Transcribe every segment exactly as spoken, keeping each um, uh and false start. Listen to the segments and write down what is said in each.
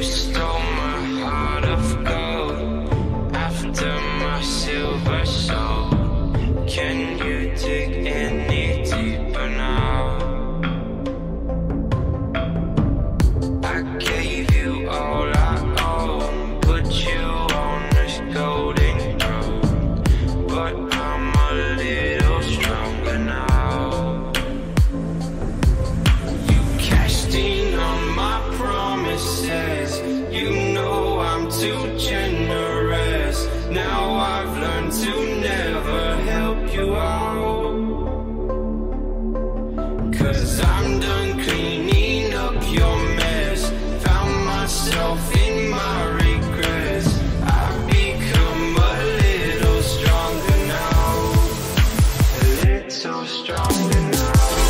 stole my heart of gold after my silver soul. Can you dig any deeper now? I gave you all I own, put you on this golden throne, but I'm a little stronger now. You cashed in on my promises, you know I'm too generous. Now I've learned to never help you out, 'cause I'm done cleaning up your mess. Found myself in my regrets. I've become a little stronger now, a little stronger now.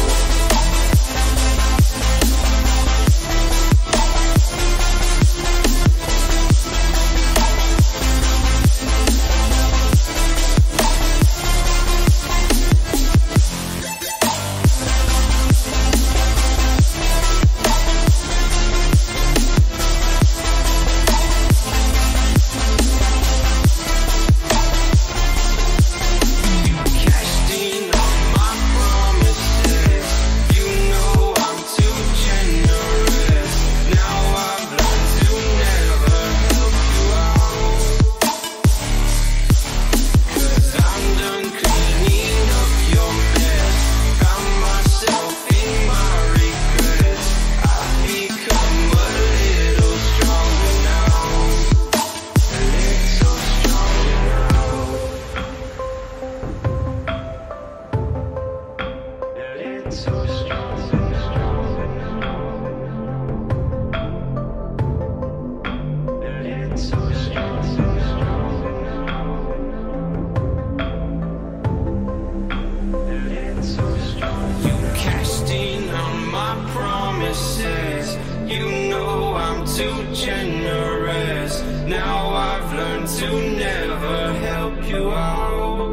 You know I'm too generous. Now I've learned to never help you out,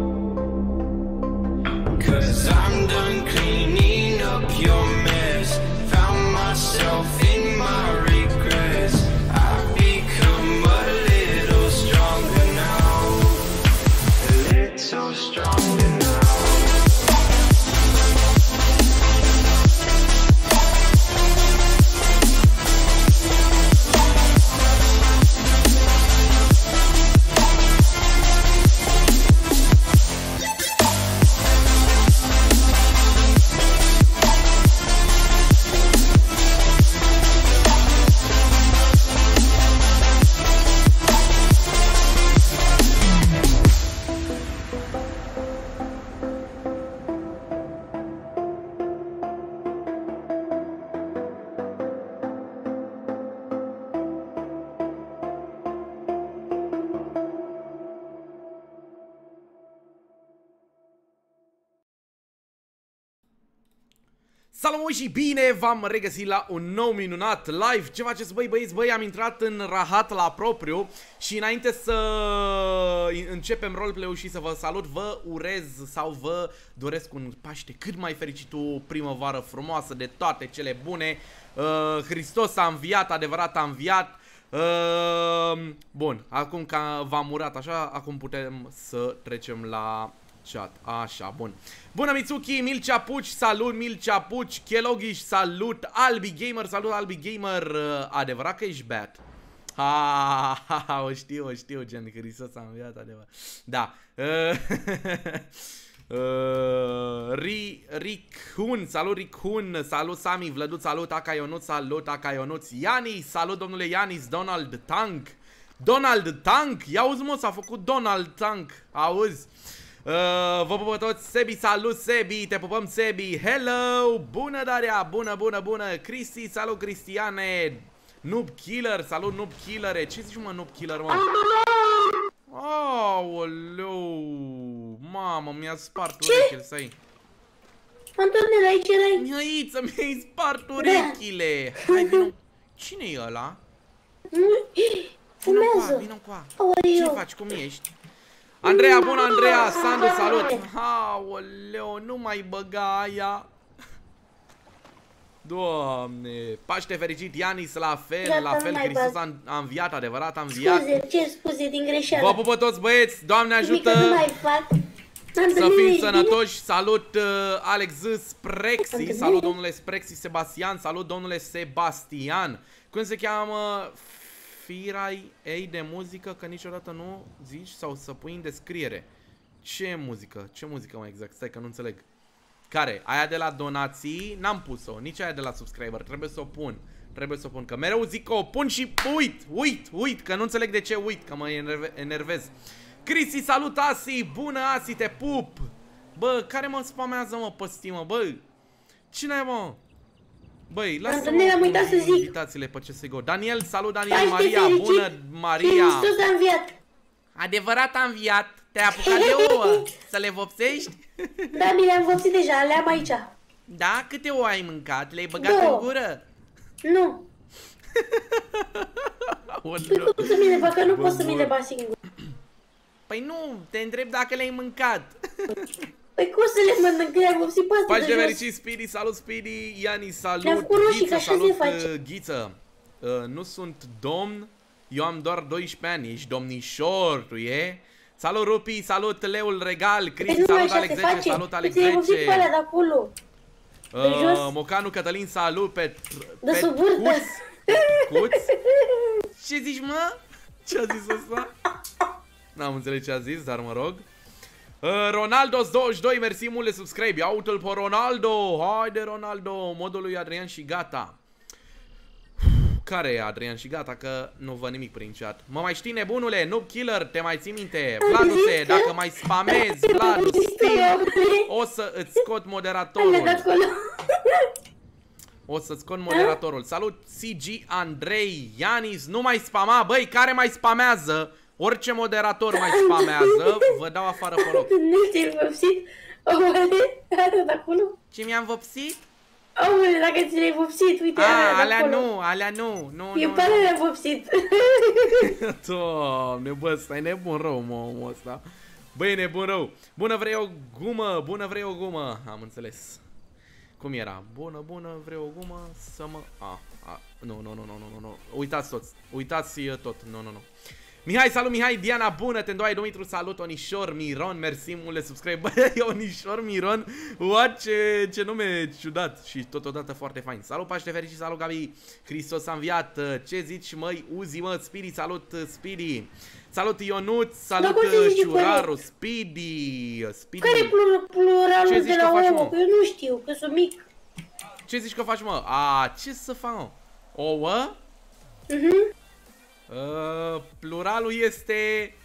'cause I'm done cleaning up your mess. Found myself in my regrets. I've become a little stronger now, a little stronger now. Salut și bine v-am regăsit la un nou minunat live. Ce faceți băi băieți? Băi, am intrat în rahat la propriu și înainte să începem roleplay-ul și să vă salut, vă urez sau vă doresc un Paște cât mai fericit, o primăvară frumoasă, de toate cele bune. uh, Hristos a înviat, adevărat a înviat. uh, Bun, acum că v-am urat așa, acum putem să trecem la chat. Așa, bun. Bună Mitsuki, Milcea Puci, salut Milcea Puci, Keloghiș, salut, Albi Gamer, salut Albi Gamer, uh, adevărat că ești bat. Ha, ha, ha, o știu, o știu, gen Hristos a înviat, adevărat. Da. Uh, uh, Ri, Ric Hun, salut Ric Hun, salut Sami, Vlăduț, salut Aca Ionuț, salut Aca Ionuț, Ianis, salut domnule Ianis, Donald Tank. Donald Tank, ia auzi mă, s-a făcut Donald Tank, auzi. Uh, vă pupă toți, Sebi, salut Sebi, te pupăm Sebi, hello, bună Daria, bună, bună, bună, Cristi, salut Cristiane, Noob Killer, salut Noob Killere, ce zici mă Noob Killer mă? Aoleu, mamă, mi-a spart urechile, stai. Antonele, aici erai. Miaiță, mi-ai spart urechile. Hai, vino, cine e ăla? Fumează. Vino coa, ce faci, cum ești? Andreea, bună Andreea, Sandu, salut. Aoleu, nu mai băga aia. Doamne, Paște fericit, Ianis, la fel, Gata, la fel, nu mai Hristos bag. a, a înviat, adevărat, a înviat. Scuze, cer scuze din greșeală. Vă pupă toți băieți, Doamne Nimic ajută! că nu mai fac. Să Antonele, fim ești sănătoși, salut uh, Alex Sprexi, Antonele. salut domnule Sprexi Sebastian, salut domnule Sebastian. Cum se cheamă firai ei de muzică, că niciodată nu zici sau să pui în descriere. Ce muzică? Ce muzică mai exact? Stai că nu înțeleg. Care? Aia de la donații? N-am pus-o, nici aia de la subscriber, trebuie să o pun. Trebuie să o pun, că mereu zic că o pun și uit, uit, uit, că nu înțeleg de ce uit, că mă enerve enervez. Cristi, salut Asi, bună Asi, te pup. Bă, care mă spamează mă pe Steam, mă, bă? Cine e mă? Băi, lasă-mă Antonel, am uitat să zic. invitațiile pe C S G O. Daniel, salut Daniel, Paște Maria, fericit. bună Maria. Hristos a înviat. Adevărat am înviat, te-ai apucat de ouă, să le vopsești? Da, mi le-am vopsit deja, le-am aici. Da? Câte ouă ai mâncat? Le-ai băgat Două. în gură? Nu. Aoleu. Cum să mi le fac, că nu Bă, pot să mi bă. le bag singur. Păi nu, te întreb dacă le-ai mâncat. Păi cum să le mănânc, că le-am vopsit pe astea Paște de jos. fericit, Speedy, salut Speedy, Iani, Le-am salut, cu roșii, Ghiță, că așa se salut face. uh, Ghiță. Uh, nu sunt domn, eu am doar doisprezece ani, ești domnișor, tu e? Salut Rupi, salut Leul Regal, Păi Cristi, nu salut așa Alex se zece, face. salut Alex Ți-ai vopsit pe alea zece. de acolo. Uh, jos. Mocanu Cătălin, salut, pe De pe sub burtă. Cuț. Cuț? Ce zici, mă? Ce a zis ăsta? N-am înțeles ce a zis, dar mă rog. Uh, Ronaldo douăzeci și doi, mersi mult de subscribe. Ia uite-l pe Ronaldo. Haide Ronaldo, modul lui Adrian și gata. Care e Adrian și gata, că nu văd nimic prin chat. Mă mai știi nebunule, Noob Killer, te mai ții minte? Vladuse, dacă mai spamezi, Vladu, Steam, o să îți scot Ale de moderatorul. acolo. O să-ți scot moderatorul. Salut C G Andrei, Ianis, nu mai spama, băi, care mai spamează? Orice moderator mai spamează, vă dau afară pe loc. Nu ți-ai vopsit? Oule, alea de acolo. Ce mi-am vopsit? Oule, dacă ți le-ai vopsit, uite, A, alea de alea acolo. nu, alea nu, nu, Eu nu, pe alea le-am vopsit. Doamne, bă, stai nebun rău, mă, omul ăsta. Băi, e nebun rău. Bună, vrei o gumă, bună, vrei o gumă. Am înțeles. Cum era? Bună, bună, vrei o gumă să mă... A, a, nu, nu, nu, nu, nu, nu, uitați toți, uitați tot, nu, nu, nu. Mihai, salut Mihai, Diana, bună, te îndoi Dumitru, salut, Onișor, Miron, mersi mult de subscribe. Băi, Onișor, Miron, what, ce, ce nume ciudat și totodată foarte fain. Salut, Paște fericit, salut Gabi, Hristos a înviat, ce zici măi, Uzi, mă, Speedy, salut Speedy. Salut Ionuț, salut cum se zice Ciuraru, Speedy, Speedy. Care e plur- pluralul Ce de zici la că faci, ouă? mă? Că eu nu știu, că sunt mic. Ce zici că faci, mă? A, ce să fac, mă? Ouă? Mhm. Uh, pluralul este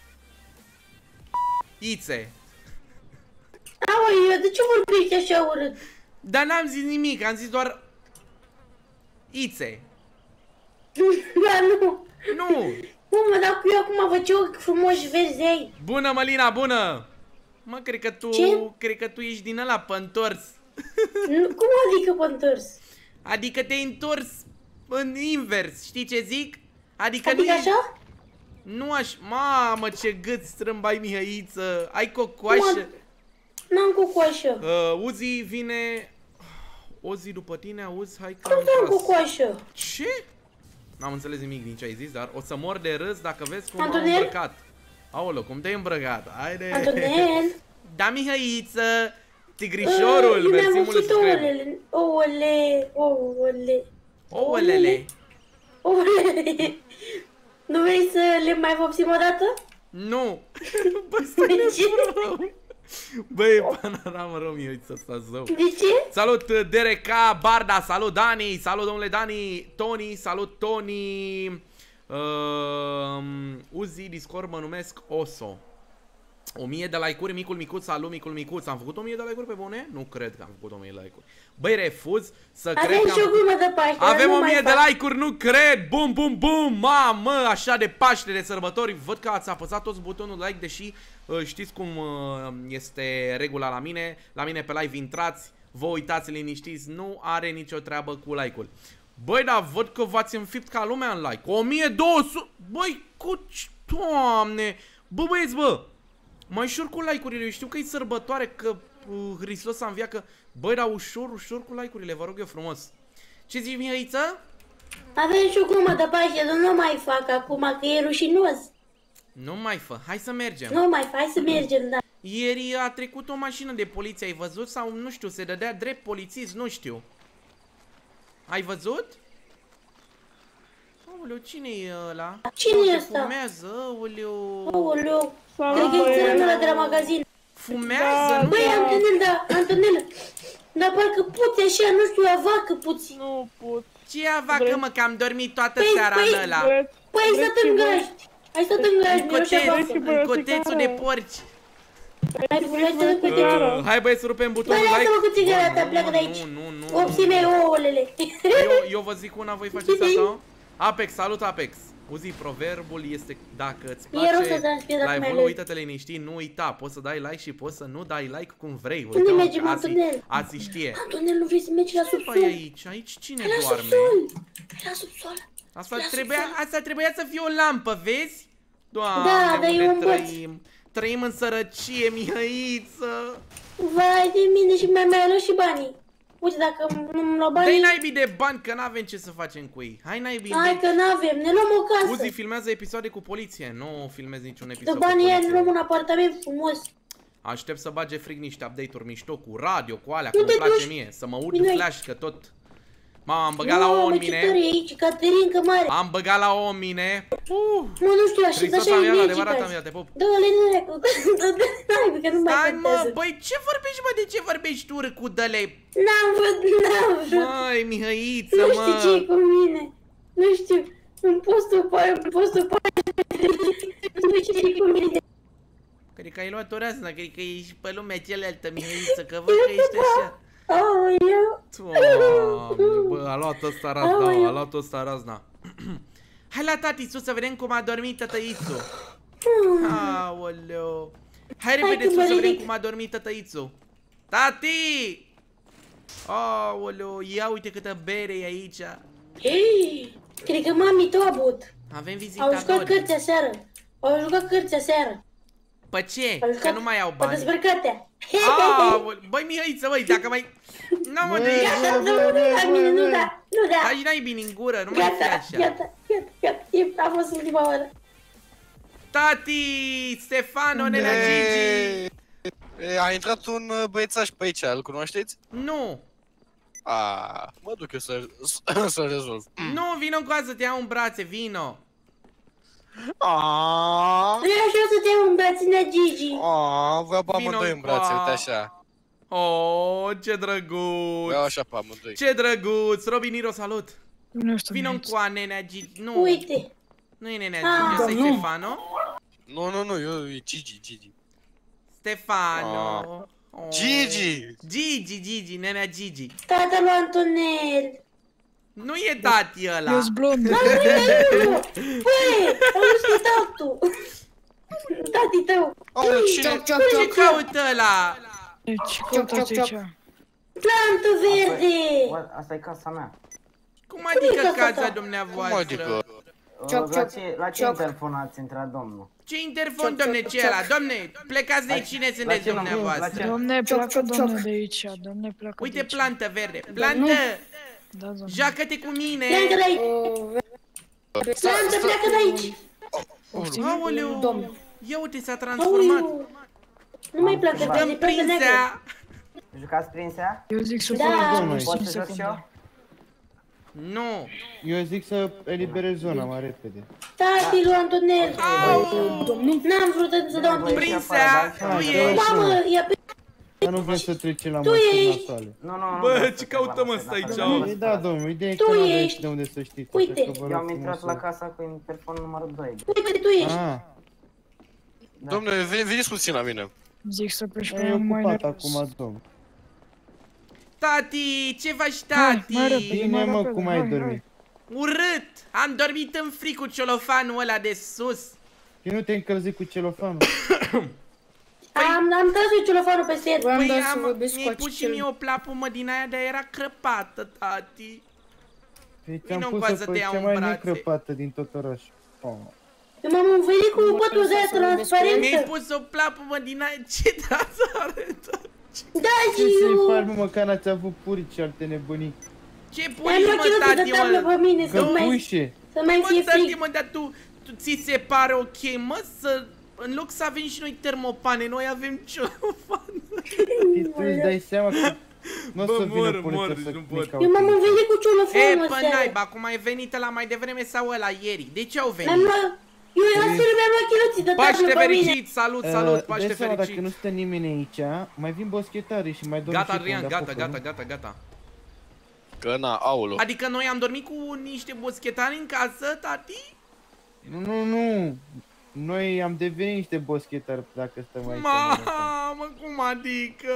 Ițe. Aoleu, de ce vorbești așa urât? Dar n-am zis nimic, am zis doar Ițe. Da, nu. Nu. Mă, mă, dar eu acum văd ce ochi frumoși verzi ai. Bună, Mălina, bună. Mă, cred că tu, Ce? cred că tu ești din ăla pe întors. Nu, cum adică pe întors? Adică te-ai întors în invers, știi ce zic? Adică, Adică nu ești- așa? Nu aș... Mamă, ce gât strâmb ai, Mihăiță. Ai cocoașă. N-am cocoașă. Uh, Uzi vine... O zi după tine, auzi, hai că Cum am să am tras. cocoașă? Ce? N-am înțeles nimic din ce ai zis, dar o să mor de râs dacă vezi cum m-am Antonel? îmbrăcat. Aoleu, cum te-ai îmbrăcat? Haide! Antonel? Da, Mihăiță! Tigrișorul, Eu mi-am mersi mult de vopsit subscribe. ouălele. Ouăle, ouăle. Ouălele. Ouăle. Nu vrei să le mai vopsim o dată? Nu! Băi, stai De ce? nebun. Băi, panoramă rău, Mihăiță, ăsta zău. De ce? Salut D R K Barda, salut Dani, salut domnule Dani, Tony, salut Tony, uh, Uzi, Discord mă numesc Oso. O mie de like-uri, micul micuț, salut micul micuț. Am făcut o mie de like-uri pe bune? Nu cred că am făcut o mie de like-uri. Băi, refuz să cred Avem că și o am... glumă de Paște, dar Avem nu o mai mie de fac. like-uri, nu cred! Bum, bum, bum! Mamă, așa de Paște, de sărbători. Văd că ați apăsat toți butonul like, deși uh, știți cum uh, este regula la mine. La mine pe live intrați, vă uitați liniștiți, nu are nicio treabă cu like-ul. Băi, dar văd că v-ați înfipt ca lumea în like. o mie două sute... Băi, cu... Doamne! Bă, băieți, bă! Mai ușor cu like-urile, eu știu că e sărbătoare, că uh, Hristos a înviat, că... Băi, dar ușor, ușor cu like-urile, vă rog eu frumos. Ce zici, Mihăiță? Avem și o glumă de Paște, dar nu mai fac acum, că e rușinos. Nu mai fă, hai să mergem. Nu mai fac, hai să mergem, da. Ieri a trecut o mașină de poliție, ai văzut? Sau nu știu, se dădea drept polițist, nu știu. Ai văzut? Aoleu, cine-i ăla? Cine e Se ăsta? fumează, aoleu. Aoleu, cred că e țărânul ăla de la magazin. Fumează, nu? Băi, Antonel, da, Antonel. Dar parcă puți așa, nu știu, avacă puți. Nu pot. Ce avacă, mă, că am dormit toată Păi, seara păi, în ăla. Păi, ai stat în gaști. Ai stat în gaști, În miroșea coteț, vacă. în cotețul de porci. Hai, hai să cu țigară. Hai, băi, să rupem Băi, butonul like. lasă-mă cu țigara ta, Nu, pleacă de nu, aici. Nu, nu, nu. Opsime ouălele. Eu, eu vă zic una, voi faceți asta? Apex, salut Apex. Uzi, proverbul este dacă îți E rău să place transpir dacă mai live-ul, lung. uită-te liniștit, nu uita, poți să dai like și poți să nu dai like cum vrei. Unde Uite, mergem, azi, Antonel? azi știe. Antonel, nu vrei să mergi la Ce subsol? faci aici? Aici cine Hai la doarme? subsol. Hai la subsol. Asta la trebuia, subsol. asta trebuia să fie o lampă, vezi? Doamne, Da, dar unde e un băț. trăim? Trăim în sărăcie, Mihăiță. Vai de mine și mi-a mai luat și banii. Uite, dacă nu-mi luau Dă-i banii, naibii de bani, că n-avem ce să facem cu ei. Hai naibii, hai dă că n-avem, ne luăm o casă. Uzi filmează episoade cu poliție, nu filmezi niciun De episod cu banii aia ne poliție. luăm un apartament frumos. Aștept să bage frig niște update-uri mișto cu radio, cu alea, Nu cum te îmi place duci. mie. Să mă urc Bine. flash, că tot... Mama, am băgat la Mamă, o în ce tare mine. e aici, Caterinca mare. Am băgat la o în mine. Uh, Mă, nu știu, așa, Hristos așa am e iar, magic adevărat am azi. iar, te pup. Dă-le dracu, dă-le, că nu mai Stai, mă, contează. băi, ce vorbești, mă, de ce vorbești tu, râcudăle? N-am vrut, n-am vrut. Măi, Mihăiță, Nu mă. știu ce e cu mine. Nu știu, în postul paie, în postul paie. Nu știu ce e cu mine. Cred că ai luat o raznă, cred că ești pe lumea cealaltă, Mihăiță, că văd că ești așa. Aoleu. Doamne, bă, a luat ăsta razna, Aoleu. a luat ăsta razna. Hai la tati sus să vedem cum a dormit tătăițul. Aoleu. Hai repede că sus mă să vedem ridic. cum a dormit tătăițul. Tati! Aoleu, ia uite câtă bere e aici. Ei, cred că mami tot a băut. Avem Au jucat vizitatori. cărți aseară. Au jucat cărți aseară. Pe ce? Au Că jucat nu mai au pe bani. dezbrăcatea. Aoleu, băi Mihăiță, băi, dacă mai... Nu mă, de Gata, nu, nu da, mine, nu da, nu da. Taci n-ai bine în gură, nu mai fi Gata, așa. gata, gata, gata. E- A fost ultima oară. Tati, Stefano, nenea Gigi. E, a intrat un uh, băiețaș pe aici, îl cunoașteți? Nu, A, mă duc eu să, să rezolv. nu, vino încoa să te iau în brațe, vino. Aaaa, Vreau și eu să te iau în brațe, nea Gigi. aaaa, vreau pe Vino amândoi în brațe, încoa. uite așa. Oh, ce drăguț. Vreau așa pe amândoi. Ce drăguț. Robin Niro, salut. Nu știu. Vino încoa, nenea Gigi. Nu, Uite. nu e nenea Ah. Gigi, ăsta e Stefano. Nu, nu, nu, eu e Gigi, Gigi. Stefano. Oh. Gigi! Gigi, Gigi, nenea Gigi. Tata lui Antonel. Nu e tati ăla. Eu-s blond. Nu, nu, nu. Băi, am știut tatu. Tati tău. Aoleu, cine? Ce caută ăla? Ce căutați aici? Plantă verde. Bă, asta e casa mea. Cum adică casa casa ta? Cum dumneavoastră? adică? Uh, La ce, la ce interfon ați intrat, domnul? Ce interfon, domne, ce ăla? Domne, plecați de aici, cine sunteți ce nu- dumneavoastră? la ce- Doamne, pleacă, doamne, de aici. Doamne, pleacă de Uite aici. plantă verde. Plantă, Da, doamne. joacă-te cu mine. Plantă de aici. Plantă, pleacă de aici. Aoleu, ia uite, s-a transformat. Aoleu. Nu mai plantă verde, Dăm plantă neagră. prinsea. Jucați prinsea? Eu zic să Da. facă Pot domnul să cinci joc și eu? secunde. Nu. Eu zic să eliberez zona mai repede. Tati lui Antonel. Au, N-am vrut să dau un prinsea, tu ești. Mamă, ia pe... Dar nu vrem să trecem la Tu mașini ești- nasoale. Nu, nu, nu. Bă, vreau ce să căutăm fac ăsta asta, aici, dar auzi? nu Ei, vreau da, să- domnul, ideea e Tu că nu ești- aveți de unde să știți. Uite. Așa că vă Eu rog am intrat frumos la să- casa cu interfon numărul doi. Uite, tu ești. Ah, Domnule, veni- veniți puțin la mine. Zic să pleci pe e mai ocupat nervos. acum, domn. Tati, ce faci, Hai, mai tati? repede. Bine, mă, repede, cum hai, ai hai. dormit? Urât. Am dormit în fric cu ciolofanul ăla de sus. Și nu te-ai încălzit cu celofanul? Am, am tras eu celofanul peste el. Păi am, mi-ai pus și mie o plapumă din aia, dar era crăpată, tati. Păi Vino ți-am încoace pus-o să pe te iau cea în mai brațe. necrăpată din tot orașul. Oh. Eu m-am învălit cu pătul de aia Mi-ai transparentă. pus o plapumă din aia, ce transparentă. Da, Ce să-i Giu. faci, mă, măcar n-ați avut purici și alte nebunii? Ce Mi-am pui, luat mă, chiloții de tati, tablă mă? pe mine, să Că mai, pușe. să mai Mă, fie tati, frig. mă, dar tu, tu, ți se pare ok, mă, să... În loc să avem și noi termopane, noi avem celofan. Tu îți dai seama că nu o Bă, să mor, vină mor, poliția să nu ne pot. caute. Eu m-am învelit cu E, ciolofonul pă, ăsta. naiba, acum ai venit la mai devreme sau ăla ieri? De ce au Mi-am venit? luat... Eu la seară mi-am luat chiloții de Paște tablă pe mine. fericit, salut, salut, Paște Dai seama, dacă fericit. nu stă nimeni aici, mai vin boschetare și mai dorm Gata, și pe Adrian, unde gata, apucă, gata, nu? gata, gata. Că na, aulu. Adică noi am dormit cu niște boschetari în casă, tati? Nu, nu, nu. Noi am devenit niște boschetari dacă stăm aici. Mamă, cum adică?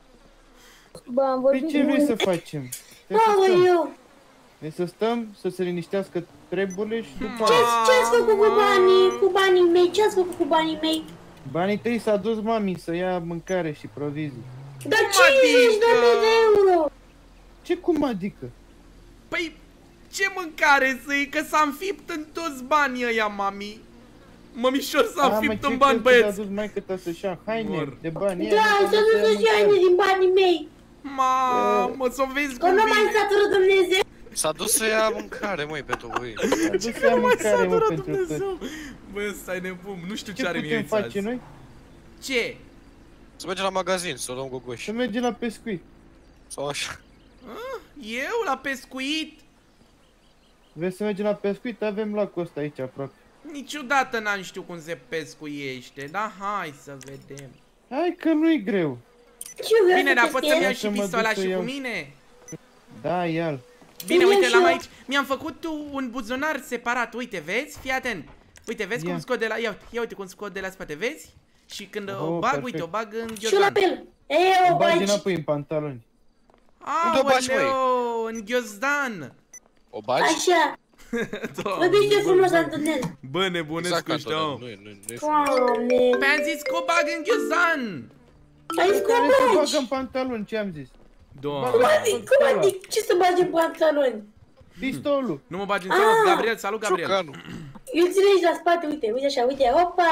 Bă, am Păi vorbit ce vrei mult. să facem? Trebuie să Mamă, stăm. eu. Vrei să stăm, să se liniștească treburile și după Ce aia. ați făcut cu banii, cu banii mei? Ce ați făcut cu banii mei? Banii tăi s-a dus mami să ia mâncare și provizii. Dar Cum cincizeci de adică? mii de euro. Ce cum adică? Păi, ce mâncare să iei? Că s-a înfipt în toți banii ăia, mami. Mămișor s-a A, mă, înfipt ce în bani, crezi că ți-a băieți. dus maică ta să-și ia haine Mor. de bani? Da, să nu să-și ia din banii mei. Mamă, să o vezi Că cum nu mai vine. satură Dumnezeu. S-a dus să ia mâncare, măi, pentru voi. A dus să ia Nu mai mâncare, mă, satură pentru că... Dumnezeu. Bă, stai nebun, nu știu ce, Ce are putem Mihaița face azi. noi? Ce? Să mergem la magazin, să o luăm gogoși. Să mergem la pescuit. Sau așa. Eu la pescuit? Vrei să mergem la pescuit? Avem lacul ăsta aici aproape. Niciodată n-am știut cum se pescuiește, dar hai să vedem. Hai că nu-i greu. Ce vreau Bine, să dar poți să-mi iau pescuiesc? și Să mă duc pistola să și cu iau. mine? Da, ia-l. Bine, Ia uite, și l-am eu. aici. Mi-am făcut un buzunar separat, uite, vezi? Fii atent. Uite, vezi Ia. cum scot de la... Ia, ia uite cum scot de la spate, vezi? Și când Oh, o bag, perfect. uite, o bag în Și eu la ghiozdan. fel. E, o O bagi bagi. înapoi în pantaloni. Unde o bagi, măi? Aoleo, în ghiozdan. O bagi? Așa. Doamne, Vorbește bă, frumos, bă. Antonel. Bă, nebunesc Exact, ăștia, Antonel, mă. nu e, nu e, nu e frumos. Doamne. Păi am zis că o bag în ghiozdan. Ai zis că Care să bagi. bagă în pantaloni, ce am zis? Doamne. Cum adică, cum adică, ce să bagi în pantaloni? Pistolul. Nu mă bagi în seama, Ah! Gabriel, salut, Gabriel. Ciocanul. Eu țin aici la spate, uite, uite așa, uite, opa!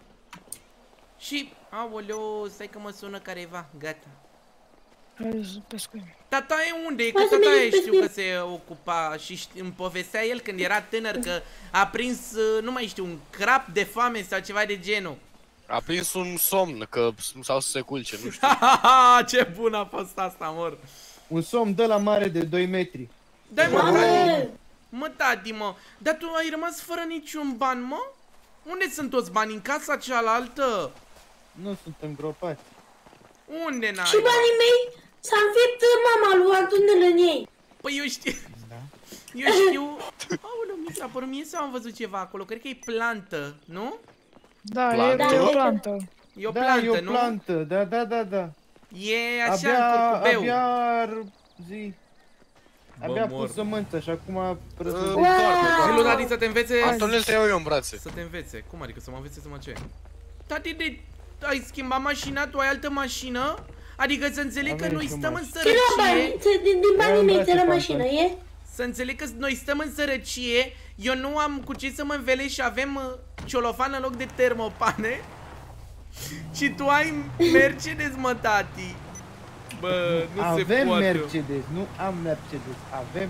Și, aoleo, stai că mă sună careva, gata. Hai să pescuim. Tata e unde? E că Hai să tata mergem e pe știu că film. se ocupa și ști- îmi povestea el când era tânăr că a prins, uh, nu mai știu, un crap de foame sau ceva de genul. A prins un somn, că sau să se culce, nu știu. Ce bun a fost asta, mor. Un somn de la mare de doi metri. Dai mă, tati, Mamă! mă, tati, mă, dar tu ai rămas fără niciun ban, mă? Unde sunt toți banii? În casa cealaltă? Nu suntem gropați. Unde Și n-ai? banii mei s-a înfipt mama lui Antonel în ei. Păi eu știu, Da. eu știu. Aoleu, mi s-a părut mie sau am văzut ceva acolo? Cred că e plantă, nu? Da, Plantă? e o plantă. E o da, plantă, e o nu? plantă, da, da, da, da. E așa în Abia, curcubeu. abia ar zi. Bă, Abia a mor. pus sămânță și acum a Uh, răsărit. doarme, Zilu, doarme. tati, să te învețe... Antonel, te iau eu în brațe. Să te învețe. Cum adică să mă învețe să mă ce? Tati, de... ai schimbat mașina, tu ai altă mașină? Adică să înțeleg că Avem noi și stăm în mașină. Ce la bani? sărăcie. Ți- Din, din banii Ia-mi mei brațe ți la pe mașină, e? Să înțeleg că noi stăm în sărăcie. Eu nu am cu ce să mă învelesc și avem uh, ciolofan în loc de termopane. Și tu ai Mercedes, mă, tati. Bă, nu se Avem poate. Mercedes, nu am Mercedes, avem.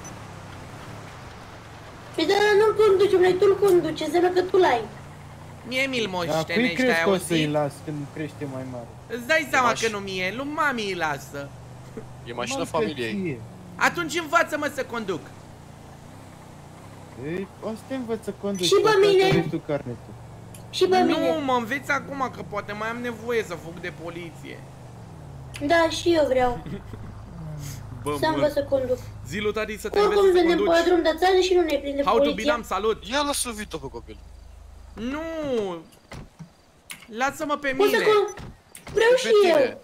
Păi dar nu-l conducem, noi tu-l conduci, înseamnă că tu l-ai. Mie mi-l Dar cui moștenești, crezi ai că o să-i auzit? las când crește mai mare? Îți dai seama maș- că nu mie, lui mami îi lasă. E mașina Mă, familiei. că ție. Atunci învață-mă să conduc. Ei, o să te învăț să conduci. Și pe poate mine? atunci tu carnetul. Și pe Nu, mine. mă înveți acum că poate mai am nevoie să fug de poliție. Da, și eu vreau Bă, să învăț să conduc. Zilu, tati, să te Oricum înveți să venim pe conduci. drum de țară și nu ne prinde How to poliția. binam, salut. Ia lasă Vito pe copil. Nu. Lasă-mă pe Pot să mine. con... Vreau Pe și tine. eu.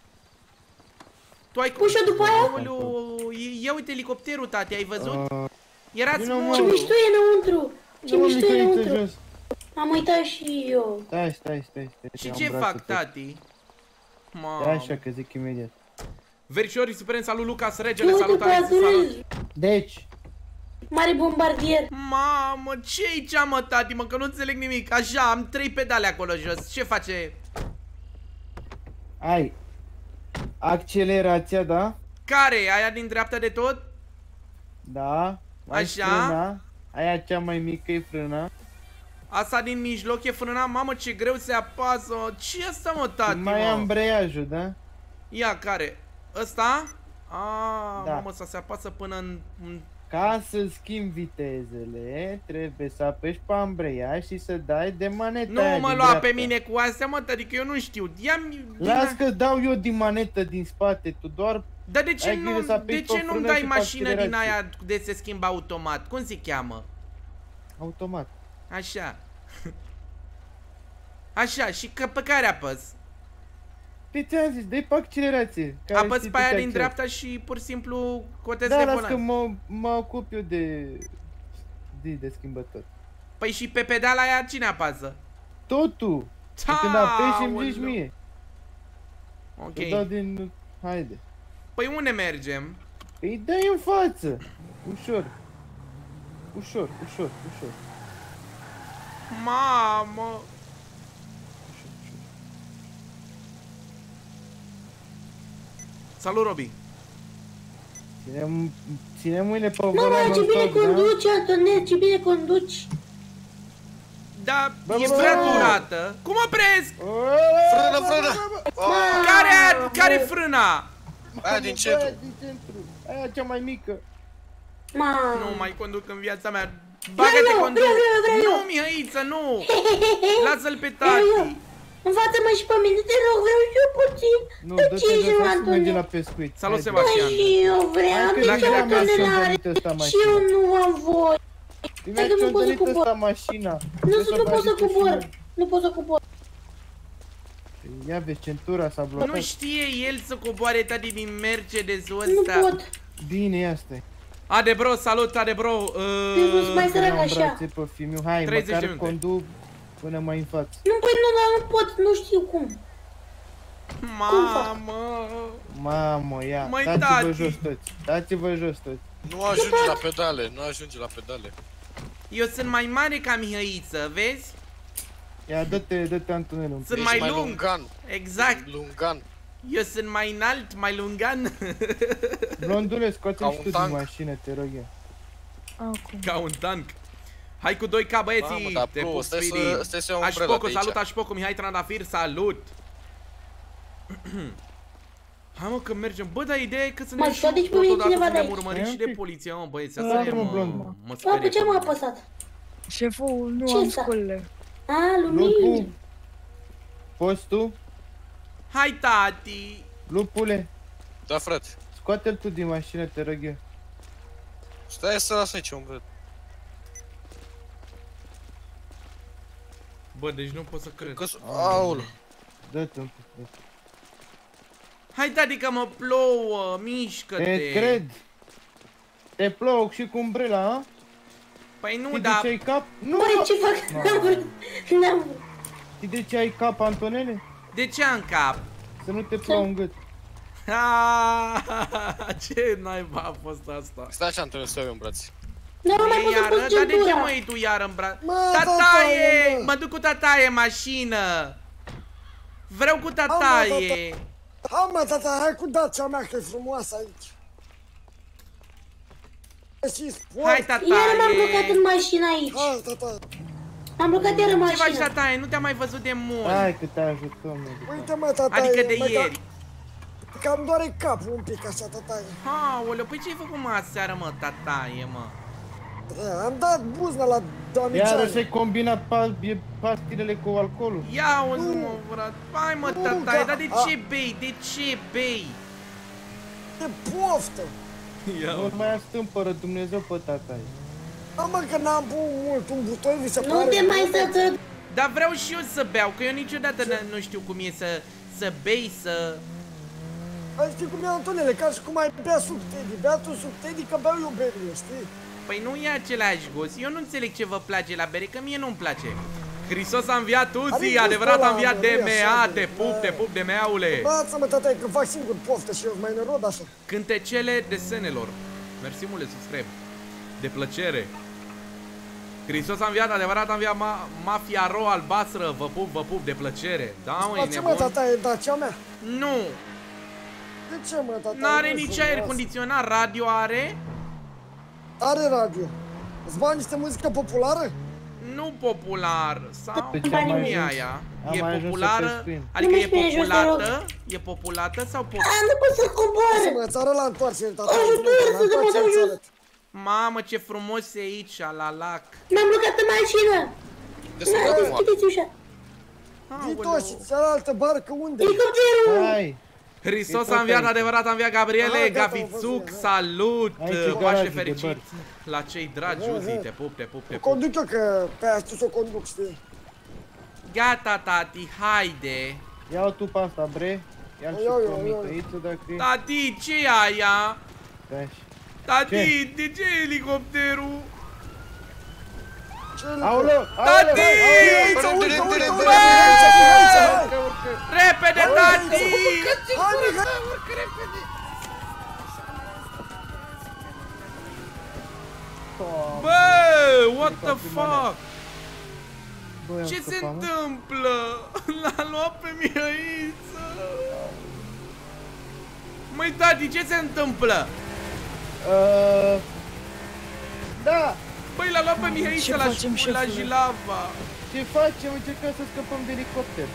Tu ai Pui și eu după aia? Aoleu, ia uite elicopterul, tati, ai văzut? Uh, Era Vino, mă. Ce small. mișto e înăuntru. Ce nu, mișto e Mihăiță, înăuntru. jos. Am uitat și eu. Stai, stai, stai, stai. Și am ce brațul fac, tot. tati? Da, Mamă. așa că zic imediat. Verișorii suprem, salut Lucas, regele, Eu salut după Alex, salut. adorez. Deci, Mare bombardier. Mamă, ce aici, mă, tati, mă, că nu înțeleg nimic. Așa, am trei pedale acolo jos. Ce face? ai accelerația, da? Care? Aia din dreapta de tot? Da. Ai Așa. Frâna. Aia cea mai mică e frâna. Asta din mijloc e frâna. Mamă, ce greu se apasă. Ce e asta, mă, tati, Mai mă? am breiajul, da? Ia, care? Ăsta? A, Da. mamă, să se apasă până în... în... Ca să schimbi vitezele, trebuie să apeși pe ambreiaj și să dai de maneta Nu aia mă din lua dreapta. pe mine cu astea, mă, adică eu nu știu. Ia-mi... Las că dau eu din manetă din spate, tu doar... Dar de ce ai grijă nu, să apeși de pe ce nu-mi frână dai și pe mașină din accelerație. aia de se schimbă automat? Cum se cheamă? Automat. Așa. Așa, și că pe care apăs? Pe ți-am zis, dai pe accelerație. care Apăs știi pe tu aia ce din accelerezi. dreapta și pur și simplu cotez Da, de las că volan. mă, mă ocup eu de... de, de schimbător. Păi și pe pedala aia cine apasă? Totul! Când apeși îmi zici Aoleu. mie. Ok. Îți dau din... Haide. Păi unde mergem? Îi dai în față. Ușor. Ușor, ușor, ușor. Mamă. Salut, Robi. Ține, ține mâinile pe Mama, volan ce bine non-stop, da? conduci, Antonet, ce bine conduci. Da, Bă, e bă, prea bă. durată. Cum opresc? Frână, frână! Care care frâna? Aia din centru. Din centru. Aia cea mai mică. Mamă. Nu mai conduc în viața mea. Bagă-te eu, conduc. vreau eu, vreau eu. Nu, Mihăiță, nu. Lasă-l pe Vreau eu. tati. Învață-mă și pe mine, te rog, vreau și eu puțin. Nu, De dă-te ce jos, ești, hai să mergem la Antonet? pescuit. Salut, Haide. Sebastian. Păi și eu vreau, Hai că nici deja mi-a Antonet și-o n-are. întâlnit ăsta Și mașina. eu nu am voie. Mi-a Hai că nu pot să întâlnit cobor. ăsta mașina. Nu, Trebuie nu pot să bagi tu și cobor. eu. Nu pot să cobor. Ia vezi, centura s-a blocat. Nu știe el să coboare, tati, din Mercedes-ul Nu ăsta. pot. Bine, ia stai. Adebro, salut, Adebro. Eu nu sunt mai Uh, sărac Am așa. brațe pe fimiu. Hai, treizeci de măcar minute. conduc până mai în față. Nu, păi nu, dar nu pot, nu știu cum. Mamă. Mamă, ia, Măi, dați-vă tati. jos toți. Dați-vă jos toți. Nu ajunge la pedale, nu ajunge la pedale. Eu sunt mai mare ca Mihăiță, vezi? Ia, dă-te, dă-te Antonel un pic. Sunt Ești mai mai lung. lungan. Exact. Lungan. Eu sunt mai înalt, mai lungan. Blondule, scoate-mi Ca și un tu din tank. mașină, te rog eu. Acum. Ca un tank. Hai cu doi K, băieții. Mamă, dar Te plouă, pup, stai să- Speedy. stai să iau umbrela Așpoco, de aici. salut, Așpoco, Mihai Trandafir, salut. Hai mă că mergem. Bă, dar ideea e că să ne Mai și scoate și pe mine totodată cineva să de ne aici. urmărim Stai și un de pic. poliție, mă, băieți. Lasă, Asta e, mă, mă, blond. mă Mă, sperie pe ce pe m-a mine. apăsat? Șeful, nu Ce am ăsta? sculele. A, Lupu, lumini. poți tu? Hai, tati. Lupule, Da, frate. scoate-l tu din mașină, te rog eu. Stai să las aici umbră. Bă, deci nu pot să cred. Că aul. Dă-te un pic. dă-te. Hai, tati, că mă plouă. Mișcă-te. Te cred. Te plouă și cu umbrela, a? Păi nu, Știi dar... de ce ai cap? Nu! Băi, ce fac? N-am vrut. N-am vrut. Știi de ce ai cap, Antonele? De ce am cap? Să nu te plouă în gât. Ha, ce naiba a fost asta? Stai așa, Antonio, să iau eu în brațe. Nu mai pot să iară? pus Dar de ce centura. mă iei tu iar în braț? Mă, Tataie! tataie, mă! Mă duc cu tataie în mașină! Vreau cu tataie! Hai mă, tata, hai cu Dacia mea, că e frumoasă aici. Și sport. Hai, Iar m-am blocat tataie! în mașină aici. Hai, tata. Am blocat iar în Ce faci, mașină. tataie? Nu te-am mai văzut de mult! Hai că te ajutăm, mă. Uite mă, tata. Adică de ieri! Cam doare capul un pic așa, tata. Aoleu, păi ce-ai făcut mă aseară, mă, tataie, mă? Am dat buzna la doamnița. Iarăși ai combinat pa e pastilele cu alcoolul. Ia o mă, frate! Hai, mă, Nu, tataie, că- dar de a- ce bei? De ce bei? E poftă. Ia Nu mai astâmpără Dumnezeu pe tata. Am mă, că n-am băut mult, un butoi vi se pare. Nu te mai să... Dar vreau și eu să beau, că eu niciodată n- nu știu cum e să, să bei, să... Ai știi cum e, Antonele, ca și cum ai bea sub Teddy. Bea tu sub Teddy, că beau eu berile, știi? Păi nu e același gust. Eu nu înțeleg ce vă place la bere, că mie nu-mi place. Hristos a înviat Uzi, Are adevărat gustul a ăla, înviat mă, de nu e mea, așa, te bă. pup, te pup de meaule. Bață mă, tata, că fac singur poftă și eu mai nerod așa. Cântecele desenelor. Mersi mult de subscribe. De plăcere. Hristos a înviat, adevărat a înviat ma mafia ro albastră. Vă pup, vă pup, de plăcere. Da, mă, e Ce mă, nebun? tata, e Dacia mea? Nu, De ce mă, tata? n-are Nu e nici frumoasă. aer condiționat, radio are. Are radio. Îți bani niște muzică populară? Nu popular, sau Deci cum am mai e ajuns- aia? am E mai ajuns să populară? pescuim. Adică Nu e mergi pe jos, te rog. populată? E populată sau A, populată? nu pot să cobor! Să mă, îți arăt la întoarcere, tata. Ajutor, La să te întoarcere mă îți jos. arăt. Mamă, ce frumos e aici, la lac. M-am blocat în mașină! De să Nu, acum. deschideți ușa! Vito și cealaltă barcă unde? Helicopterul! Hai! Hristos E a înviat, tot aici. adevărat a înviat, Gabriele, Ah, gata, am Gavițuc, văzut, salut, Aici e Paște garajul de fericit bărți. la cei dragi, Uzi, te pup, te pup, te O pup. conduc eu, că pe aia știu să o conduc, știi? Gata, tati, haide. Ia-o tu pe asta, bre. Ia-l și Eu, eu, pe o eu. micăiță dacă e. Tati, ce e aia? Stai așa. Tati, Ce? de ce e elicopterul? Ce Aoleu! Tati! Mihăiță, uite, uite, uite, Bă! Mihăiță, Mihăiță, hai! Repede, tati! Hai, Mihăiță! Bă, what the fuck? Bă, am Ce se scăpat, mă. întâmplă? L-a luat pe Mihăiță. Măi, tati, ce se întâmplă? Uh, Da! Băi, l-a luat pe Mihăiță Ce la, facem, la șefule? Jilava. Ce facem? Încercăm să scăpăm de elicopter.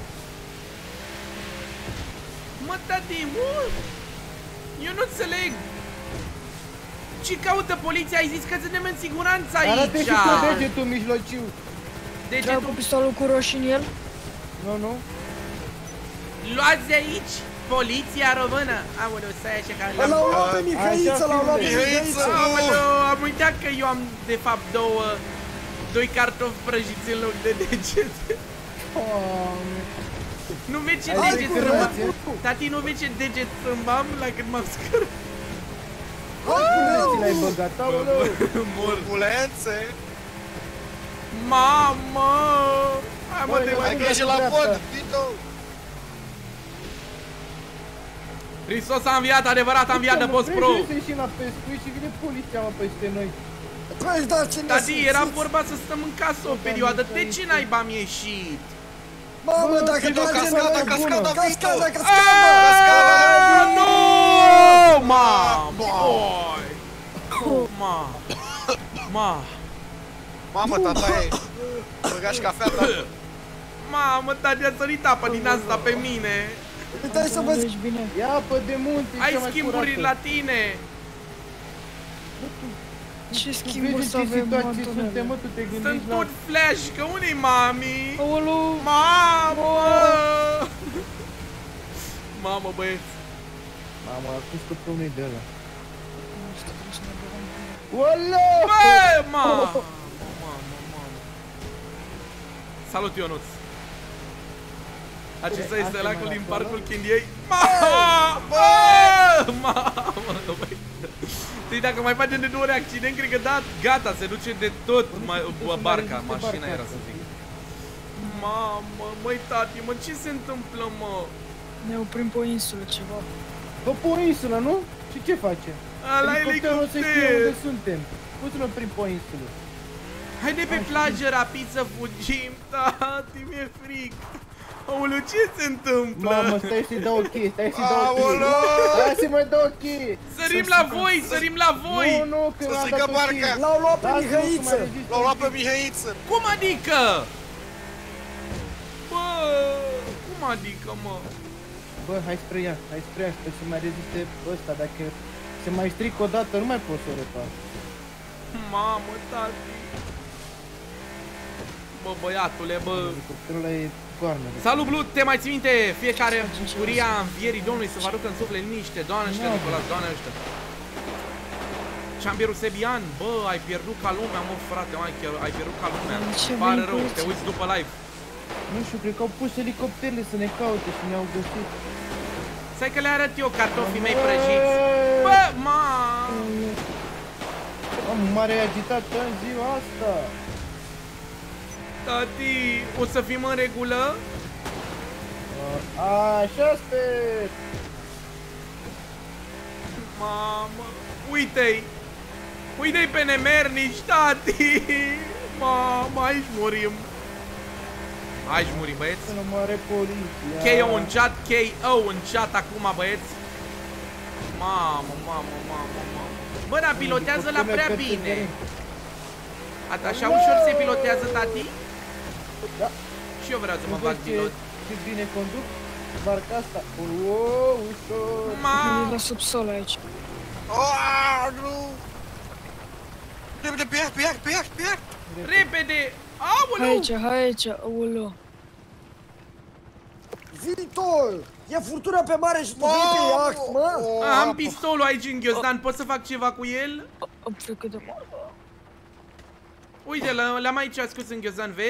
Mă, tati, mă, eu nu înțeleg. Ce caută poliția? Ai zis că suntem în siguranță Arată aici. și cu degetul mijlociu. Trag Degetul, cu pistolul cu roșii în el. Nu, nu? luați de aici poliția română. Aoleu, stai așa că L-au l-am... luat pe Mihăiță, l-au luat pe Mihăiță! Mihăiță! Aoleu, am uitat că eu am, de fapt, două... Doi cartofi prăjiți în loc de degete. Doamne. Nu vezi ce Hai, deget cu strâmbam? dreptul. Tati, nu vezi ce deget strâmbam la când m-am scărat? Unde ți l-ai băgat? Aoleu! Mor. Turbulențe. Mamă! Hai mă, Băi, te eu mai Hai Unde că ești pe la dreapta? pod, Vito. Hristos a înviat, adevărat a înviat de post pro. Vrei să ieșim la pescuit și vine poliția, mă, peste noi. Treci, dar ce Tati, nesimțit. era vorba să stăm în casă o perioadă. De ce naiba am ieșit? Mamă, Bă, dacă Vino, tragem cascada, la cascada, bună. Vito. Cascada, cascada! Aaaa, nu! Mamă! Oi! Ma! Ma! Mamă, tata e. Băgași cafea, tata. Mamă, Tati, a sărit apa din asta pe mine. Uite să Nu vezi. ești bine. Ia apă de munte, e Ai cea mai schimburi curată. la tine. Ce Tu schimburi vezi să în ce avem, situație suntem, Antonele? mă, tu te Sunt gândești la... tot flash, că unei mami? Aoleu! Mamă! Mamă, băieți. Mamă, a spus că pe unui de ăla. Nu știu cum să ne băgăm. Oleu! Bă, mamă! Mamă, mamă. Salut, Ionuț. Acesta Bine, este asta e lacul mai din acolo? parcul Chindiei. Mamă! Bă! Mamă, băi. Deci dacă mai facem de două ori accident, cred că da, gata, se duce de tot mai, bă, barca, mașina era să zic. Mamă, măi, tati, mă, ce se întâmplă, mă? Ne oprim pe o insulă, ceva. Bă, pe o insulă, nu? Și ce face? Ala Elicopterul o să știe elicopter! unde suntem. Cum să ne oprim pe o insulă? Haide pe plajă rapid să fugim, tati, mi-e fric. Aoleu, ce se întâmplă? Mamă, stai să-i dau ok, stai să-i dau ok. Aoleu! Hai să mai dau ok. Sărim la voi, sărim la voi! Nu, nu, că Să l-am strică dat ok. barca. L-au luat pe Lasă-mă să mai Mihăiță. rezist. L-au luat pe Mihăiță. Cum adică? Bă, cum adică, mă? Bă, hai spre ea, hai spre ea, sper să mai reziste ăsta, dacă se mai stric o dată, nu mai pot să o repar. Mamă, tati. Bă, băiatule, bă. Elicopterul ăla e goarnă. Salut, Blut, te mai ții minte? Fiecare bucuria învierii Domnului să vă aducă în suflet liniște. Doamne ajută, Nicolas, Doamne ajută. Ciambierul Sebian, bă, ai pierdut ca lumea, mă, frate, mai chiar ai pierdut ca lumea. Ce Pare vei rău, cu te uiți după live. Nu știu, cred că au pus elicopterele să ne caute și ne-au găsit. Stai că le arăt eu cartofii mei prăjiți. Bă, ma. Am mare agitat în ziua asta. Tati, o să fim în regulă? Așa sper. Mamă, uite-i! Uite-i pe nemernici, tati! Mamă, aici murim! Aici murim, băieți! Să nu moare poliția. K O în chat, K O în chat acum, băieți! Mamă, mamă, mamă, mamă! Bă, dar pilotează la prea Elicopterele bine. perseverent. Ata, așa ușor se pilotează, tati? Da. Și eu vreau să mă Nu fac vezi ce, pilot. ce bine conduc? Barca asta. Wow, ușor. Ma! E la subsol aici. Aaaa, nu! Repede, pe ea, pe ea, pe ea, pe ea! Repede! Hai Aoleu! aici, hai aici, aoleu. Viitor! E furtuna pe mare și tu vrei pe iaht, mă? Am pistolul aici în ghiozdan, pot să fac ceva cu el? Am plecat de mare. Uite, l-am aici ascuns în ghiozdan, vezi?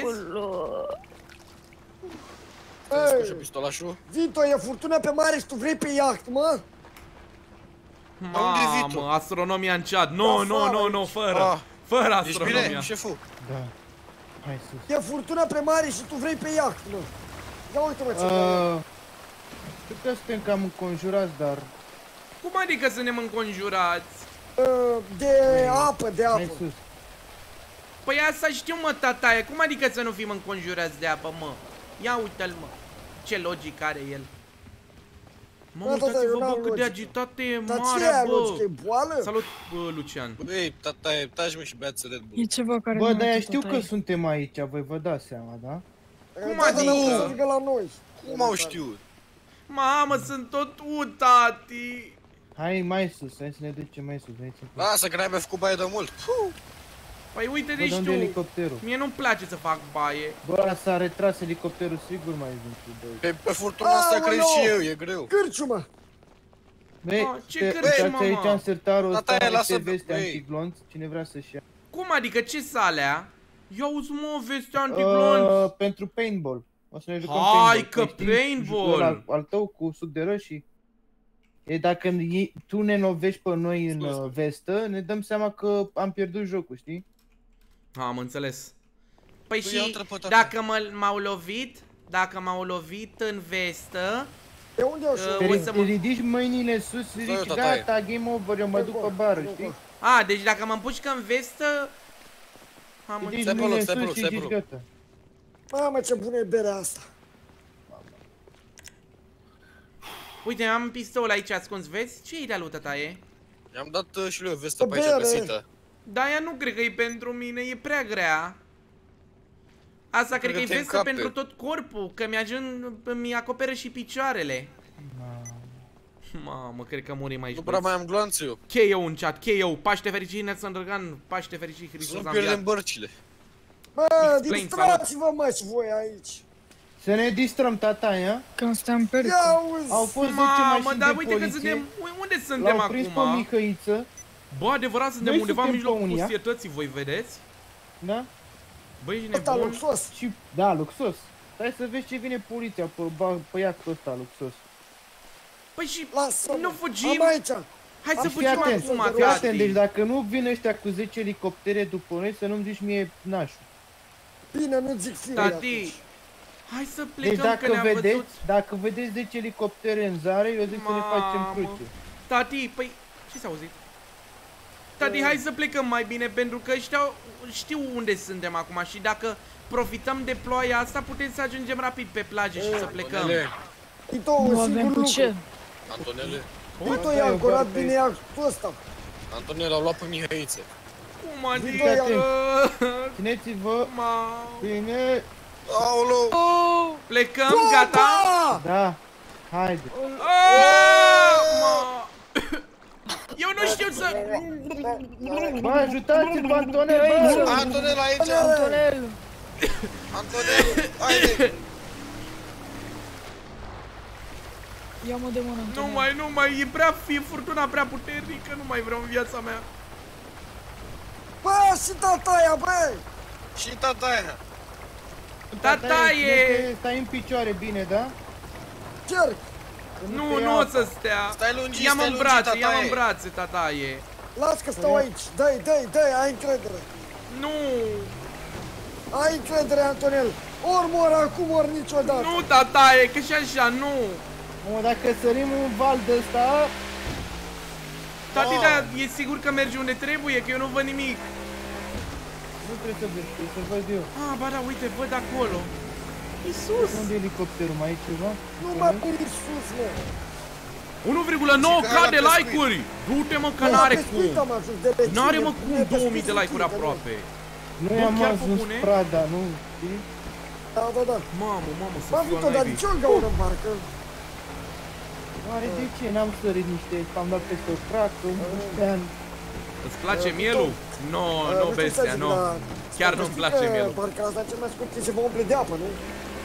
Ți-ai scos și Ei, pistolașul? Viitor, e furtuna pe mare și tu vrei pe iaht, mă? Dar unde e Vito? Mamă, astronomia în chat. Nu, nu, Afară nu, nu, aici. fără. Ah. Fără Ești astronomia. bine, șeful? Da. Hai sus. E furtuna pe mare și tu vrei pe iaht, mă. Ia uite-mă ce Uh, Cred că suntem cam înconjurați, dar... Cum adică suntem înconjurați? uh, de apă, de Hai apă. sus. Păi asta știu, mă, tataie. Cum adică să nu fim înconjurați de apă, mă? Ia uite-l, mă. Ce logic are el. Mă, Bă, tata, uitați-vă, eu bă, n-am cât de logică. agitată e Dar ce marea, e logică? E bă. boală? Salut, bă, Lucian. Băi, tataie, taci mă și beați Red Bull. E ceva care Bă, nu dar uită, știu tata, că e. suntem aici, voi vă dați seama, da? Cum Tata, n-am adică? să vină la noi. Cum au știut? Mamă, sunt tot ud, tati. Hai mai sus, hai să ne ducem mai sus, hai să... Lasă că n-ai mai făcut baie de mult. Puh. Păi uite, Bă, deci de unde e tu. elicopterul? Mie nu-mi place să fac baie. Bă, s-a retras elicopterul, sigur mai zic doi. Pe, pe furtuna asta cred Aoleu! și eu, e greu. Cârciumă! Băi, Ah, ce te- cărți, uitați mama? aici în sertarul Tata, ăsta, e, lasă- niște veste băi. antiglonț, cine vrea să-și ia. Cum adică, ce salea? Ia uzi, mă, veste antiglonț. Uh, pentru paintball. O să ne jucăm Hai paintball. că Păi știi, paintball! jocul ăla al tău cu suc de roșii. E dacă iei- tu ne lovești pe noi în Scuze. uh, vestă, ne dăm seama că am pierdut jocul, știi? Am înțeles. Păi Tu ia și intră pe tata. dacă mă- m-au lovit, dacă m-au lovit în vestă, De unde o Uh, să... Te, Ui, ri- să te mă- ridici mâinile sus, zici tata, gata, game over, eu mă duc pe bară, știi? a, deci dacă mă împușcă în vestă, am Ridici înțeles. Stai pe loc, mâinile stai pe sus loc, și stai pe zici loc. gata. Mamă, ce bună e berea asta. Uite, am pistol aici ascuns, vezi? Ce e de-a lui tataie? I-am dat uh, și lui o vestă O pe aici bere. găsită. Da, ea nu cred că e pentru mine, e prea grea. Asta cred că e te vestă încape. pentru tot corpul, că mi-ajung, mi acoperă și picioarele. Mamă, cred că murim aici. Nu prea mai băieți. am gloanț eu. K O în chat, K O, Paște fericit, Nelson Drăgan, Paște fericit, Să Hristos nu a pierdem înviat. bărcile. Bă, Explain, distrați-vă, mă, și voi aici. Să ne distrăm, tata, ia? Când suntem în pericol. Ia uzi. Au fost zece Mamă, mașini dar de uite că poliție, suntem, ui, unde suntem l-au prins pe acum? Mihăiță, Bă, adevărat, suntem Noi undeva în suntem mijlocul pe unia. pustietății, voi vedeți? da? Băi, ești Ăsta nebun? luxos. Și, da, luxos. Stai să vezi ce vine poliția pe, ba- pe iactul ăsta luxos. Păi și Lasă-mă. nu fugim? Am aici. Hai să Am Fii fugim atent, acum, fii atent, tati. deci dacă nu vin ăștia cu zece elicoptere după noi, să nu-mi zici mie nașul. Bine, nu zic fie Tati, hai să plecăm Deci dacă că ne-am vedeți, văzut. dacă vedeți zece elicoptere în zare, eu zic să ne facem Mamă. cruce. Tati, păi, ce s-a auzit? Tati, hai să plecăm mai bine, pentru că ăștia știu unde suntem acum și dacă profităm de ploaia asta, putem să ajungem rapid pe plajă și să plecăm. Antonele, Tito, un Nu avem singur cu lucru. ce. Antonele, Tito, Asta i-a e ancorat foarte- bine iactul ăsta. Antonele au luat pe Mihăiță. Cum adică? Fiți Țineți-vă Ma... bine, Aoleu! Plecăm, gata? Ah! da, haide. Ah, ma... Eu nu știu să... Bă, ajutați-vă, Antonel, bă! Antonel aici! Antonel, Antonel, haide! ia-mă de mână, Nu Antonel. mai, nu mai, e prea, e furtuna prea puternică, nu mai vreau în viața mea. Bă, și tataia, bă! Și tataia! Tataie! Stai în picioare bine, da? Cerc! Nu, te nu ia o apa. să stea. Stai lungit, Ia-mă stai în lungit, brațe, ia-mă în tataie. brațe, tataie. Las că stau aici. Dă-i, dă-i, dă-i, ai încredere. Nu, Ai încredere, Antonel. Ori mor acum, ori niciodată. nu, tataie, că și așa, nu. Mă, dacă sărim un val de ăsta, Tati, Oh. dar e sigur că mergi unde trebuie, că eu nu văd nimic. nu trebuie să vezi, trebuie să văd eu. Ah, ba da, uite, văd acolo. Iisus! Unde e elicopterul, mai e ceva? Nu mă pui sus, mă. unu virgulă nouă k de like-uri! Du-te mă că n-are cum! N-are mă cum două mii de like-uri aproape! Nu Bă, i-am chiar ajuns bune? Prada, nu? Știi? Da, da, da. Mamă, mamă, să Bă, fiu Vito, al dar de naibii. ce o gaură în barcă? Oare de ce? N-am sărit niște, am dat peste o cracă, unsprezece ani. Îți place mielul? No, nu bestia, nu. Chiar nu-mi place mielul. Barca asta cel mai scurt se va umple de apă, nu?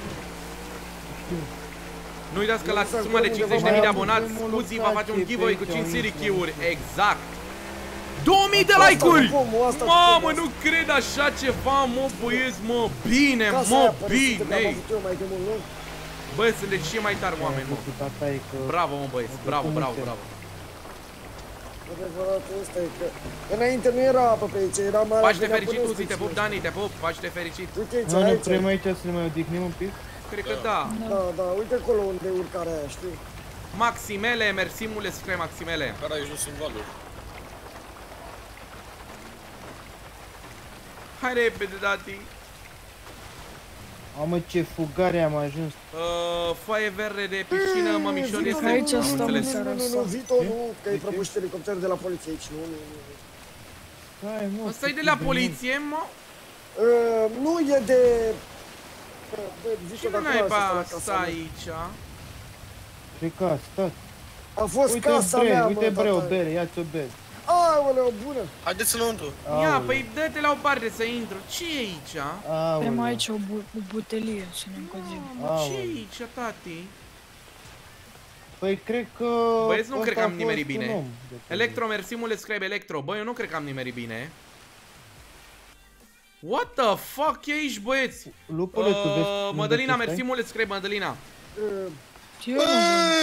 Nu uitați că la suma de cincizeci de mii de abonați, Scuzi va face un giveaway cu cinci City Key-uri. Exact! două mii de like-uri! Mamă, nu cred așa ceva, mă, băieți, mă, bine, mă, bine! Bă, sunteți și mai tari oameni, mă. Bravo, mă, băieți, bravo, bravo, bravo. Adevăratul ăsta e că înainte nu era apă pe aici, era mai... Paște fericit, Uzi, te pup, Dani, te pup, Paște fericit. Uite aici, Nu, nu aici. vrem aici să ne mai odihnim un pic? Cred că da. Da, da, uite acolo unde e urcarea aia, știi? Maximele, mersi mule, scrie Maximele. Care ai jos în valuri. Hai repede, Dati. Mamă, ce fugare am ajuns. Uh, foaie verde de piscină, mămișor este... Aici Am stăm înțeles. în Nu, nu, nu, Vito, nu, că e prăbușit elicopterul de la poliție aici, nu, nu, nu. Hai, mă, Ăsta e de la poliție, mă? Uh, nu e de... de Vito, Cine de acolo, naiba asta la asta casa mea. aici? Pe ca, stat. A fost Uite casa bre, mea, uite mă, bre, o tata. bere, ia-ți o bere. Aoleu, bună! Haideți înăuntru. Ia, Aoleu. păi dă-te la o parte să intru. Ce e aici? Avem Aoleu. aici o, bu o butelie să ne încălzim. Mamă, ce e Aoleu. aici, tati? Păi cred că... Băieți, nu ăsta cred că a am nimerit fost un bine. om de pe Electro, mersi mule, scribe Electro. Băi, eu nu cred că am nimerit bine. What the fuck e aici, băieți? Lupule, tu vezi Uh, unde Mădălina, tu mersi stai? mule, scribe Mădălina. Uh, Ce eu nu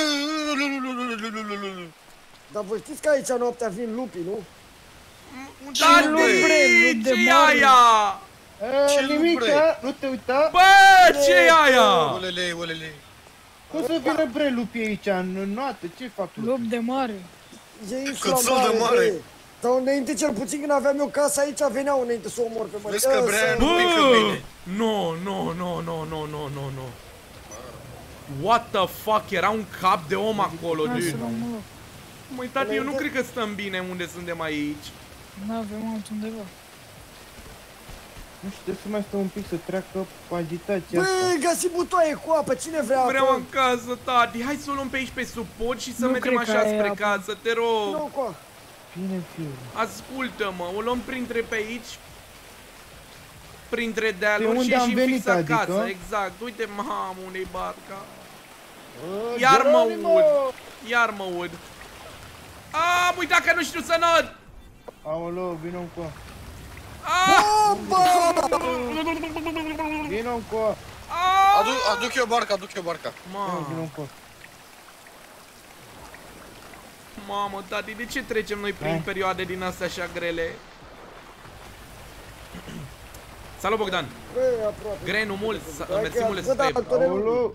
Dar voi știți că aici noaptea vin lupii, nu? Tati, lup, bre, lup de ce e mare. aia? E, nimic, bre? a? Nu te uita? Bă, ce e aia? Olele, olele. Cum să vină bre lupii aici în noapte? Ce fac lupi? lup de mare. E insula Cățel de mare, mare. bre. Dar înainte cel puțin când aveam eu casa aici, veneau înainte să o omor pe mare. Vezi că Brea nu pică Bă! bine. No, no, no, no, no, no, no, no. What the fuck? Era un cap de om acolo, Hai să dude. luăm un loc. Măi, tati, eu nu cred că stăm bine unde suntem aici. N-avem altundeva. Nu știu, trebuie să mai stăm un pic să treacă agitația asta. Băi, găsi butoaie cu apă, cine vrea apă? Vreau în casă, tati. Hai să o luăm pe aici pe suport și să Nu mergem cred că așa ai spre apă. casă, te rog. Nu, cu apă. Bine, fiu. Ascultă-mă, o luăm printre pe aici. Printre De dealuri unde și am ieșim venit, fix adică? acasă. Exact. Uite, mamă, unde-i barca. Bă, Iar mă Geronimo! ud. Iar mă ud. Am uitat că nu știu să năd. Aoleu, vină încoa. Ah! Vină încoa. Ah! Adu aduc eu barca, aduc eu barca. Mamă. Vină încoa. Mamă, tati, de ce trecem noi prin Hai. perioade din astea așa grele? Salut, Bogdan! Băi, aproape. Grenu mult, Hai mersi că- mult bă, da, să Antonel, Aoleu.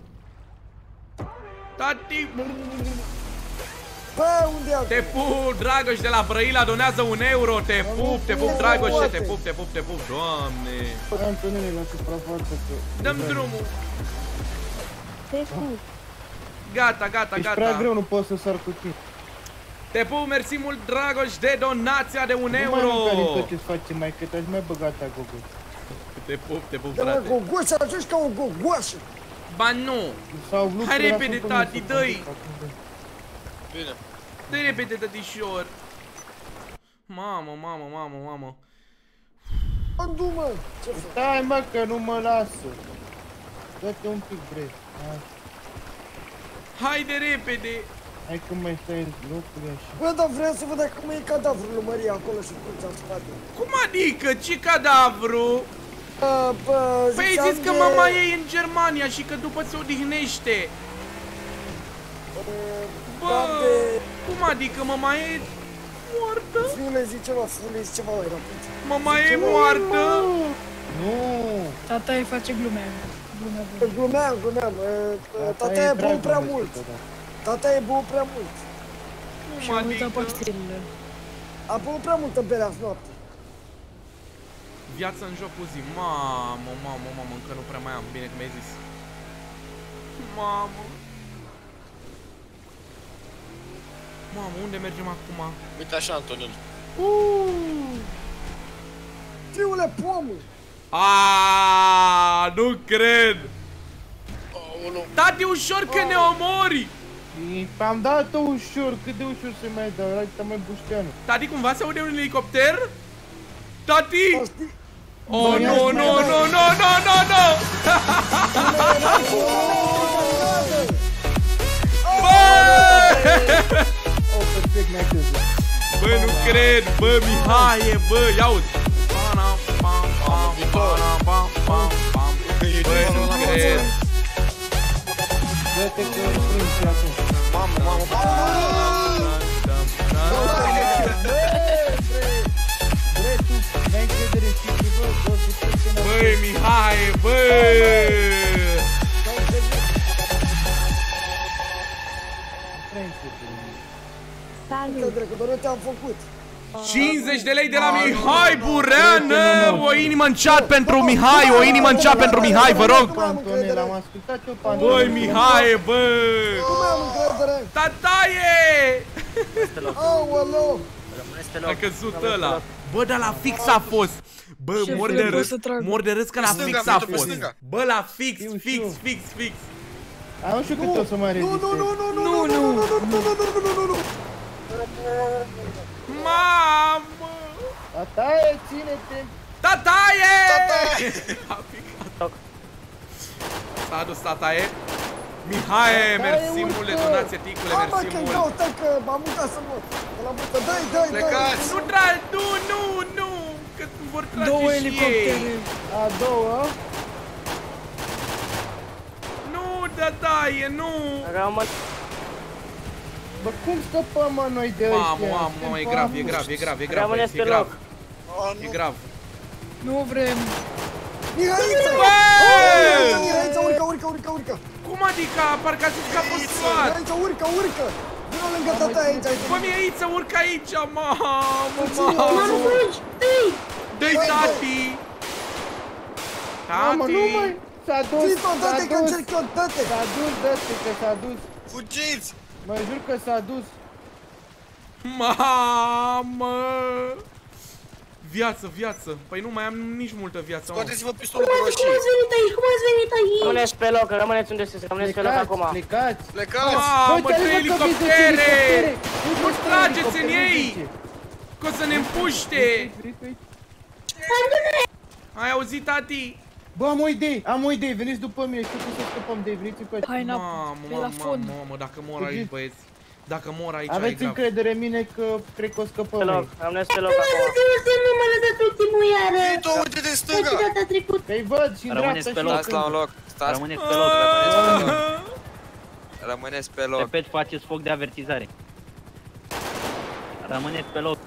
Tati! Bă, unde e Te pup, Dragoș de la Brăila donează un euro, te pup, te pup, Dragoșe, te pup, te pup, te pup, Doamne! Antonele la suprafață că... Dăm drumul! Te pup. Gata, gata, Ești prea gata! greu, nu pot să sar cu tine. Te pup, mersi mult, Dragoș, de donația de un Nu mai euro! mânca din tot ce-ți face mai, că te-aș mai băgat acolo. Te pup, te pup, Dă mă, frate! gogoșă, ajungi ca o gogoșă. Ba nu! Sau lucruri Hai repede, acum tati, până dă-i! să fac. Bine. Dă-i repede, tătișor! Mamă, mamă, mamă, mamă! Andu-mă. Ce fac? Stai mă că nu mă lasă. Dă-te un pic bre. Hai, Haide repede! hai că mai stai în locul așa. Bă, dar vreau să văd dacă mai e cadavrul lui Maria acolo și crucea în spate. Cum adică? Ce cadavru? Bă, bă, Păi ai ziceam zis că de- mama ei e în Germania și că după se odihnește. Bă, Doamne, cum adică mama e moartă? fiule, zic ceva, fiule, zic ceva mai rapid. Mama e moartă? Nu! Tata îi face glume. Glume bună. Glumeam, glumeam, e, e, tata e bun prea mult. Tata e bun prea mult. Cum Și-a uitat adică? pastilele. A băut prea multă bere azi noapte. Viața în joc cu zi. Mamă, mamă, mamă, încă nu prea mai am. Bine că mi-ai zis. Mamă. Mamă, unde mergem acum? Uite așa, Antonel. Fiule, pomul! Aaaa, nu cred! Aoleu. Tati, ușor că ne omori! Am dat-o ușor, cât de ușor să mai dau, arată mai bușteanul. Tati, cumva se aude un elicopter? Tati! Știi? Oh, nu, nu, nu, nu, nu, nu, nu! Oh, perfect, mi-ai crezut. Bă, nu cred, bă, Mihaie, bă, ia-uzi! Bă, nu cred! Dă-te că strâng și acum. Mamă, mamă, Bre, tu, n-ai încredere în tine, bă, bă, du-te că Băi, Mihaie, bă! Încredere, că doar eu te-am făcut. cincizeci de lei de la Mihai Bureană! O inimă în chat pentru Mihai, o inimă în chat pentru Mihai, vă rog! Antonel, am ascultat eu pe Antonel. Băi, Mihai, bă! Nu mai am încredere. Tataie! Aoleu! A căzut ăla. Bă, dar la fix a fost. Bă, Șefule, mor de pot râs, să trag. mor de râs că la Pe stânga, fix a Vito, pe fost. stânga. Bă, la fix, Știu, fix, știu. fix, fix. Am știu cât o să mai Nu, reziste. nu, nu, nu, nu, nu, nu, nu, nu, nu, nu, nu, nu, nu, nu. Mamă! Tataie, ține-te! Tataie! Tataie! A picat. S-a adus Tataie. Mihai, mersi mult de donație, ticule, Hai, mă, mersi că-i mult. dau, stai că m-am mutat să mor. Că l-am mutat, dai, dai, dai. Plecați! Nu tragi, nu, nu, nu, că vor trage Două și elicoptere. ei. A doua. Nu, Tataie, nu. Bă, cum scăpăm, mă, noi de ăștia? Mamă, mamă, mamă, e grav, e grav, e grav, e grav, Rămâneți e pe grav, loc. Oh, e nu. grav. Nu vrem. Mihaiță! Bă! Mihaiță, Mihaiță, urcă, urcă, urcă, urcă. Cum adică? Parcă a zis că a fost luat. Mihaiță, urcă, urcă. Vino lângă tata aici, aici. Bă, Mihaiță, urcă aici, mamă, Mamă, mamă. fugi! Ei! Dă-i tati. Mamă, nu mai... Tati. S-a dus, Vito, s-a dă-te că dus. încerc eu, dă-te. S-a dus, dă-te că s-a dus. Fugiți! Mă jur că s-a dus. Mamă. Viață, viață. Păi nu mai am nici multă viață, mă. Scoateți-vă pistolul cu Cum roșii! ați venit aici? Cum ați venit aici? Rămâneți pe loc, rămâneți unde sunteți, rămâneți pe loc Plecați, acum. plecați. Plecați! Mamă, Bă, trei ți-ai văzut că vin zece elicoptere! elicoptere? Nu Uite, trageți în elicoptere, ei! zece. Că o să ne împuște! Uite, uite. Ai auzit, tati? Bă, am o idee, am o idee, veniți după mine, știu cum să scăpăm de ei, veniți încoace. Hai înapoi, Mamă, pe la mamă, fund. mamă, mamă, dacă mor aici, Fugiți. băieți. Dacă mor aici, e Aveți grav. încredere în mine că cred că o scăpăm Pe loc, noi. rămâneți pe loc Nu mă acum. lăsați, ultim, nu mă lăsați ultimul iară. Vito, uite-te în Ca și stânga! data trecută. Că-i văd și în Rămâneți dreapta pe și loc. în Stați la un stânga. loc. Stați. Rămâneți pe loc, rămâneți pe loc. Rămâneți pe loc. Repet, faceți foc de avertizare. Rămâneți pe loc.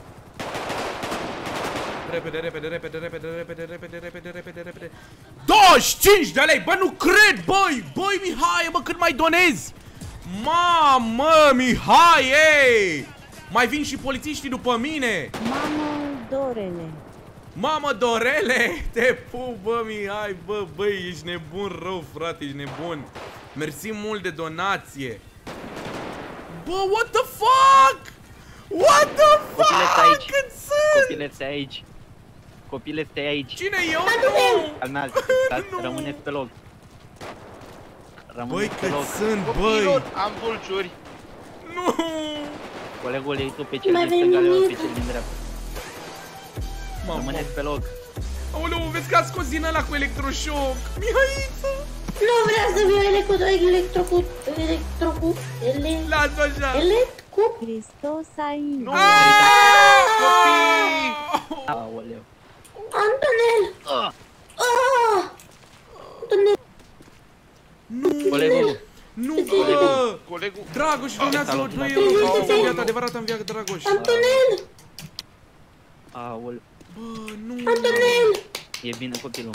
Repede, repede, repede, repede, repede, repede, repede, repede, repede. douăzeci și cinci de lei, bă, nu cred, băi! Băi, Mihai, bă, cât mai donezi? Mamă, Mihai, ei! Mai vin și polițiștii după mine! Mamă, Dorele. Mamă, Dorele, te pup, bă, Mihai, bă, băi, ești nebun rău, frate, ești nebun. Mersi mult de donație. Bă, what the fuck? What the Copile, stai fuck? aici. Cât sunt? Copile, stai aici. Copile, stai aici. Cine eu? Nu! Calmează, stați, rămâneți pe loc. Băi, Rămâneți pe cât loc. sunt, băi! Copilor, am dulciuri. Nu! Colegul ei tu pe cel Mai din avem stânga, Leo, pe nimic. cel din dreapta. Mamă, Rămâneți pe loc. aoleu, vezi că a scos din ăla cu electroșoc! Mihaiță! Nu vreau să fiu electro, electrocut, electrocut, ele, Lasă așa! electru. Hristos aici. Nu! Aaaa! Copii! Aoleu. Antonel! Ah! Ah! Antonel! Nu! Colegul, Nu, bă! Colegul. Dragoș, donează-l Salut, doi salut. euro! Salut. S-a înviat, adevărat am înviat Dragoș! Antonel! aoleu. Bă, nu! Antonel! E bine copilul.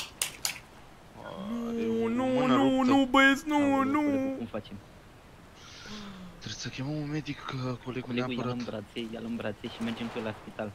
Nu, nu, nu, nu, băieți, nu, Aoleu, nu! colegul, cum facem? Trebuie să chemăm un medic, că colegul Colegul ia-l neapărat. în brațe, ia-l în brațe și mergem cu el la spital.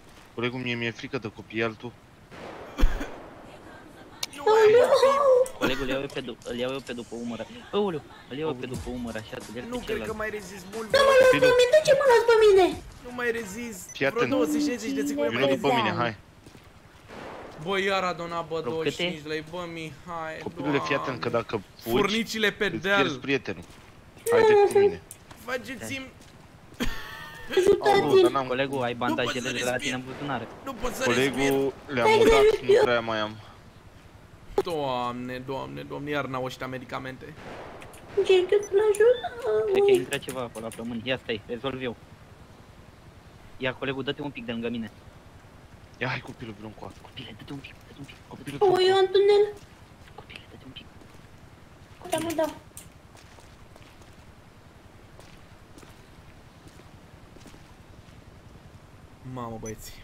Colegul mie mi-e frică de copii, altul. Colegul, Colegul îl iau eu pe, du îl iau eu pe după umăr. Aoleu, îl iau eu pe după umăr așa, să Nu cred că mai rezist mult. Nu mă luați pe mine, de ce mă luați pe mine? Nu mai rezist. Fii Vreo atent. două sute șaizeci de secunde mai Vino rezist. după mine, hai. Bă, iar a donat, bă, Rog, douăzeci și câte? cinci lei, bă, Mihai, Copilule, fii atent că dacă fugi, Furnicile pe îți deal. pierzi prietenul. Haide cu mine. Faceți-mi... Aoleu, dar n-am- Colegul, ai pot bandajele să de la respir. tine în buzunar. Nu pot să respir. Colegul le-am udat, nu prea mai am. Doamne, doamne, doamne, iar n-au ăștia medicamente. Încerc eu să-l ajut. Cred că intră ceva acolo la plămâni. Ia stai, rezolv eu. Ia, colegul, dă-te un pic de lângă mine. Ia, hai copilul, vino încoa. Copile, dă-te un pic, dă-te un pic. Copile, O, eu în tunel. copile, dă-te un pic. Da, mă dau. Mamă, băieți.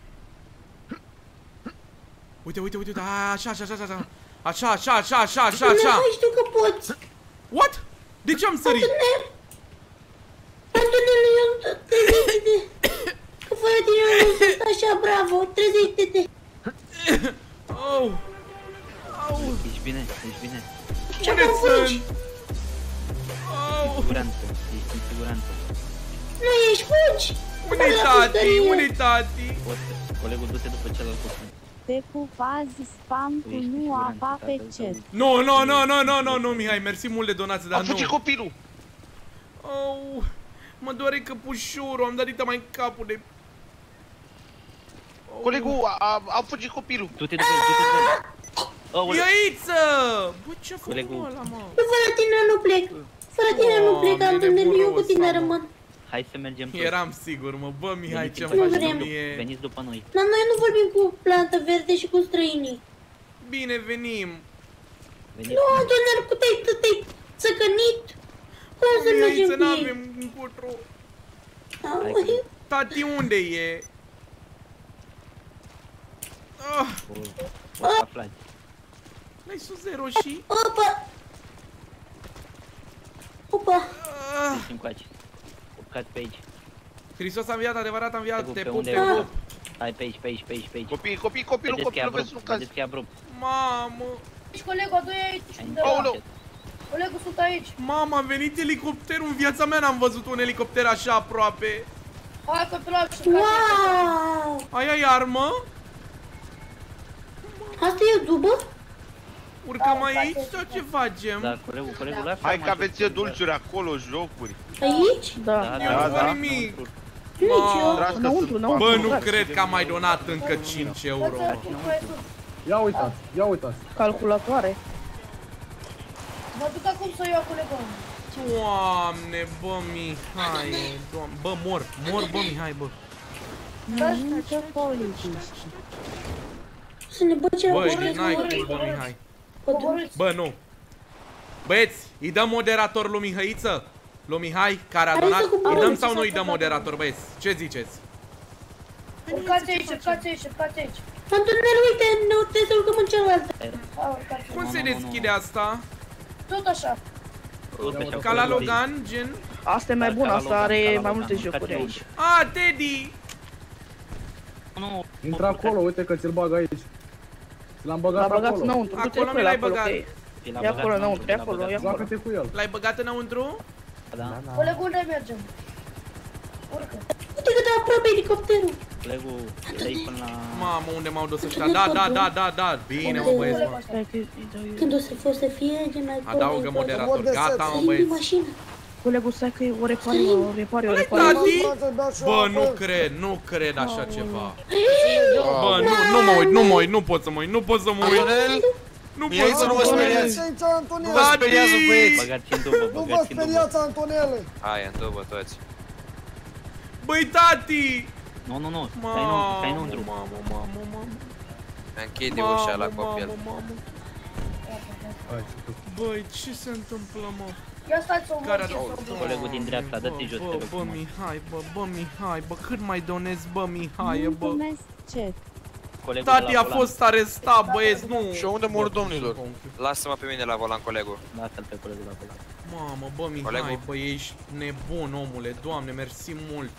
Uite, uite, uite, uite, a, așa, așa, așa, așa. Așa, așa, așa, așa, așa, Tunel, așa. hai, știu că poți. What? De ce am sărit? Tunel. La tunel, eu trezește-te. Că fără tine nu sunt așa, bravo, trezește-te. Oh. Au. Ești bine, ești bine. Unde sunt? Au. Siguranță, ești în siguranță. Nu ești, fugi. Unde-i tati? Unde-i tati? Poți, colegul, du-te după celălalt copil. Te pupazi spam cu Ești nu siguranță, apa pe tatăl chat. tău. Nu, nu, nu, nu, nu, nu, nu, Mihai, mersi mult de donație, A dar fugit nu. copilul! Au. Mă doare căpușorul, am dat dita mai în capul de... Au. Colegul, a, a, a fugit copilul! Du-te după el, du-te după el. Aoleu, Iaiță! Bă, ce-a făcut Colegul. ăla, mă? Eu fără tine nu plec. Fără tine nu plec, am Doamne, tunel, eu cu nebulos, tine mamă. rămân. hai să mergem toți. Eram sigur, mă. Bă, Mihai, Veniți ce-mi în faci vrem. tu mie? Veniți după noi. Dar noi nu vorbim cu plantă verde și cu străinii. Bine, venim. Veniți. Nu, tunel, cu te-ai te-ai țăcănit. Cum să mergem Iaiță, cu ei? n-avem încotro. Hai Au, că- Tati, unde e? Ah, O, o să aflați. n-ai sus de roșii? Opa! Opa! Ah. Deci încoace. Urcați pe aici. Hristos a înviat, adevărat a înviat, Pe te pup, unde te e pup. abrupt? Hai pe aici, pe aici, pe aici, pe aici. Copii, copii, copilul, Vedeți că e copilul, vezi, abrupt, nu cazi. vedeți că e abrupt. Mamă, Deci colegul, adu aici. undeva. Aoleu! Colegul sunt aici. mamă, a venit elicopterul, în viața mea n-am văzut un elicopter așa aproape. Hai copilul și Wow! Ai, ai armă? Asta e o dubă? Urcăm Da, aici face- sau ce facem? Da, colegul, colegul, lasă. Hai că aveți dulciuri acolo, jocuri. Aici? Da. Da, Da, da, da. nimic. Nici eu. Dragi că Înăuntru, sunt înăuntru. Bă, nu cred că am mai donat încă cinci euro. Ia uitați, ia uitați. Calculatoare. Mă duc acum să iau colegul. Doamne, bă, Mihai, doamne, bă, mor, mor, bă, Mihai, bă. Mănâncă politici. Să ne băgea Bă, acolo. n-ai cum, bă, Mihai. Coborâți. Bă, nu. Băieți, îi dăm moderator lui Mihăiță? Lui Mihai, care a Hai donat? să coborâm. Îi dăm sau nu îi dăm moderator, băieți? Ce ziceți? Urcați aici, urcați aici, urcați aici. Antonel, uite, ne trebuie să urcăm în cealaltă. Hai, urcați. Cum Nu, se nu, nu, deschide nu. asta? Tot așa. Tot așa, Ca la colegul, Logan, gen? Asta e mai Ca bună, la asta Logan, ca are la mai Logan, multe urcați jocuri înăuntru. aici. Ah, Teddy! Nu, Intră acolo, uite că ți-l bag aici. L-am băgat L-a băgat acolo. înăuntru, du-te Acolo cu mi el l-ai acolo, băgat. că e- ți l-a E băgat acolo înăuntru, înăuntru, e l-a acolo, băgat e acolo. Joacă-te cu el. L-ai băgat înăuntru? Da, Colegul, unde mergem? Urcă. Uite cât de aproape elicopterul. colegul, e de aici până la... Mamă, unde m-au dus ăștia? Da, da, da, da, da. Bine, mă, băieți, mă. Stai că îi dau eu. Când o să fost să fie, gen mai Adaugă moderator. Gata, mă, Sărim din băieți. mașină. Colegul, stai că o repar eu, o repar eu, o repar eu. Tati? Tati? Bă, nu cred, nu cred așa ceva. Bă, nu, nu mă uit, nu mă uit, nu pot să mă uit, nu pot să mă uit. Antonel, Nu pot Mihai, să să nu mă vă uit. speriați. Antonele! Vă speriază, băieți. Băgați în dubă, Nu vă băgați în dubă. speriați, Antonele! Hai, în dubă toți. Băi, tati! Nu, nu, nu, stai înăuntru, stai înăuntru. Mamă, mamă, mamă, Închide ușa la mamă, copil. mamă, mamă. Hai, ce tu. Băi, ce se întâmplă, mă? Ia stați o Care mă. Colegul din dreapta, dă-te jos, Bă, te rog bă, frumos. Mihai, bă, bă, Mihai, bă, cât mai donezi, bă, Mihai, bă. Mulțumesc chat. Colegul de Tati la a volan. fost arestat, băieți, nu. Și unde mor domnilor? Lasă-mă pe mine la volan, colegul. Lasă-l pe colegul la volan. Mamă, bă, Mihai, Colegul. bă, ești nebun, omule, Doamne, mersi mult.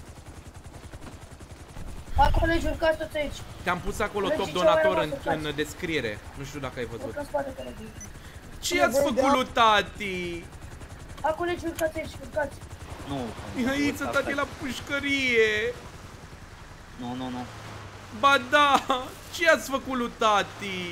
Hai colegi, urcați toți aici. Te-am pus acolo Mergi top ce donator mai în, rămas să în descriere. Nu știu dacă ai văzut. Urcă în spate, colegii. Ce ați făcut lui tati? Acolo aici, urcați aici, urcați. Nu. Mihăiță, tati e la pușcărie. Nu, nu, nu. Ba da, ce ați făcut lui tati?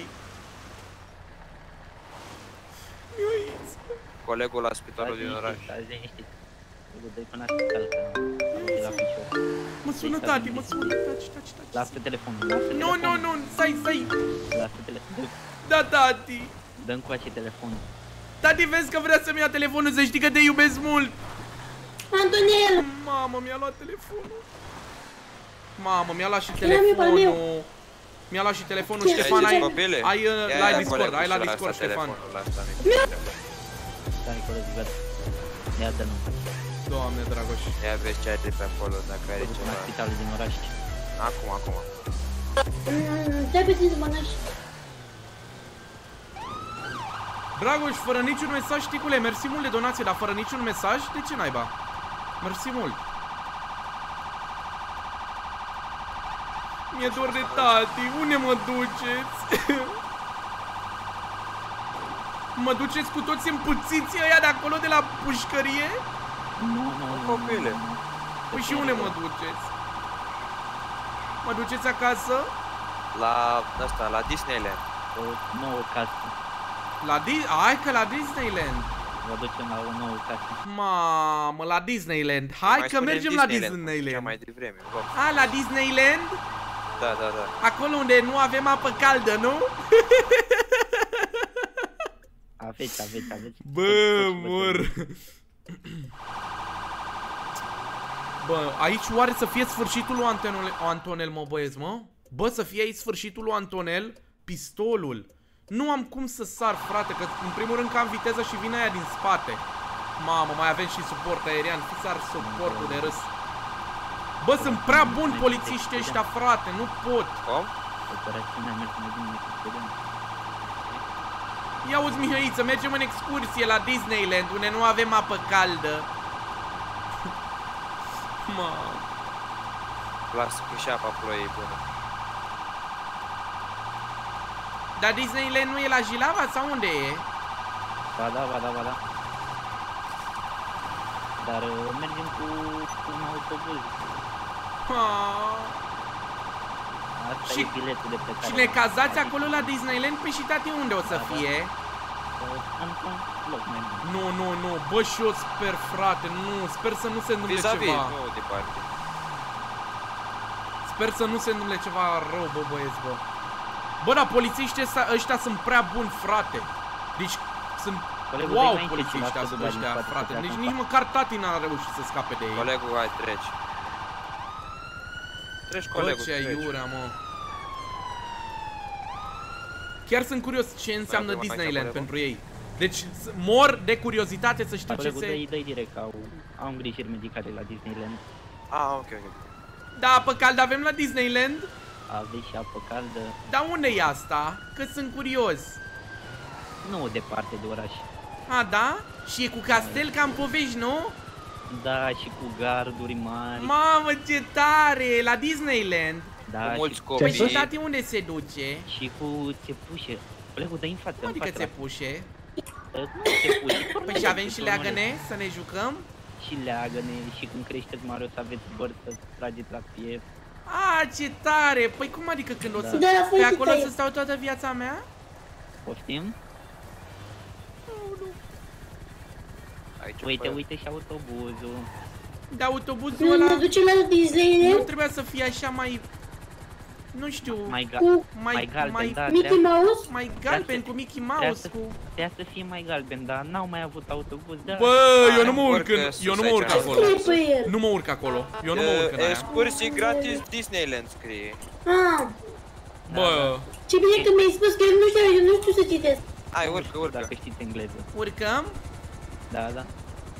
Mihăiță. Colegul la spitalul din oraș. Dă-i până la spital, că e la picior. Mă sună tati, mă sună tati, tati, tati. Lasă telefonul, lasă telefonul. Nu, nu, nu, stai, stai. Lasă telefonul. Da, tati. Dă-mi coace telefonul. Tati, vezi că vrea să-mi ia telefonul, să știi că te iubesc mult. Antonel! Mamă, mi-a luat telefonul. Mamă, mi-a luat și telefonul. Mi-a luat și telefonul, Ștefan, ai, ai la Discord, ai la Discord, Ștefan. Stai, coleg, gata. Ia dă-nu. Doamne, Dragoș. Ia vezi ce ai de pe acolo, dacă are ceva. La spitalul din oraș. Acum, acum. Stai puțin să mănânci. Dragoș, fără niciun mesaj, șticule, mersi mult de donație, dar fără niciun mesaj, de ce naiba? Mersi mult. Mi-e dor de tati, unde mă duceți? Mă duceți cu toți împuțiții ăia de acolo, de la pușcărie? Nu, nu, nu. Copile. Păi și unde mă duceți? Mă duceți acasă? La asta, la Disneyland. O nouă casă. La Di... Hai că la Disneyland. Vă ducem la o nouă casă. Mamă, la Disneyland. Hai Mai că mergem Disneyland, la Disneyland. Cea mai devreme. A, la Disneyland? Da, da, da. Acolo unde nu avem apă caldă, nu? Aveți, aveți, aveți. Bă, mor. Bă, aici oare să fie sfârșitul lui Antonel, Antonel, mă băieți, mă? Bă, să fie aici sfârșitul lui Antonel, pistolul. Nu am cum să sar, frate, că în primul rând că am viteză și vine aia din spate. Mamă, mai avem și suport aerian, fi sar suportul de râs. Bă, sunt prea buni polițiștii ăștia, frate, nu pot. Cum? Operațiunea merge mai bine decât student. Ia uzi, Mihăiță, mergem în excursie la Disneyland, unde nu avem apă caldă. Mamă. Lasă că și apa ploie e bună. Dar Disneyland nu e la Jilava sau unde e? Ba da, ba da, ba da. Dar uh, mergem cu, cu un autobuz. Ah. Asta și, e biletul de plecare. Și ne cazați acolo la Disneyland? Păi și tati, unde o să da, fie? Da. Într-un loc mai bun. Nu, nu, nu, bă, și eu sper, frate, nu, sper să nu se întâmple ceva. Nu, departe. Sper să nu se întâmple ceva rău, bă, băieți, bă. Bă, dar polițiștii ăștia, ăștia sunt prea buni, frate. Deci, sunt, colegul, wow, polițiștii ăștia, ăștia, frate. Deci nici măcar tati n-a reușit să scape de ei. Colegul, hai, treci. Treci, colegul, bă, ce treci. aiurea, mă. Chiar sunt curios ce înseamnă Disneyland pentru ei. Deci, mor de curiozitate să știu ce se... Colegul, dă-i direct, au, au îngrijiri medicale la Disneyland. Ah, ok, ok. Da, apă caldă avem la Disneyland? Aveți și apă caldă. Dar unde e asta? Că sunt curios. Nu departe de oraș. A, da? Și e cu castel ca în povești, nu? Da, și cu garduri mari. Mamă, ce tare! La Disneyland. Da, cu mulți copii. Păi și tati unde se duce? Și cu țepușe. Colegul, dă-i în față. Adică țepușe? Nu țepușe. Păi și avem și leagăne să ne jucăm? Și leagăne, și când creșteți mare o să aveți băr să trageți la piept. A, ce tare! Păi cum adică când o să... Da, pe acolo să stau toată viața mea? Poftim? Uite, uite și autobuzul. De autobuzul ăla... Ne duce la Disneyland? Nu trebuia să fie așa mai... Nu știu... Mai, ga cu... mai, mai galben, mai, da. Mickey Mouse? Mai galben, cu Mickey Mouse, cu... Trebuia să fie mai galben, dar n-au mai avut autobuz, da. Bă, eu nu mă urc în... Eu nu mă urc acolo. Nu mă urc acolo. Eu nu mă urc în aia. Excursii gratis Disneyland scrie. Ah. Bă. Ce bine că mi-ai spus că eu nu știu, eu nu știu să citesc. Hai, urcă, urcă. Dacă știți engleză. Urcăm? Da, da.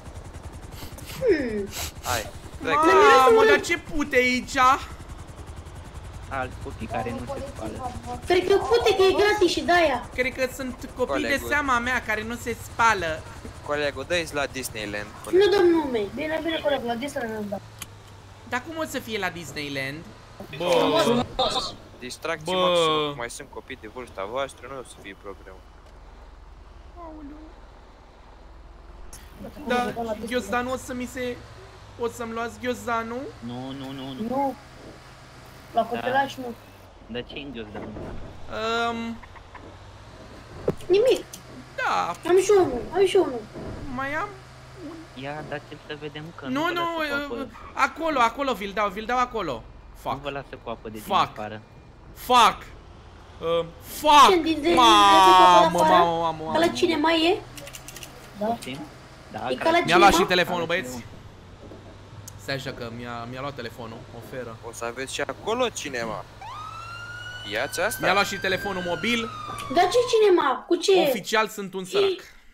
Hmm. Hai. Mamă, dar ce pute aici? Alți copii care nu se spală. Cred că pute că e gratis și de-aia. Cred că sunt copii Colegul. de seama mea care nu se spală. Colegul, dă-i la Disneyland. Nu dăm nume. Bine, bine, coleg, la Disneyland, da. Dar cum o să fie la Disneyland? Bă. Distracție maximum. Mai sunt copii de vârsta voastră, nu o să fie problemă. Da, ghiozdanul o să mi se... O să-mi luați ghiozdanul? Nu, nu, nu, nu. Nu. La copilaj nu. Dar ce-i în ghiozdanul? Um, Nimic. Da. Am și unul, am și unul. Mai am? Ia, dați-l să vedem că Nu, nu, uh, acolo, acolo vi-l dau, vi-l dau acolo. Fuck. Nu vă lasă cu apă de din Fuck. afară. Fuck. Uh, fuck. Ce, din de- Mamă, din de- mamă, mamă, Ca la cine mai e? Da. Da, E ca la Mi-a luat și cineva? telefonul, băieți. Stai așa că mi-a mi-a luat telefonul, oferă. O să aveți și acolo cinema. Iați asta? Mi-a luat și telefonul mobil. Dar ce cinema? Cu ce? Oficial sunt un sărac.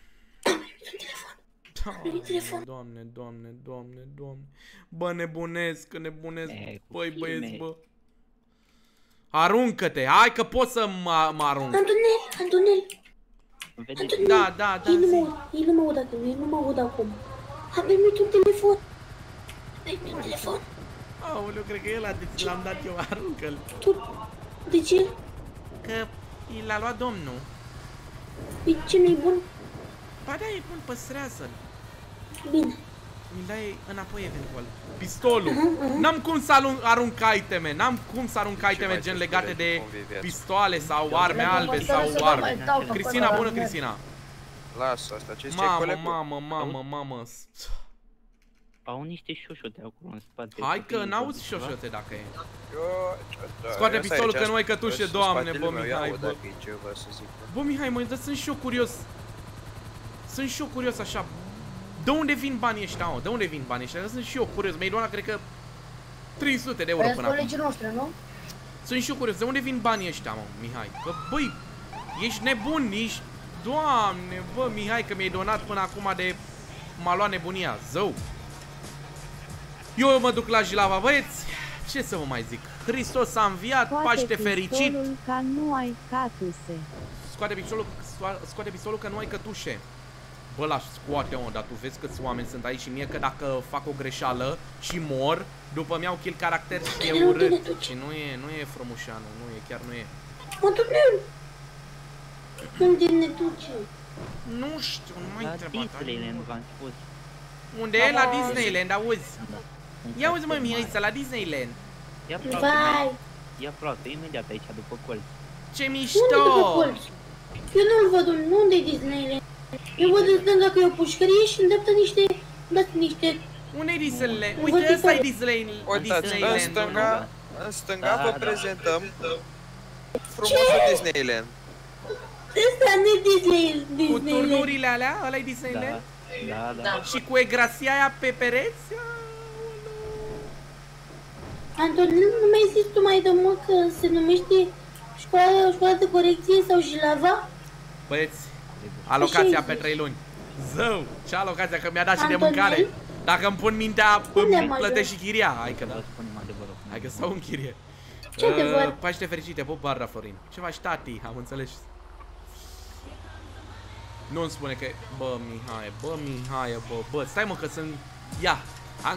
Telefon. Doamne, doamne, doamne, doamne. Bă, nebunesc, nebunesc. Băi, băieți, bă. Aruncă-te, hai că pot să mă, mă arunc. Antonel, Antonel. Antonel. Da, da, da, Ei nu zi. mă aud, ei nu mă aud acum, ei nu mă aud acum. Am primit un telefon. Am primit un telefon. Aoleu, cred că el a deci l-am dat eu, aruncă-l. Tu, de ce? Că i l-a luat domnul. Păi ce nu-i bun? Ba da, e bun, păstrează-l. Bine. Mi-l dai înapoi eventual. Pistolul. Uh-huh, uh-huh. N-am cum să arunc, arunc iteme, n-am cum să arunc iteme gen legate de pistoale sau arme albe sau arme. Cristina, bună Cristina. Lasă asta, ce zice Mamă, colegul? mamă, mamă, mamă. Au niște șoșote acolo în spate. Hai că n-auzi șoșote dacă e. Da, Scoate ia pistolul stai, că nu ai cătușe, în doamne, spatele bă, meu, ia Mihai, aud bă. dacă e ceva să zic. Bă, Mihai, mă, dar sunt și eu curios. Sunt și eu curios așa. De unde vin banii ăștia, mă? De unde vin banii ăștia? Sunt și eu curios. Mi-ai luat, cred că, trei sute de euro Păi până acum. colegii noștri, nu? Sunt și eu curios. De unde vin banii ăștia, mă, Mihai? Că, băi, ești nebun, ești... Doamne, bă, Mihai, că mi-ai donat până acum de... M-a luat nebunia, zău. Eu mă duc la Jilava, băieți. Ce să vă mai zic? Hristos a înviat, Paște fericit. Ca nu ai catuse. Scoate pistolul, scoate pistolul că nu ai cătușe. Bă, la scoate, mă, dar tu vezi câți oameni sunt aici și mie că dacă fac o greșeală și mor, după mi-au kill caracter și e urât. Și nu e, nu e frumușeanu, nu e, chiar nu e. Antonel! Unde ne duce? Nu știu, nu mai La întrebat. Disneyland v-am spus. Unde e? La Disneyland, auzi? Ia uzi, mă, Mihaița, la Disneyland. Ia Vai! proaspăt, ia proaspăt, imediat aici, după colț. Ce Unde mișto! după colț? Eu nu-l văd, unde e Disneyland? Eu văd în stânga că e o pușcărie și în dreapta niște... dați niște... Unde-i Disneyland? Uite, ăsta e Disneyland. Uitați, în stânga, în stânga Da, vă da. prezentăm frumosul Disneyland. Ăsta nu e Disney, Cu Disneyland. turnurile alea, ăla e Disneyland? Da, da. Și cu egrasia aia pe pereți? Antonel, nu mai zici tu mai de mă că se numește școala, școala de corecție sau Jilava? Băieți, alocația Ce pe trei luni. Zău, ce alocația, că mi-a dat și de Antonel? mâncare. Dacă îmi pun mintea, Unde îmi am plătesc ajuns? și chiria. Hai că da. Vă spunem adevărul. Hai că stau în chirie. Ce adevăr? Paște fericite, pup barra, Florin. Ce faci, tati? Am înțeles. Nu-mi spune că... Bă, Mihai, bă, Mihai, bă, bă, stai mă că sunt... Ia, am...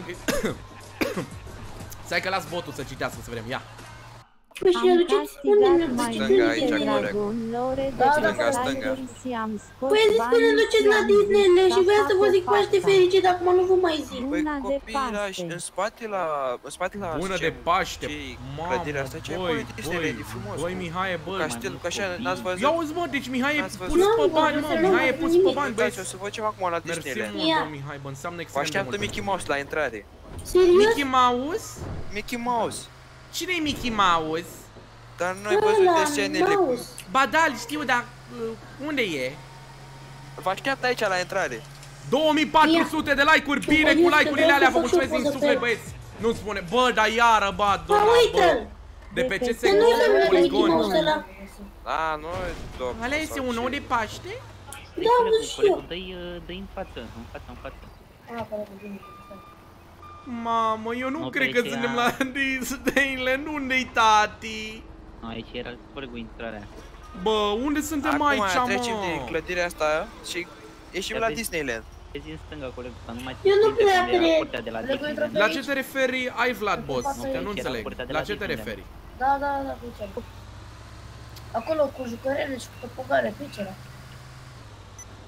Stai că las botul să citească, să vedem, ia. Păi și ne duceți? Unde ne duceți? Stânga, aici, corect. Da, Stânga, stânga. Păi a zis că ne duceți la Disneyland și vreau să vă zic Paște fericit, acum nu vă mai zic. Păi copilaș, în spate la... în spate la... Bună ce- de Paște, ce-i mamă, clădirea asta, ce acolo băi, e Disneyland, băi, e frumos. băi, Mihai, bă, Castelul, că așa n-ați văzut? Ia uzi, mă, deci Mihai e N-ați pus văzut? pe bani, mă, Nu, Mihai e nu, pus nimic. pe bani, Uitați, o băieți. să vă facem acum la Mersi Disneyland. mult, Ia. bă, Mihai, bă, înseamnă Vă extrem de așteaptă mult. Mickey Mouse la intrare. Serios? Mickey Mouse? Mickey Mouse. Cine-i Mickey Mouse? Dar nu ai văzut Ăla, desenele cum... Mouse. Ba da, îl știu, dar uh, unde e? Vă așteaptă aici la intrare. două mii patru sute de like-uri, bine cu like-urile alea, vă mulțumesc din suflet, băieți. Nu spune, bă, dar iară, bă, Ba, doamna, bă. uite-l! De pe ce Să se nu uităm la Mickey poligon? Mouse ăla. Da, nu e doar... Alea este un ou de Paște? Da, am văzut și eu. Colegul, dă-i uh, dă-i în față, în față, în față. Ah, colegul, bine. Mamă, eu nu Nu, cred pe că aceea- suntem la Disneyland, unde-i tati? Nu, aici era colegul intrarea. Bă, unde suntem Acum aici, trecem de mă? clădirea asta și ieșim Ia la vezi. Disneyland. Vezi în stânga, colegul, că nu mai Eu nu țin prea de unde era cred. curtea de la Colegul intră Disneyland. pe La ce te referi, ai Vlad, boss? Nu, Că nu aici era înțeleg. curtea de La la ce te Disneyland. referi? Da, da, da, pe ce Acolo cu jucărele și cu topogare, pe ce era?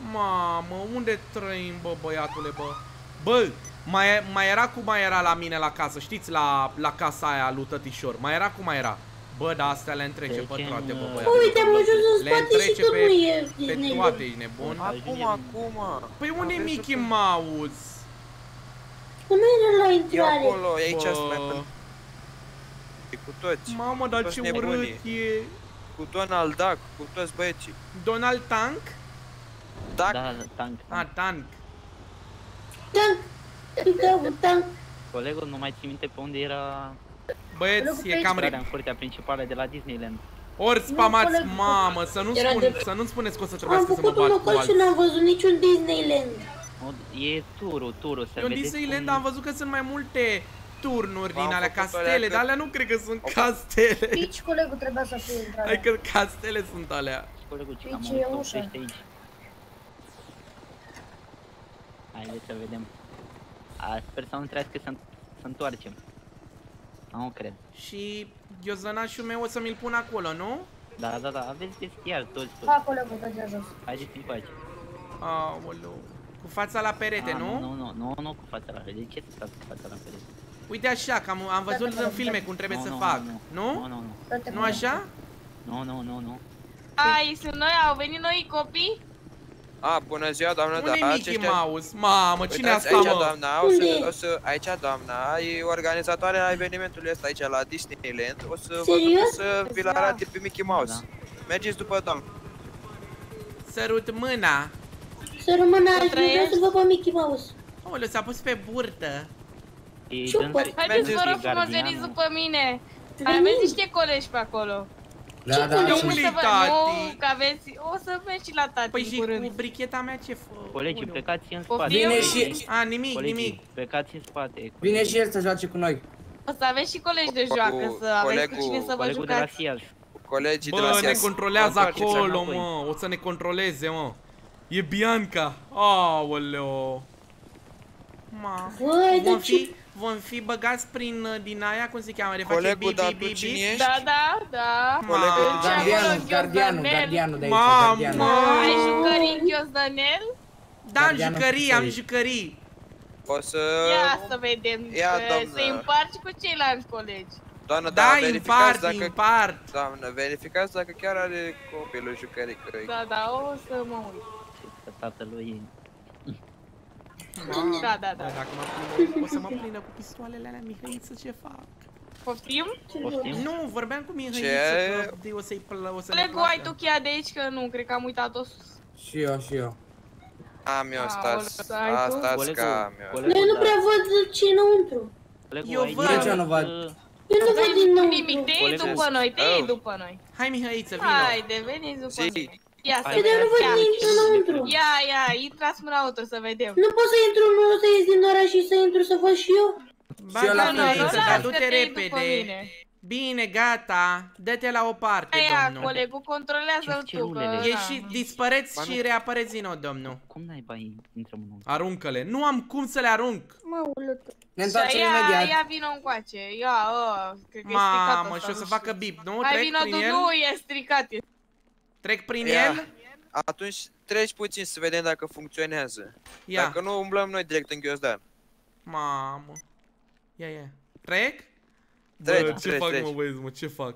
Mamă, unde trăim, bă, băiatule, bă? Bă, mai, mai era cum mai era la mine la casă, știți, la, la casa aia lui tătișor. Mai era cum mai era. Bă, dar astea le întrece pe toate, bă, băiatule. Uite, mă, jos în Le spate și întrece tot pe, nu e pe Disneyland. toate, ești nebun. Acum, acum. Păi unde e Mickey Mouse? Nu era la E intrare. acolo, e aici Bă. să mai până. E cu toți. Mamă, dar Toți ce nebunii. urât e. Cu Donald Duck, cu toți băieții. Donald Tank? Duck. Da, tank. Ah, Tank. Tank. Da, tank. Colegul nu mai țin minte pe unde era Băieți, e cam intrarea în curtea principală de la Disneyland. Ori spamați, coleg, mamă, să nu era spun, de- să nu spuneți că o să Am trebuiască să mă făcut un bat cu local și alții. n-am văzut niciun Disneyland. O- E turul, turul, să Eu în vedeți Disneyland cum- am văzut că sunt mai multe turnuri din Am alea făcut castele, alea dar că- alea nu cred că sunt castele. Aici colegul trebuia să fie intrarea. Adică castele sunt alea. Și colegul ce Aici am e auzit ușa. oprește aici. Haideți să vedem. A, sper să nu trească să, să întoarcem. Nu cred. Și ghiozănașul meu o să mi-l pun acolo, nu? Da, da, da, aveți vestiar, toți, toți. Ha, colegul, dă-te jos. Haideți încoace. Aoleu. Cu fața la perete, Ah, nu? Nu, nu, nu, nu cu fața la perete. De ce să stați cu fața la perete? Uite așa, că am, am văzut Da, în filme cum trebuie Nu, să nu, fac. nu, Nu? Nu, nu, nu. Dă-te Nu colegul. așa? Nu, nu, nu, nu. Ai, sunt noi, au venit noi copii? A, bună ziua, doamnă, Unde-i da, Mickey aceștia- Mouse? Mamă, cine Uitați, asta, aici, mă? doamna, o să, Unde? o să, aici, doamna, e organizatoarea evenimentului ăsta aici la Disneyland. O să vă Serios? duc să vi-l arate pe Mickey Mouse. Da. Mergeți după doamna. Sărut mâna. Să rămână aici, trăiești? vreau să văd pe Mickey Mouse. Aoleu, s-a pus pe burtă. E Super. dânsul- Haideți, vă dânsul rog e frumos, gardianul. veniți după mine. Mai aveți niște colegi pe acolo. Da, da, colegi? sunt- Unde-i Să vă- tati? Nu, că aveți... O să mergi și la tati Păi în și curând. cu bricheta mea ce fă? Colegii, Aoleu. plecați în Poftim? spate. Vine colegii. și- A, nimic, Colegii, nimic. plecați în spate. Vine și el să joace cu noi. O să aveți și colegi de joacă, să aveți cu colegul- cine să vă Colegul de la jucați. Siaz. Colegii de la Bă, ne Sias. controlează Întoarceți acolo, înapoi. mă. O să ne controleze, mă. E Bianca. Aoleu. Ma. Vai, Vom dar fi, ce... vom fi băgați prin uh, din aia, cum se cheamă, de face Colegul, bi, dar bi, tu bi, cine bi. ești? Da, da, da. Colegul, Deci acolo Gardianul, gardianul, Ghiozdanel. gardianul de aici, Mamă! gardianul. Ai jucării în Ghiozdanel? Da, am Gardianul jucării, am jucării. jucării. O să... Ia să vedem, Ia, că doamnă. să-i împarci cu ceilalți colegi. Doamnă, Da, da, verificați impart, dacă... impart. Doamnă, verificați dacă chiar are copilul jucării, că Da, da, o să mă uit. Că tatălui... Da, da, Bă, da. dacă mă prindă, o să mă prindă cu pistoalele alea, Mihăiță, ce fac? Poftim? Poftim? Nu, vorbeam cu Mihăiță, Ce? că de- o să-i plă, o să ne Colegul, ai placă. tu cheia de aici, că nu, cred că am uitat-o sus. Și eu, și eu. am eu, stați, Aoleu, ai a, tu? stați Colegul, ca am eu. colegul, Eu nu da. prea văd ce înăuntru. Colegul, Eu ai văd. grijă Ce nu văd? că- Eu nu văd din Nimic, înăuntru. te iei Colegul. după noi, te iei Oh. după noi. Hai, Mihăiță, vino. Haide, veniți după Zi. noi. Ia să Hai, Eu nu vedem. văd Ia. nimic înăuntru. Ia, ia, intrați în auto să vedem. Nu pot să intru, nu o să ies din oraș și să intru să văd și eu. Ba, Și eu la da, fel. Mihăiță, Las dar că du-te te iei după repede. mine. Bine, gata, dă-te la o parte, Ia, domnul. colegul, controlează-l Ce tu, că... celulele? Ieși, na. dispăreți Ba și nu. reapareți din nou, domnul. Cum naiba intrăm în unul? Aruncă-le. Nu am cum să le arunc. Mă, ulătă. Ne Și întoarcem ia, imediat. ia vino încoace. Ia, ă, cred că e stricat Mamă, ăsta, și o să nu facă știu. bip, nu? Hai, Trec vino prin tu, el? nu, e stricat. E... Trec prin Ia. el? Atunci treci puțin să vedem dacă funcționează. Ia. Dacă nu, umblăm noi direct în ghiozdan. Mamă. Ia, ia. Trec? Treci, Bă, ce treci, fac, treci. mă, băieți, mă, ce fac?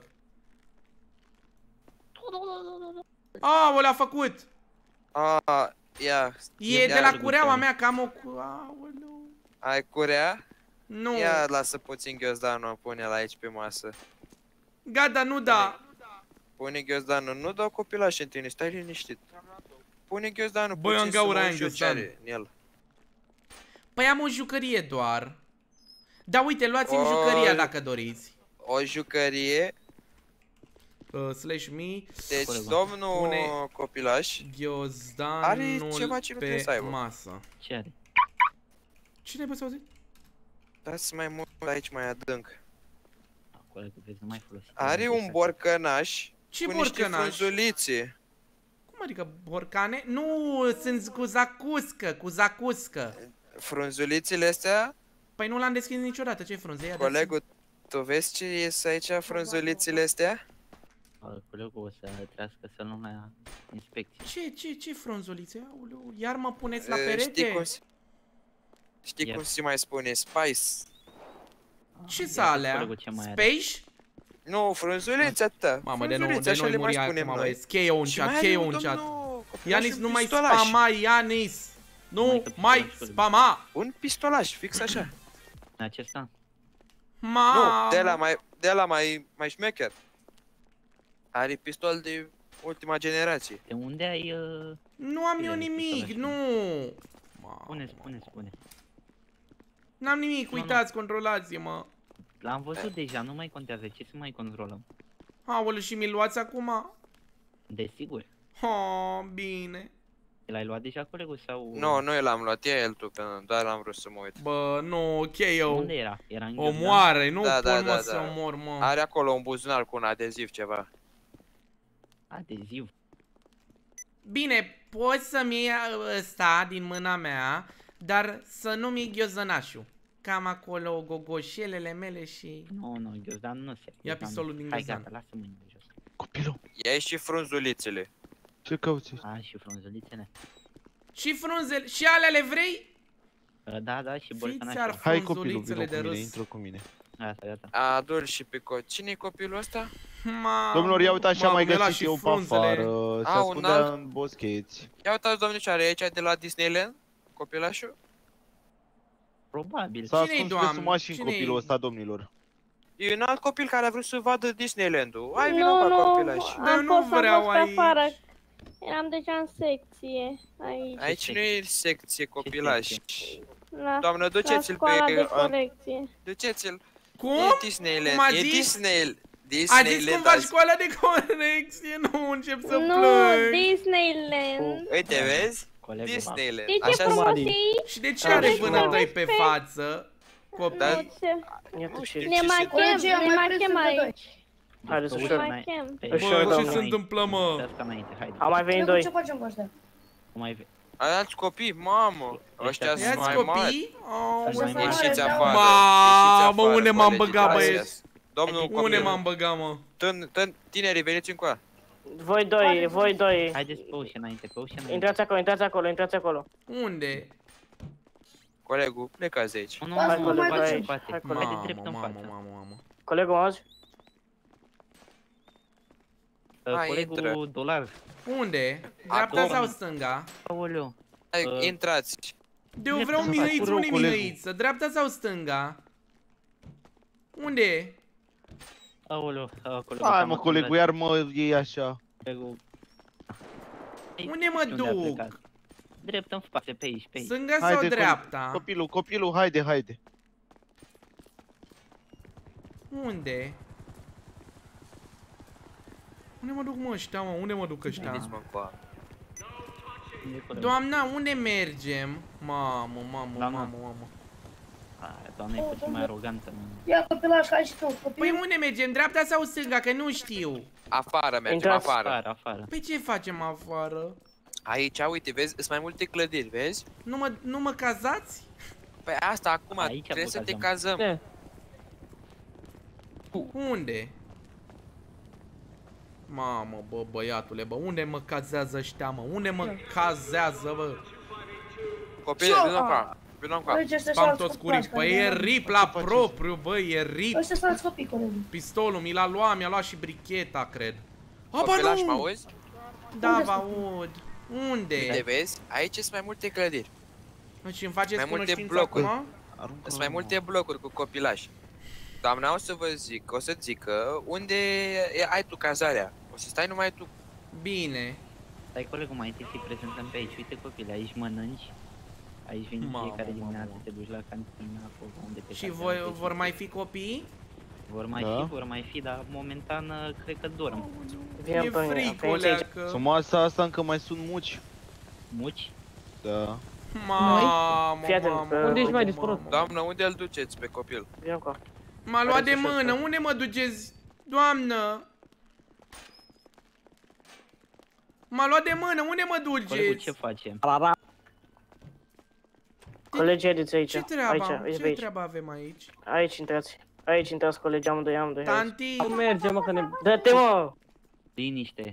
Aoleu, l-a făcut! A, ia. E ia, de la ia, cureaua mea, că am o cu... Aoleu. Ai curea? Nu. Ia, lasă puțin ghiozdanul, pune-l aici pe masă. Gata, nu da. Pune ghiozdanul, nu dau copilaș în tine, stai liniștit. Pune ghiozdanul Băi, puțin în să gaura mă aia în uit ce ghiozdan. are în el. Păi am o jucărie doar. Da, uite, luați-mi O- jucăria dacă doriți. O jucărie, Uh, slash me, deci Colegul. domnul Pune- copilaș ghiozdanul Are ceva ce nu pe trebuie să aibă. masă. Ce are? Cine ai pus să auzi? dați mai mult aici mai adânc. Ah, colegul, vezi, nu mai folosi. Are un borcănaș Ce cu niște borcănaș? frunzulițe. Cum adică borcane? Nu, sunt cu zacuscă, cu zacuscă. Frunzulițele astea, Păi nu l-am deschis niciodată, ce frunze? Ia colegul, tu vezi ce ies aici frunzulițele astea? Colegul o să trească să nu la inspecție. Ce, ce, ce frunzulițe? Aoleu, iar mă puneți la Uh, perete? Știi cum, se- știi Iar. cum se mai spune? Spice. Ce s alea? colegul ce mai are. Space? Nu, frunzulițe atâta. Mamă, de nou, Frunzulițe, de așa noi le mai muri spunem acum, noi. băieți. Cheie un Și chat, mai cheie are un chat. domnul copilaș Ianis, un nu mai pistolaș. spama, Ianis! Nu mai spama! Un pistolaș, fix așa. Acesta? Ma. Nu, de la mai, de la mai, mai șmecher. Are pistol de ultima generație. De unde ai... Uh... Nu am eu nimic, nu! Spune, spune, spune. N-am nimic, Nu, nu. uitați, controlați-mă. L-am văzut deja, nu mai contează, ce să mai controlăm? Aoleu, și mi-l luați acum? Desigur. Oh, bine. L-ai luat deja colegul sau... Nu, nu l-am luat, e el tu, pentru doar l-am vrut să mă uit. Bă, nu, ok, eu. Unde era? Era în Omoare, nu Da, pot, da, mă, da, să da. omor, mă. Are acolo un buzunar cu un adeziv ceva. Adeziv. Bine, poți să-mi iei ăsta din mâna mea, dar să nu-mi iei ghiozănașul. Cam acolo gogoșelele mele și... Nu, nu, ghiozdan nu se. Ia pistolul din Hai, ghiozdan. gata, lasă mâinile jos. Copilul. Ia și frunzulițele. Ce cauți? A, și frunzulițele. Și frunzele, și alea le vrei? Da, da, și Fiți-ar borcanașul. Hai copilul, frunzulițele vino de cu mine, râs. intră cu mine. Gata, gata. Adu-l și pe co... Cine-i copilul ăsta? Ma... Domnilor, ia uite așa Mamă, mai mi-a luat găsit și eu pe frunzele. afară, se A, un ascundea alt? în boscheți. Ia uitați, domnișoare, aici de la Disneyland? Copilașul? Probabil. S-a Cine-i, ascuns pe doamne? sub mașini Cine-i? copilul ăsta, domnilor. E un alt copil care a vrut să vadă Disneyland-ul. Hai, Nu, vină pe nu, copilaș. Dar am nu fost, am vreau fost pe aici. afară. Eram deja în secție, aici. Aici nu e secție copilaș. La, Doamnă, la duceți-l școala pe... de an- corecție. Duceți-l. Cum? E Disneyland. Cum a E zis? Disney... A Disneyland. zis cumva azi. școala de corecție, nu încep să Nu, plâng. Disneyland. Uite, vezi? Colegul Disneyland. Știi ce Așa frumos se... e aici? Și de ce Da, are deci vânătăi nu. pe față? Copii? Da. Nu, ce- Nu știu Ne ce se... machem, Colegii, ne mai machem preț de doi. aici. Haideți Ne ușor. machem. Bă, ce se întâmplă, mă? Stai înainte, haide. Au mai venit Ce doi. ce facem cu ăștia? Cum ai ve- Ai alți copii? Mamă! Ăștia sunt Ia-ți mai mari. copii? Oh, Ăștia mă. sunt mai mari. Ieșiți Ma, afară. Ma, ieșiți mă, afară, unde m-am colegii, băgat, gracias. băieți? Domnul Unde copil. m-am băgat, mă? Tân, tân, tinerii, veniți încoa. Voi doi, voi doi. Haideți pe ușă înainte, pe ușă înainte. Intrați acolo, intrați acolo, intrați acolo. Unde? Colegul, plecați de aici. Nu, nu, Hai, nu, colegul, nu, hai, în spate. hai, Haide Mamă, drept în mamă, față. mamă, mamă. Colegul, mă auzi? Uh, Hai, Colegul intră. dolar. Unde? Dreapta Acum. sau stânga? Aoleu. Hai, Uh, intrați. De eu Dreapta vreau sau mihăiță, stânga? unde Colegul. mihăiță? Dreapta sau stânga? Unde? Aoleu, uh, colegul. Hai cam mă, a colegul, plecat. iar mă iei așa. Colegul- Unde mă Nu știu unde a duc? plecat. Drept în față, pe aici, pe aici. Stânga sau Haide, dreapta? Copilul, copilul, haide, haide. Unde? Unde mă duc, mă, ăștia, mă? Unde mă duc Veniți, ăștia? mă, încoa. Unde e colegul? Doamna, unde mergem? Mamă, mamă, Doamna. mamă, mamă. Ah, Doamna e puțin mai arogantă. nu? Ia copilaș, hai și tu, Păi copil. unde mergem? Dreapta sau stânga? Că nu știu. Afară, mergem, Intrați. afară. Afară, afară. Păi ce facem afară? Aici, uite, vezi, sunt mai multe clădiri, vezi? Nu mă, nu mă cazați? Păi asta, acum, Aici trebuie vă să te cazăm. cazăm. Ce? Unde? Mamă, bă, băiatule, bă, unde mă cazează ăștia, mă? Unde mă cazează, bă? Copii, vină încoa. Vină încoa. Aici ăștia sunt Spam alți toți cu copilași rip. Păi care e vin. rip la propriu, bă, e rip. Ăștia sunt alți copii, colegii. Pistolul mi l-a luat, mi-a luat și bricheta, cred. A, bă, Copilaș, mă nu! auzi? Da, Unde vă sunt? aud. Uite, Unde? vezi? Aici sunt mai multe clădiri. Și îmi faceți mai multe cunoștință blocuri. acum? Aruncă Sunt mai multe blocuri cu copilași. Doamna, o să vă zic, o să zică unde e- ai tu cazarea. O să stai numai tu. Bine. Stai, colegul, mai întâi să-i prezentăm pe aici. Uite, copile, aici mănânci. Aici vin Mamă, fiecare mamă, dimineață, mamă. te duci la cantină, acolo unde te Și cazi, voi, unde vor te- mai fi copii? Vor mai Da. fi, vor mai fi, dar momentan uh, cred că dorm. Vină E pe mine, fric, veniți aici. oleacă. Sub masa asta încă mai sunt muci. Muci? Da. Mamă, Fii atent, mamă, că- mamă, Unde ești mai mamă, dispărut? mamă. Doamnă, unde îl duceți pe copil? Vină încoa. M-a luat de Care să mână, știu? unde mă duceți? Doamnă! M-a luat de mână, unde mă Colegul, duceți? ce face? Colegii, haideți aici. Ce treaba? Aici, aici, Ce pe aici. treaba avem aici? Aici intrați. Aici intrați, colegi, amândoi, amândoi. haideți. Tanti, Merge, mă, că ne... Dă-te, mă! Liniște.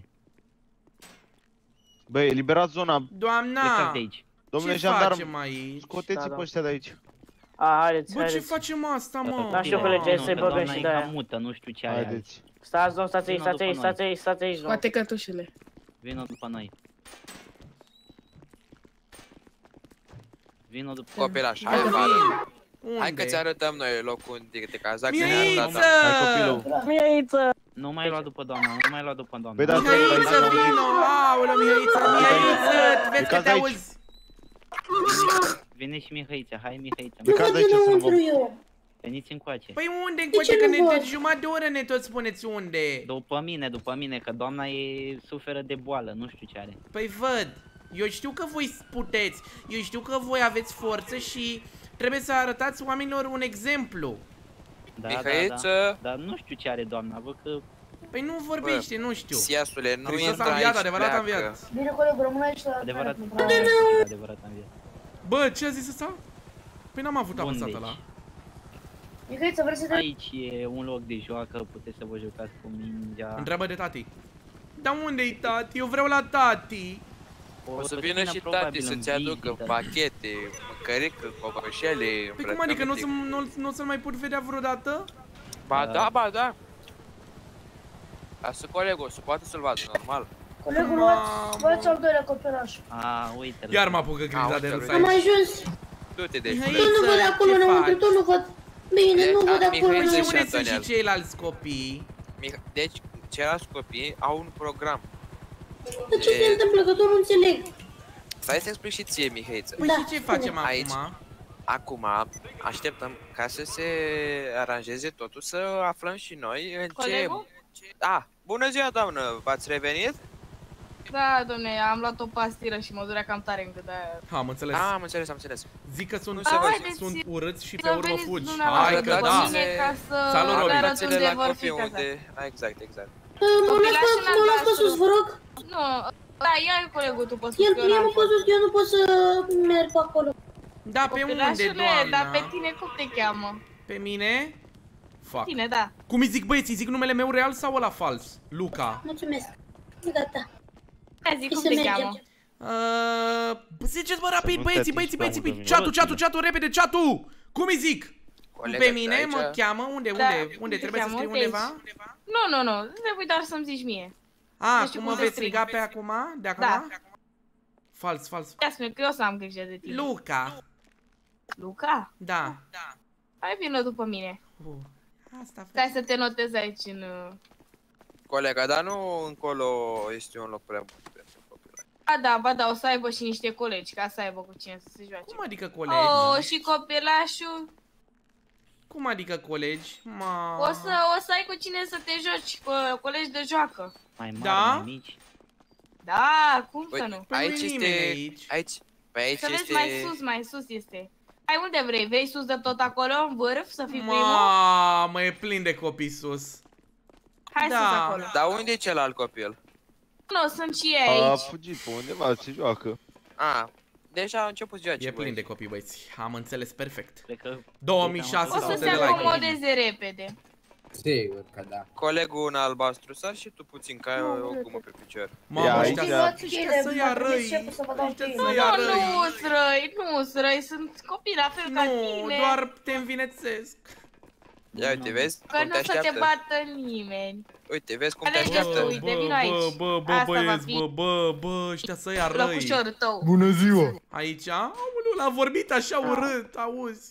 Băi, eliberați zona. Doamna! Plecați de aici. Domnule ce jandarm, facem aici? scoteți-i Da, da. pe ăștia de aici. A, haideți, Bă, ce haideți. facem asta, mă? Da, știu că le trebuie să-i băgăm și de aia. mută, nu știu ce are. Haideți. Stați, domn, stați aici, Vino stați aici, după noi. stați aici, stați aici, domn. Scoate cătușele. Vino după noi. Vino după Copilaș, Da, hai, vin. Valo. Unde? Hai că ți-arătăm noi locul de, de cazac. Mieiță! Hai copilul. Mieiță! Nu mai lua după doamna, nu mai lua după doamna. Băi, dar Mihaiță, vino! Aoleu, Mihaiță, Mihaiță! Vezi că Plecați te aici. auzi? Vine și Mihaița, hai Mihaița. Nu văd înăuntru eu. Veniți încoace. Păi unde ce încoace că nu ne văd? de jumătate de oră ne tot spuneți unde? După mine, după mine, că doamna e suferă de boală, nu știu ce are. Păi văd, eu știu că voi puteți, eu știu că voi aveți forță și trebuie să arătați oamenilor un exemplu. Da, Mihaiță. da, da. Dar nu știu ce are doamna, văd că... Păi nu vorbește, nu știu. Siasule, nu Hristos intra a înviat, aici, adevărat a pleacă. înviat. Bine, coleg, rămân aici la... Adevărat, Da, adevărat am viață. Bă, ce a zis ăsta? Păi n-am avut Bun, apăsat deci. ăla. Mihaiță, vrei să te... Aici e un loc de joacă, puteți să vă jucați cu mingea. Întreabă de tati. Dar unde-i tati? Eu vreau la tati. O să vină și tati să-ți aducă pachete, mâncărică, cocoșele, Păi cum adică, nu, nu, nu o să-l mai pot vedea vreodată? Ba da, ba da. Lasă colegul, să poate să-l vadă, normal. Colegul, luați, luați al doilea copilaș. A, uite-l. Iar m-a apucat criza de râs Am aici. ajuns. Du-te de Tot nu văd acolo înăuntru, tot nu văd. Bine, nu văd acolo Păi și înăuntru. unde sunt și ceilalți copii? Deci, ceilalți copii au un program. Dar ce se întâmplă? Că tot nu înțeleg. Stai să explic și ție, Mihaiță. Păi și ce facem Aici, acum? acum așteptăm ca să se aranjeze totul, să aflăm și noi în ce... Colegul? Ah, bună ziua, doamnă, v-ați revenit? Da, domne, am luat o pastilă și mă durea cam tare încât de-aia... Ha, am înțeles. Ah, am înțeles, am înțeles. Zic că sunt, Nu se văd. sunt urâți și pe Să urmă veniți fugi. dumneavoastră Hai că după da. mine ca să Salut, Robi. vă arăt unde la vor copii, fi cazați. unde... Ah, exact, exact. Mă las pe- mă las pe sus, vă rog. Nu, da, ia colegul tu pe sus, El, că eu el n-am mă pe sus, eu nu pot să merg pe acolo. Da, pe unde, Copilașule, doamna? dar pe tine cum te cheamă? Pe mine? Fuck. Tine, da. Cum îi zic băieții? Zic numele meu real sau ăla fals? Luca. Mulțumesc. Gata. Ia zi, Hai cum să te mergem. cheamă? Uh, ziceți bă rapid, Nu băieții, te băieții, atingi băieții, prea băieții. mult, Chatu, chatu, chatu, repede, chatu! Cum îi zic? Colegă, Pe mine aici? mă cheamă, unde, Da, unde, unde? te Trebuie să cheamă, scriu uite undeva? Nu, nu, nu, trebuie doar să-mi zici mie. A, Nu știu cum cum mă să veți strig. striga pe acum? De acum? Da. Fals, fals. Ia spune că eu o să am grijă de tine. Luca. Luca? Da. Hai vină după mine. Uh, asta Stai să te notez aici în... uh, Colega, dar nu încolo este un loc prea bun pentru copii. A, da, ba da, o să aibă și niște colegi, ca să aibă cu cine să se joace. Cum adică colegi? Oh, și copilașul, Cum adică colegi? Ma. o să, o să ai cu cine să te joci, cu colegi de joacă. Mai mari, Da? mai mici. Da, cum să Păi, nu? Păi aici nu e este... nimeni aici. Aici. Pe aici Să vezi este... mai sus, mai sus este. Hai, unde vrei? Vrei sus de tot acolo, în vârf, să fii primul? Mamă, e plin de copii sus. Hai da. sus acolo. Dar unde e celălalt copil? Nu, sunt și ei A aici. fugit pe undeva, se joacă. Ah, deja au început să joace, E băi. plin de copii, băieți. Am înțeles perfect. Cred că... două mii șase O să sute se de like. acomodeze repede. Sigur că da. Colegul în albastru, sar și tu puțin, că ai o gumă pe picior. Mamă, Ia, ăștia aici. ăștia să ia răi. Ăștia Nu, să ia nu, răi. nu, srăi, nu, srăi, sunt copii la fel ca Nu, tine. doar te învinețesc. Ia uite, vezi Că cum nu te o să te așteaptă? bată nimeni. Uite, vezi cum te Alege așteaptă? tu, uite, vino aici. Bă, bă, Asta va băieți, fi bă, bă, bă, ăștia să ia răi. locușorul tău. Bună ziua! Aici, aoleu, l-a vorbit așa urât, auzi.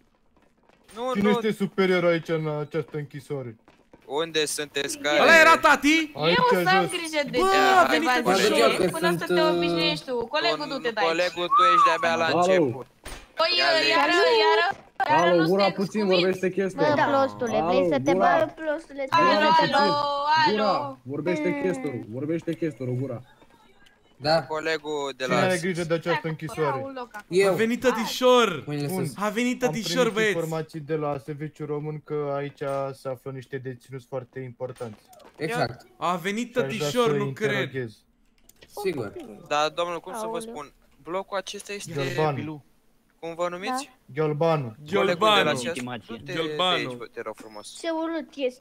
Nu, Cine nu, este superior aici în această închisoare? unde sunteți care? Ăla era tati? Aici Eu să am jos. grijă de Bă, tine, a pe venit bază un de coleg. tine, până să Sunt, te uh, obișnuiești tu. Colegul, du-te de aici. Colegul, tu ești de-abia la Alo. început. Păi, Ia le- iară, iară, iară Alo, nu gura stai puțin, scuiți. vorbește chestor. Bă, prostule, vrei să te gura. bag? Prostule, te Alo, Gura alo, puțin. alo. Gura, vorbește chestorul, vorbește chestorul, gura. Da, Colegul de Cine la... are grijă de această Ia închisoare? un loc acolo. A eu. venit tătișor. Mâinile Bun. sus. A venit Am tătișor, primit băieți. informații de la Serviciul Român că aici se află niște deținuți foarte importanți. Exact. A venit Și aș vrea tătișor, să nu cred. interoghez. Sigur. Dar, domnul, cum să vă Aoleu. spun? Blocul acesta este... Gheolbanu. Cum vă numiți? Gheolbanu. Colegul de la Gheolbanu. Sias, Legitimație. du-te Gheolbanu. de aici, te rog frumos. Ce urât ești.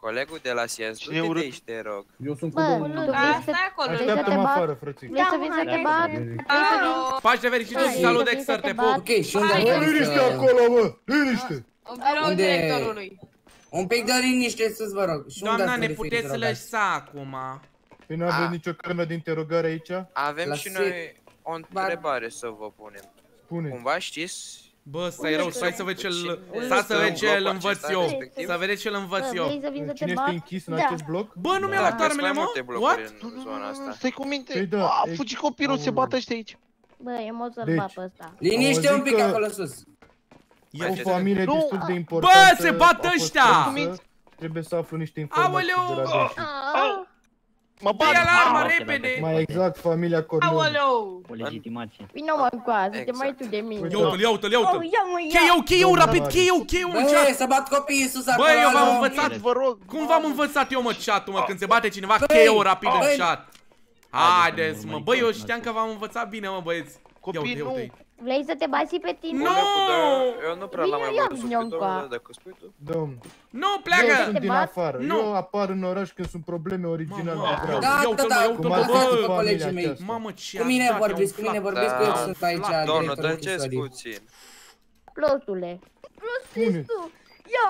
Colegul de la S I A S, du-te de aici, te rog. Eu sunt cu Bă, domnul. nu, vrei să Așteaptă-mă afară, frățică. vrei să vii să te bat? Alo! Pași de fericit și salut, Dexter, te pup! Ok, și unde Hai, am Liniște acolo, mă! Liniște! În biroul Unde- directorului. Un pic de liniște sus, vă rog. Și unde Doamna, ați ne referit, puteți vă rog? lăsa acum? Păi nu aveți nicio carnă de interogare aici? Avem La și se- noi o întrebare să vă punem. Spune. Cumva știți? Bă, stai rău, stai să vezi ce-l... Cine Stai să stă vezi în ce-l blocul învăț acesta eu. respectiv? Să vedeți ce-l învăț Bă, eu. vrei să vii să te Cine este bat? închis în Da. acest bloc? Bă, nu mi-a Da, luat sunt armele, mai mă? multe blocuri What? în zona asta. Stai cu minte. Păi da, A, e- fugi copilul, se bată ăștia aici. Bă, e mod să-l Deci- bat pe ăsta. Liniște Am un pic auzit că- acolo sus. E o Mai familie Nu. destul de importantă. Bă, se bat a fost ăștia! prăjită. Trebuie să aflu niște informații Aoleu! de la dânsi. Ah, Mă bat. Ia la arma, Ah, repede! Mai exact, familia Corleone. Aoleu! O legitimație. Vino mă încoa, să te Exact. mai tu de mine. Ia uite-l, ia uite-l, ia Oh, uite-l! ia mă, ia! Cheiu, cheiu, Domnul rapid, Marius. cheiu, cheiu în Băi, chat! să bat copiii sus acolo. Bă, eu v-am alo. învățat, Vă rog. cum v-am învățat eu, mă, chat-ul, mă, când se bate cineva, Băi, cheiu rapid în băi. chat. Haideți, mă, băi, eu știam că v-am învățat bine, mă, băieți. Ia Copii, uite, ia nu. uite. Vrei să te bați și pe tine? Nu! Colegul, dar eu nu prea l-am mai Vine văzut. eu, Spui tu, Ionca. dar dacă spui tu. Domn, Nu, eu pleacă! sunt din bat? afară. Nu. Eu apar în oraș când sunt probleme originale. Mamă, vreau. Da, Ia da, uite-l, da, mă, ia cum uite-l, Cum mă, ați am făcut făcut bă! colegii familia mei. aceasta? Mamă, ce Cu mine a dat, vorbiți, e cu un mine flat. vorbiți, că eu Da. sunt aici Flat. Doamnă, directorul tăceți custodiei. puțin. Plosule. Spune. Ia!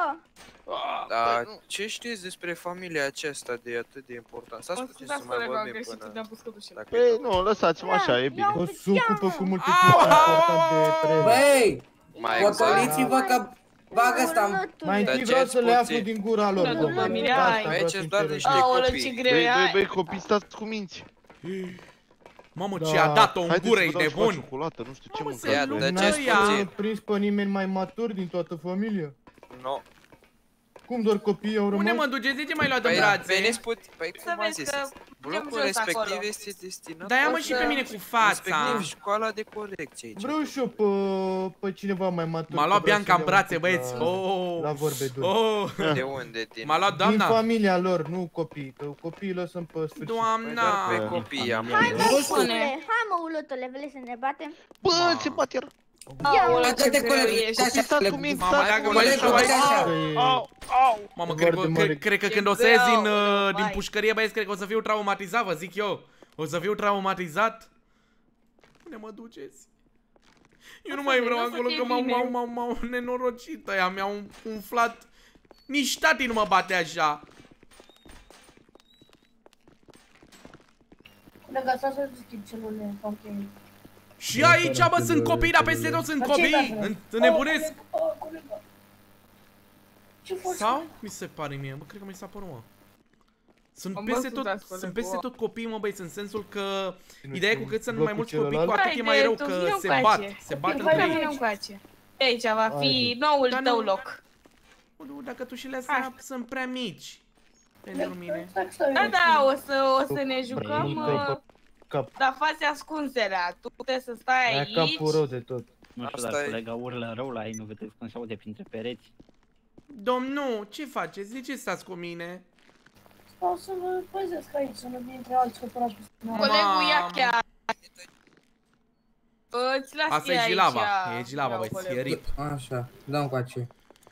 Dar ce știți despre familia aceasta de atât de important? Stați Mă puțin scuzați, să mai colega, am vorbim greșit, până... te-am pus cătușele. Dacă Păi nu, lăsați-mă așa, e bine. O se ocupă cu multe chestii importante de trei. Băi, mai exact. potoliți-vă că bagă ăsta. Mai întâi vreau să le aflu din gura lor, Bună, domnule. familia, Asta ai. vreau Aici să îți doar înțeleg. niște Aoleu, copii. ce greu Băi, e băi, ai. băi, copii, stați cu minți. Mamă, Da. ce a dat-o în Haideți gură, să vă ești dau ceva nebun! ciocolată, nu știu ce Mamă, mâncați. să voi. luăm Dăceți ăia. puțin. prins pe nimeni mai matur din toată familia? Nu. Cum doar copiii au Unde rămas? mă duceți? De ce mai luat de Păi, brațe? veniți puțin. Păi, Să cum am vezi zis? că Blocul jos respectiv acolo. este destinat... Da, ia mă doar și să- pe mine cu fața. Respectiv școala de corecție aici. Vreau și eu pe, pe cineva mai matur. M-a că luat vreau Bianca să în le brațe, aud băieți. La, Oh. la vorbe dure. Oh. De unde, din... M-a luat Din doamna. familia lor, nu copii, că copiii lăsăm pe sfârșit. Doamna. Pe copii am... Hai mă, Nu știu. ulutule, hai mă, ulutule, vrei să ne batem? Bă, se bate iar. Aoleu, ce Atât de greu colegii, ești. așa, Stați cu colegii. minți, Mama, stați dacă cu mă minți. duc aici. Au, au. Mamă, cred că, Foarte cred, mare. cred că când E o să ies din, greu, uh, din vai. pușcărie, băieți, cred că o să fiu traumatizat, vă zic eu. O să fiu traumatizat. Unde mă duceți? Eu nu mai vreau o să acolo fie că m-au, bine. m-au, m-au, m-au nenorocit ăia, mi-au umflat. Nici tati nu mă bate așa. Colega, stai să deschid celulele, ok. Și aici, bă, sunt copii, dar peste tot sunt copii. În- Înnebunesc. Oh, colega. Ce faci? Sau? Mi se pare mie, bă, cred că mi s-a părut, mă. Sunt Am peste văzut tot, asta, sunt colegul, peste mă. tot copii, mă, băieți, în sensul că Nu ideea e știu, cu cât sunt blocul mai mulți copii, cu celălalt? atât e mai rău, că se bat, se bat Hai, între ei. vină încoace. Aici va fi noul Dar tău nu- loc. Nu, dacă tu și le astea sunt prea mici pentru mine. Da, da, o să, o să ne jucăm, Mâncă uh, pe cap. dar faci ascunserea. Tu puteți să stai Aia aici. capul rău de tot. Nu știu, Asta dar e- colega urlă rău la ei, nu vedeți cum se aude printre pereți. Domnul, ce faceți? De ce stați cu mine? Stau să vă păzesc aici, să nu vin între alți copărași. Colegul ia chiar. Îți las Asta ție e Gilava, aici, e Gilava, vreau, băieți, e colegul. rip. Așa, dă încoace.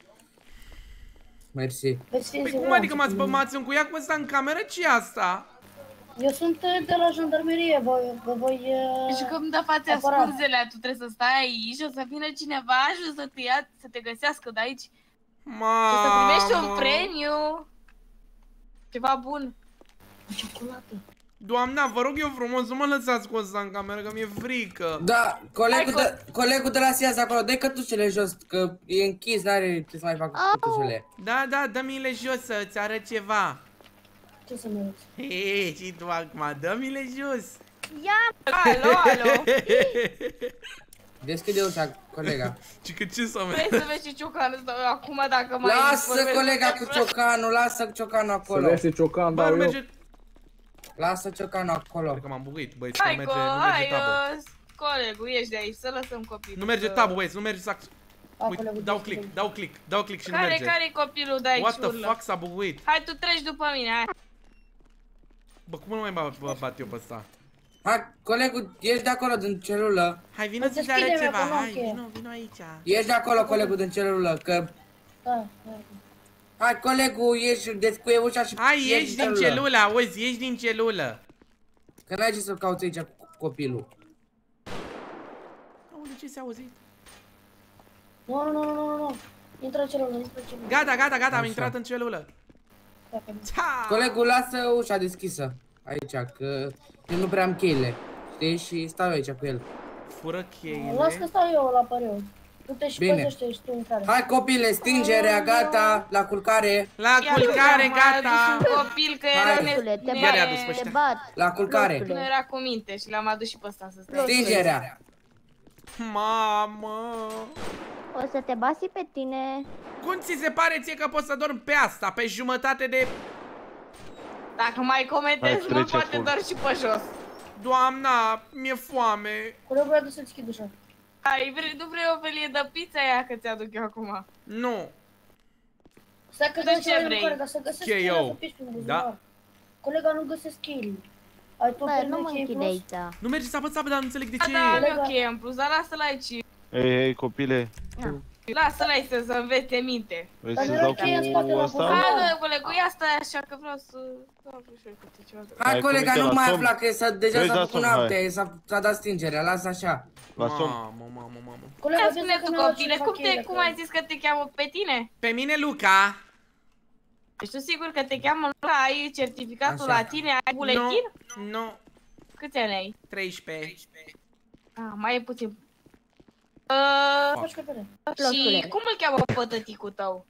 Mersi. Păi cum adică m-ați m-ați încuiat cu ăsta în cameră? Ce e asta? Eu sunt uh, de la jandarmerie, vă, vă voi... uh, Jucăm de față apăra. ascunzele, tu trebuie să stai aici, o să vină cineva și o să te ia, să te găsească de aici. Mamă. O să primești un premiu. Ceva bun. Ciocolată. Doamna, vă rog eu frumos, nu mă lăsați cu ăsta în cameră, că mi-e frică. Da, colegul Hai, de, colegul de la S I A S acolo, dă-i cătușele jos, că e închis, n-are ce să mai facă cu cătușele. Da, da, dă-mi-le jos să-ți arăt ceva. Ce să-mi arăți? Hei, și tu acum, dă-mi-le jos. Ia! Alo, alo. Deschide ușa, colega. Și că ce să mă... Vrei să vezi ce ciocanul stau eu acum dacă mai... Lasă vorbesc colega despre- cu ciocanul, lasă ciocanul Să acolo. vezi ciocan, Bă, dau nu eu. merge... Lasă ciocanul acolo. Cred că m-am buguit, băieți, că nu Hai, merge, co, nu merge hai, tabul. uh, colegul, ieși de aici, să lăsăm copilul. Nu merge să- tabul, băieți, nu merge să... A, Uite, colegul, dau deschide. click, dau click, dau click și nu Care, merge. care-i copilul de aici? What the urlă? fuck, s-a buguit. Hai, tu treci după mine, hai. Bă, cum nu mai ba- bă, bat eu pe ăsta? Hai, colegul, ieși de acolo din celulă. Hai, vină Bă, să-ți arăt deschide-mi ceva, acolo, hai, ok. vino, vino aici. Ieși de acolo, colegul din celulă, că... Da, da. Hai, colegul, ieși, descuie ușa și... Hai, ieși din celulă, auzi, ieși din celulă. Că n-ai ce să cauți aici cu copilul. Aoleu, ce s-a auzit? Nu, nu, nu, nu, nu. Intră în celulă, intră în celulă. Gata, gata, gata, am intrat în celulă. Colegul, lasă ușa deschisă. Aici, că eu nu prea am cheile. Știi? Și stau aici cu el. Fură cheile. Las că stau eu la pariu. Du-te și Bine. păzește și tu intrare. Hai, copile, stingerea, gata, la culcare. La culcare, gata. Un copil că era ne... Te Iar i-a dus pe bat, ăștia. te bat. La culcare. Nu era cu minte și l-am adus și pe ăsta să stai. Stingerea. Mamă. O să te basi pe tine. Cum ți se pare ție că poți să dormi pe asta, pe jumătate de... Dacă mai comentezi, mă poate doar și pe jos. Doamna, mi-e foame. Colegul vrea să deschid ușa. Ai, vrei, nu vrei o felie de pizza aia că ți-aduc eu acum? Nu. Stai că De dai ce ceva vrei? mâncare, ca să găsesc Ce cheile eu? să piși prin buzunar. Da. Colega, nu găsesc cheile. Ai tu Bă, pe nu mă cheie închide plus? aici. Nu merge să apăți, dar nu înțeleg de Da, ce. da, am ok, în plus, dar lasă-l aici. Ei, ei, copile, Lasă-l aici să, să învețe minte. vrei să-ți dau cu asta? Hai, colegul, ia stai așa că vreau să... Hai, colega, nu mai afla că s-a deja Vrei s-a la făcut somn, hai. noapte, s-a dat stingerea, lasă așa. La somn. Mamă, mamă, mamă. Colega, Ia vezi spune că tu, mi-a luat copile, ceva cum, te, cheile, cum că- ai zis că te cheamă pe tine? Pe mine, Luca. Ești tu sigur că te cheamă Luca? Ai certificatul Așa. la tine? Ai buletin? Nu, nu. Câți ani ai? treisprezece. Ah, mai e puțin. Uh, Faci că bine. și cum îl cheamă pe tăticul tău?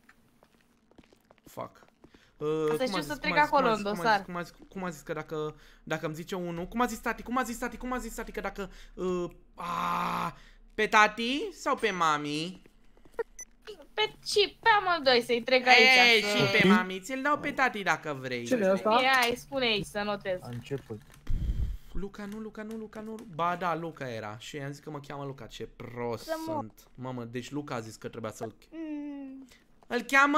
Fuck. Uh, Să cum știu a să zis, trec cum a zis, acolo cum a în zis, cum a dosar. zis, Cum a zis, cum a zis că dacă, dacă îmi zice unul... Cum a zis tati? Cum a zis tati? Cum a zis tati că dacă... Uh, a, pe tati sau pe mami? Pe, și pe amândoi să-i trec aici. Ei, să... și pe mami. Ți-l dau pe tati dacă vrei. Cine e ăsta? Ia, hai, spune aici să notez. A început. Luca, nu, Luca, nu, Luca, nu. Ba da, Luca era. Și i-am zis că mă cheamă Luca. Ce prost Să mă- sunt. Mamă, deci Luca a zis că trebuia să-l... Mm, Îl cheamă...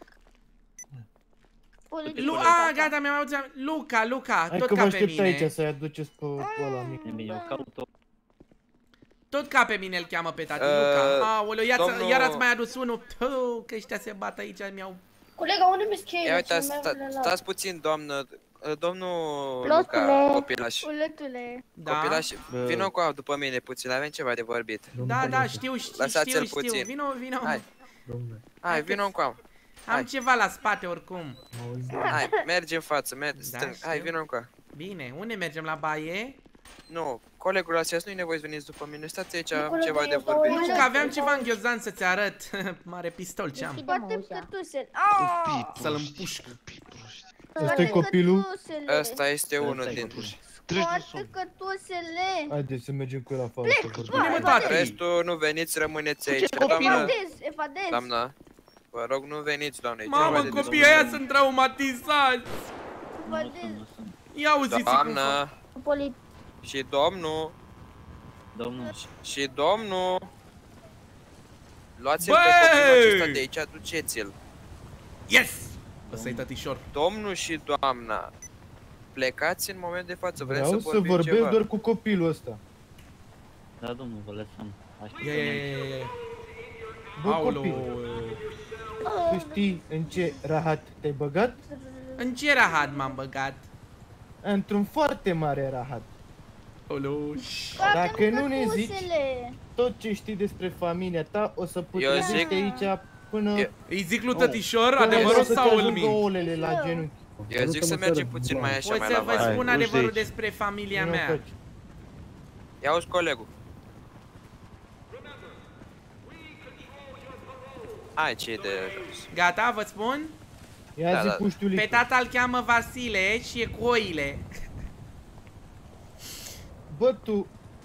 poliție, Lu tata. a, gata, mi-am auzit. Luca, Luca, Hai tot că vă ca pe aștept mine. aici să-i aduceți pe pe ăla mic. Eu caut-o. Tot ca pe mine îl cheamă pe tati, Uh, Luca. Aoleu, iar, domnul- iar ați mai adus unul. Puh, că ăștia se bat aici, mi-au... Colega, unde mi-s cheile? Ia uite, Ce sta, mi-au le luat? stați puțin, doamnă. Domnul Plotule. Luca, copilaș. Uletule. Da, Copilaș, Bă. vină cu a după mine puțin, avem ceva de vorbit. da, da, știu, știu, Lăsați-l știu, știu. puțin. Vino, vino. Hai, hai, vină cu a. Am hai. ceva la spate oricum. Hai, mergi în față, mergi, Da, stâng. știu. Hai, vină cu a. Bine, unde mergem la baie? Nu, colegul Asias, nu-i nevoie să veniți după mine, stați aici, am colegul, ceva de eu stau vorbit. aici. Nu, că aveam ceva în ghiozdan să-ți arăt. Mare pistol ce am. Scoate cătusele. Să-l împușc. Ăsta-i copilul? Ăsta este unul din... Scoate cătusele. Haideți să mergem cu el afară să vorbim. Unde mă, tati? Restul nu veniți, rămâneți aici, doamnă. Evadez, evadez. Doamnă, vă rog, nu veniți, doamne, e Mamă, ceva de copiii ăia sunt traumatizați. Evadez. Ia auziți cum Doamnă, Poli... și domnul, Domnul, și domnul. Luați-l Băi! pe copilul acesta de aici, aduceți-l. Yes! Ăsta-i tătișor. Domnul și doamna, plecați în moment de față, vrem Vreau să să vorbim vorbesc ceva. doar cu copilul ăsta. da, domnul, vă lăsăm. Ia, ia, ia, ia, ia. Bă, Aoleu. copil, tu știi în ce rahat te-ai băgat? În ce rahat m-am băgat? Într-un foarte mare rahat. Aoleu. Dacă nu ne zici Cătusele. tot ce știi despre familia ta, o să putrezești zic- aici până... Eu- Îi zic lui tătișor până adevărul o să te sau îl ajungă mint? ouălele la genunchi. Eu zic să mergem puțin mai așa, O mai să la vă vară. spun Hai, adevărul uite aici. despre familia Vino mea. încoace. Ia uzi colegul. Hai, ce de jos. Gata, vă spun? Ia Da, zi da. puștiulică. Pe tata îl cheamă Vasile și e cu oile. Bă, tu...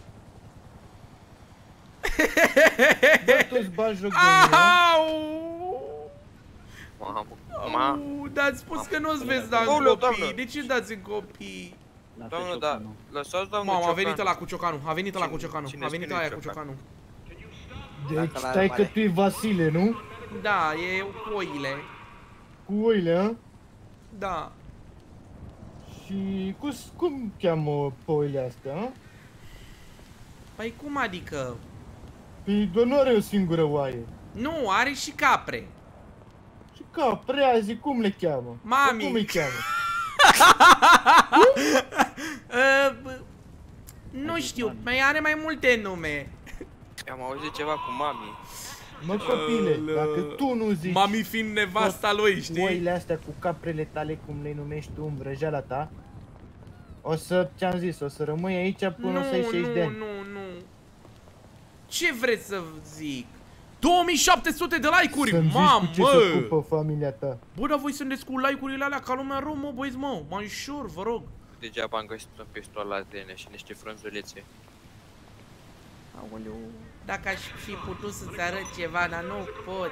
Bă, tu-ți bagi joc de mine, Au! Mamă, ma, Au, dar ați spus că nu-ți veți da în Aoleu, copii. doamnă. De ce dați în copii? lasă domnul, da, ciocanul. lăsați domnul Mamă, a Ciocan. venit ăla cu ciocanul, a venit ăla cu ciocanul, Cine a venit spune ăla cu Ciocan? ciocanul. Deci Dacă la stai că mare. tu e Vasile, nu? Da, e cu oile. Cu oile, a? Da. Și cum, cum cheamă pe oile astea, a? Păi cum adică? Păi doar nu are o singură oaie. Nu, are și capre. Și capre, azi, cum le cheamă? Mami. Cum îi cheamă? uh, nu știu, mai are mai multe nume. Am auzit ceva cu mami. Mă, copile, dacă tu nu zici... Mami fiind nevasta lui, știi? Oile astea cu caprele tale, cum le numești tu, în vrăjeala ta, o să, ce-am zis, o să rămâi aici până nu, o să ai șaizeci de ani. Nu, nu, nu. Ce vreți să zic? două mii șapte sute de like-uri, mamă! Ce se ocupă familia ta. Bă, dar voi sunteți cu like-urile alea ca lumea rău, mă, băieți, mă, mai ușor, vă rog. Degeaba am găsit un pistol la tine și niște frunzulițe. Aoleu, dacă aș fi putut să-ți arăt ceva, dar nu pot.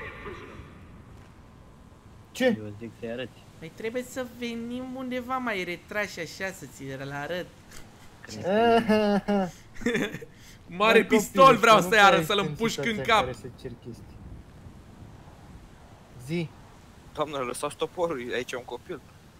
Ce? Eu zic să-i arăți. Păi trebuie să venim undeva mai retrași așa, să ți-l arăt. Mare pistol vreau să-i arăt, să-l împușc în cap. Zi. Doamnă, lăsați toporul, aici e un copil.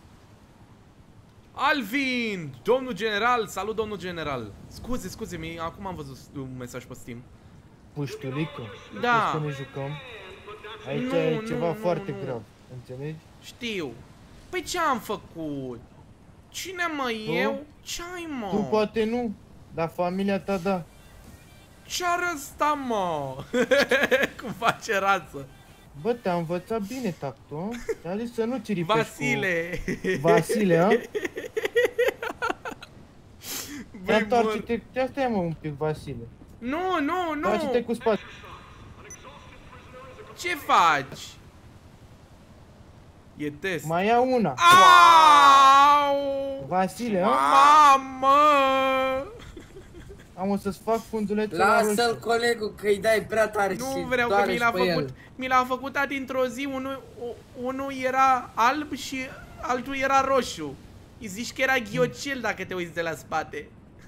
Alvin! Domnul general, salut domnul general. Scuze, scuze-mi, acum am văzut un mesaj pe Steam. Puștulică? Da. Să ne jucăm? Aici nu, e ceva nu, foarte nu, nu. grav, înțelegi? Știu. Păi ce am făcut? Cine mă, eu? Ce-ai, mă? Tu poate nu, dar familia ta da. Ce-ar ăsta, mă? Cum face rață? Bă, te-a învățat bine tactul, te-a zis să nu ciripești Vasile. cu... Vasile, a? Ia întoarce-te, ia stai mă un pic, Vasile. Nu, nu, nu. Întoarce-te cu spate. Ce faci? E test. Mai ia una. Au! Vasile, a? Mamă! Am o să-ți fac fundulețul la roșu. Lasă-l colegul că îi dai prea tare nu și vreau că mi l-a făcut, mi l-a făcut dintr-o zi, unul, unul era alb și altul era roșu. Îi zici că era ghiocel dacă te uiți de la spate.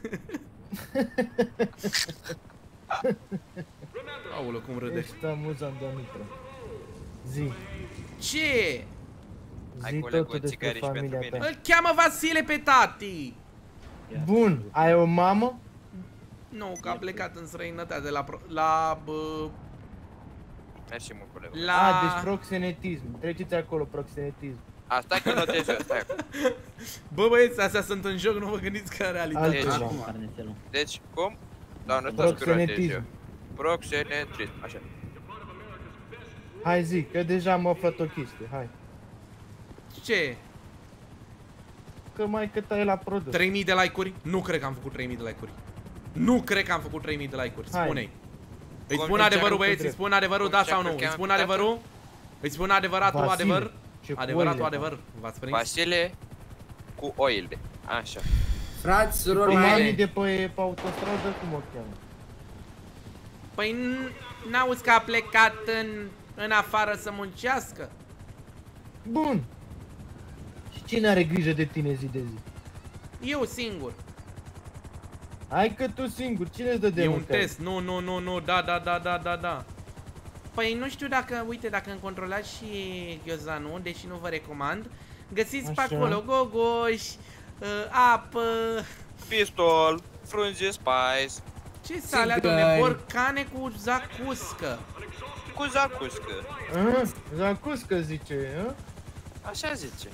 Aoleu, cum râde. Ești amuzant, Dumitru. Zi. Ce? Zi totul despre familia ta. Îl cheamă Vasile pe tati. Bun, ai o mamă? Nu, că a plecat în străinătate la... Pro, la bă... Mersi mult, colegul. La... A, deci proxenetism. Treceți acolo, proxenetism. A, stai că notez eu, stai. Bă, băieți, astea sunt în joc, nu vă gândiți că în realitate. Deci, deci cum? Da, nu stați că notez eu. Proxenetism, așa. Hai zi, că deja am aflat o chestie, hai. Ce? Că mai cât ai la produs. trei mii de like-uri? Nu cred că am făcut trei mii de like-uri. Nu cred că am făcut trei mii de like-uri, spune-i. Îi spun adevărul, băieți, îi spun adevărul, da sau nu? Îi spun adevărul? Îi spun adevăratul adevăr? Adevăratul adevăr, v-ați prins? Vasile cu oile, așa. Frați, surori mei. mele. de pe, pe autostradă, cum o cheamă? Păi n-auzi că a plecat în, în afară să muncească? Bun. Și cine are grijă de tine zi de zi? Eu singur. Hai că tu singur, cine îți dă de E un mâncare? test, nu, nu, nu, nu, da, da, da, da, da, da. Păi nu știu dacă, uite, dacă îmi controlați și ghiozdanul, deși nu vă recomand, găsiți pe Așa. acolo gogoși, uh, apă... Pistol, frunze spice. Ce să alea, domne, borcane cu zacuscă. Cu zacuscă. Ah, zacuscă zice, a? Așa zice.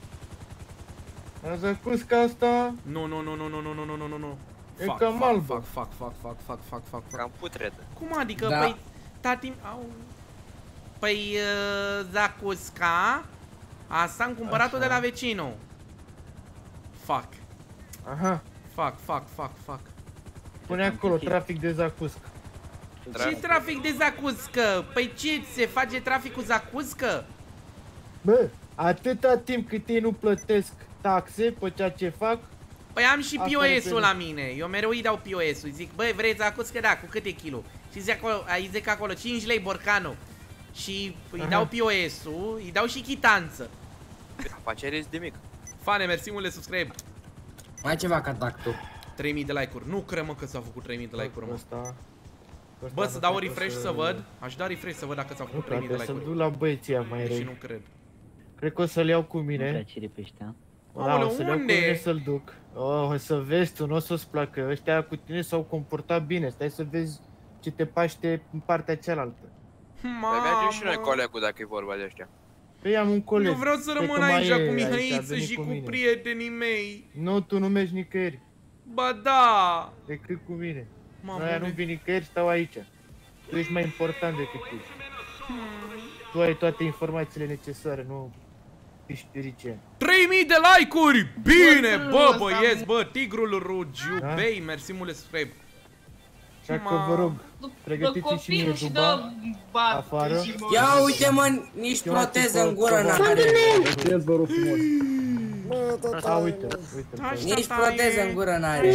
La zacusca asta... Nu, nu, nu, nu, nu, nu, nu, nu, nu, nu, nu. E Fac, cam fac, albă. fac, fac, fac, fac, fac, fac, fac, fac. Cam putredă. Cum adică, Da. păi, tati... Au... Păi, uh, zacusca, asta am cumpărat-o de la vecinul. Fac. Aha. Fac, fac, fac, fac. Pune acolo, trafic de zacuscă. Ce trafic de zacuscă? Păi ce, se face trafic cu zacuscă? Bă, atâta timp cât ei nu plătesc taxe pe ceea ce fac... Păi am și asta P O S-ul reprezintă. la mine, eu mereu îi dau P O S-ul, zic, băi, vrei zacuscă? Da, cu câte kilo? Și zic acolo, îi zic acolo, cinci lei borcanul. Și îi Aha. dau P O S-ul, îi dau și chitanță. Afacere de mic. Fane, mersi mult de subscribe. Mai ceva ca tactul. trei mii de like-uri, nu cred mă că s-au făcut trei mii de like-uri, mă. Asta... Bă, să dau refresh să văd, aș da refresh să văd dacă s-au făcut trei mii de Să-l like-uri. duc la băieții aia mai Deși răi. nu cred. Cred că o să-l iau cu Nu prea mine. ciripește, a? Da, Aoleu, o să-l iau cu unde? mine să-l duc. Oh, o să vezi tu, nu o să-ți placă. Ăștia cu tine s-au comportat bine. Stai să vezi ce te paște în partea cealaltă. Mai mergem și noi colegul dacă e vorba de ăștia. Păi am un coleg. Eu vreau să Cred rămân că mai aici e cu aici, a Mihăiță venit și cu mine. prietenii mei. Nu, tu nu mergi nicăieri. Ba da! Decât cu mine. Mamă, Noi nu unde- vin nicăieri, stau aici. Tu ești mai important decât tu. Tu ai toate informațiile necesare, nu ești spiritual. trei mii de like-uri! Bine, bă, Mulțumesc, băieți, am- bă, tigrul Rugiubei, Da? mersi mult subscribe. Așa că vă rog, pregătiți și mie duba afară. Ia uite mă, nici proteză în gură n-are. Puteți, vă rog frumos. A, uite, uite. Așa, Nici tataie. proteză în gură n-are.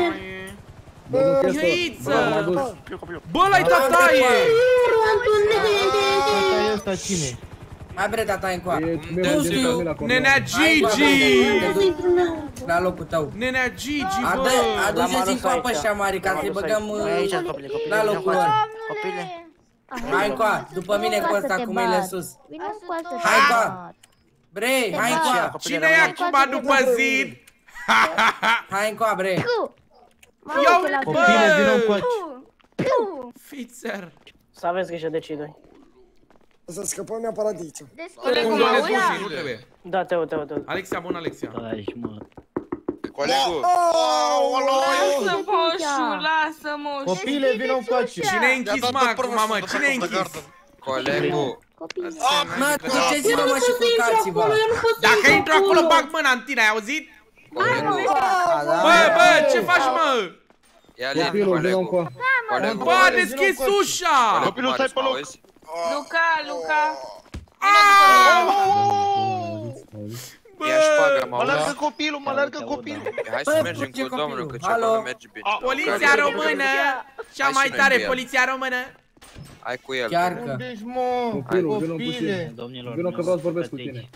Mihăiță! Bă, la-i tataie! Tata e ăsta cine? Mai bre, tata încoa. Nu știu. Nenea Gigi! La locul tău. Nenea Gigi, Adă, bă! aduceți încoa pe ăștia mari ca să-i băgăm uh, la locul lor. Hai încoa, după mine cu ăsta cu mâinile sus. Hai încoa. Bre, hai încoa. Cine e acum după zid? Hai încoa, bre. Ia Copile, vină încoace. Fițer! Să aveți grijă de cei doi. Să scăpăm neapărat de aici. Colegul meu, nu trebuie. Da, te uite, uite. Alexia, bun, Alexia. Colegul. Lasă-mă, șu, lasă-mă. Copile, vină încoace. Cine e închis, mă, acum, mă? Cine e închis? Colegul. Mă, duceți-vă mă și culcați-vă. Dacă intru acolo, bag mâna în tine, ai auzit? Colegul. Bă, bă, ce faci, mă? Ia lin, Copilul, vină colegul. încoa. Colegul. Bă, a deschis ușa! Copilul, stai pe loc. Luca, Luca. Ia șpaga, mă. Mă largă copilul, mă largă copilul. Hai să mergem cu domnul, că ceva nu merge bine. Poliția română! Cea mai tare, poliția română! Hai cu el. Chiar că. Unde-și, mă? Copilul, vină Copile. puțin. Vină că vreau să vorbesc cu tine.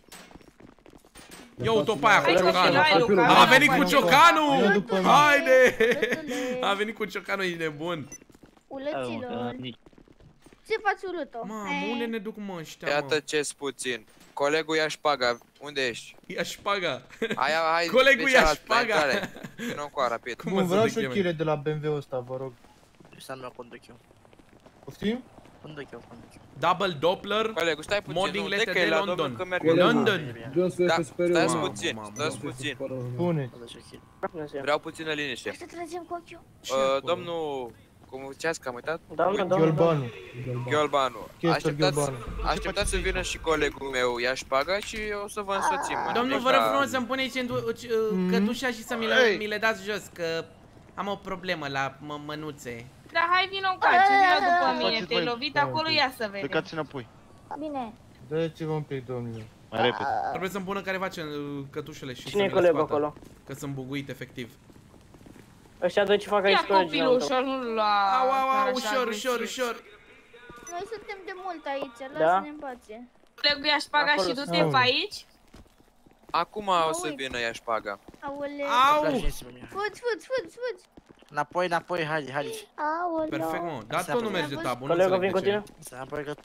Ia uite-o pe aia cu Hai, ciocanul. hai, Luca. A venit cu Vină ciocanul! după mine. Haide! A venit cu ciocanul, e nebun. Ulăților. Ce faci urât-o? Mamă, unde ne duc, mă, ăștia, Iată mă? ce-s puțin. Colegul ia șpaga. Unde ești? Ia șpaga. Hai, hai, Colegul ia șpaga. Vină încoa, rapid. Cum Nu, să vreau te și o cheme? chile de la B M W ăsta, vă rog. Înseamnă conduc eu. Poftim? Conduc eu, conduc eu. Double Doppler, Colegul, stai puțin, modding nu, lete de că de e la London. domnul că merge. London. Dânsul Da, este superior. stați Mamă, puțin, mamă, stați este puțin. superior. Pune. Vreau puțină liniște. Să tragem cu ochiul. Uh, domnul, cum ziceați că am uitat? Doamne, doamne, Gheolbanu. Gheolbanu. Chestor Așteptați, Gheolbanu. așteptați să vină și colegul meu, ia șpaga și o să vă însoțim. Domnul, vă rog frumos să-mi puneți în du- uh, cătușa și să mi le, Hey. mi le dați jos, că am o problemă la mă mănuțe. Da, hai, vină încoace, vină după mine. Faceți Te-ai voi. lovit acolo, ia să vedem. Plecați înapoi. Bine. Dați-vă un pic, domnule. Mai repede. Trebuie să-mi pună careva ce, uh, cătușele și Cine e să mi le colegul scoată, acolo? că sunt buguit efectiv. Ăștia doi ce fac aici Ia colegii copilul tău? ușor, nu la... Au, au, chiar au, așa ușor, agresiv. ușor, ușor. Noi suntem de mult aici, Da? lasă-ne în pace. Colegul ia șpaga Acolo și du-te sunt. pe aici. Acum o să vină ia șpaga. Aoleu. Au! Fugi, fugi, fugi, fugi. Înapoi, înapoi, haide, haide. Aoleu. Perfect, mă. Dar tot nu merge tabul, nu Colegul, vin înțeleg cu de ce. tine? Înapoi că...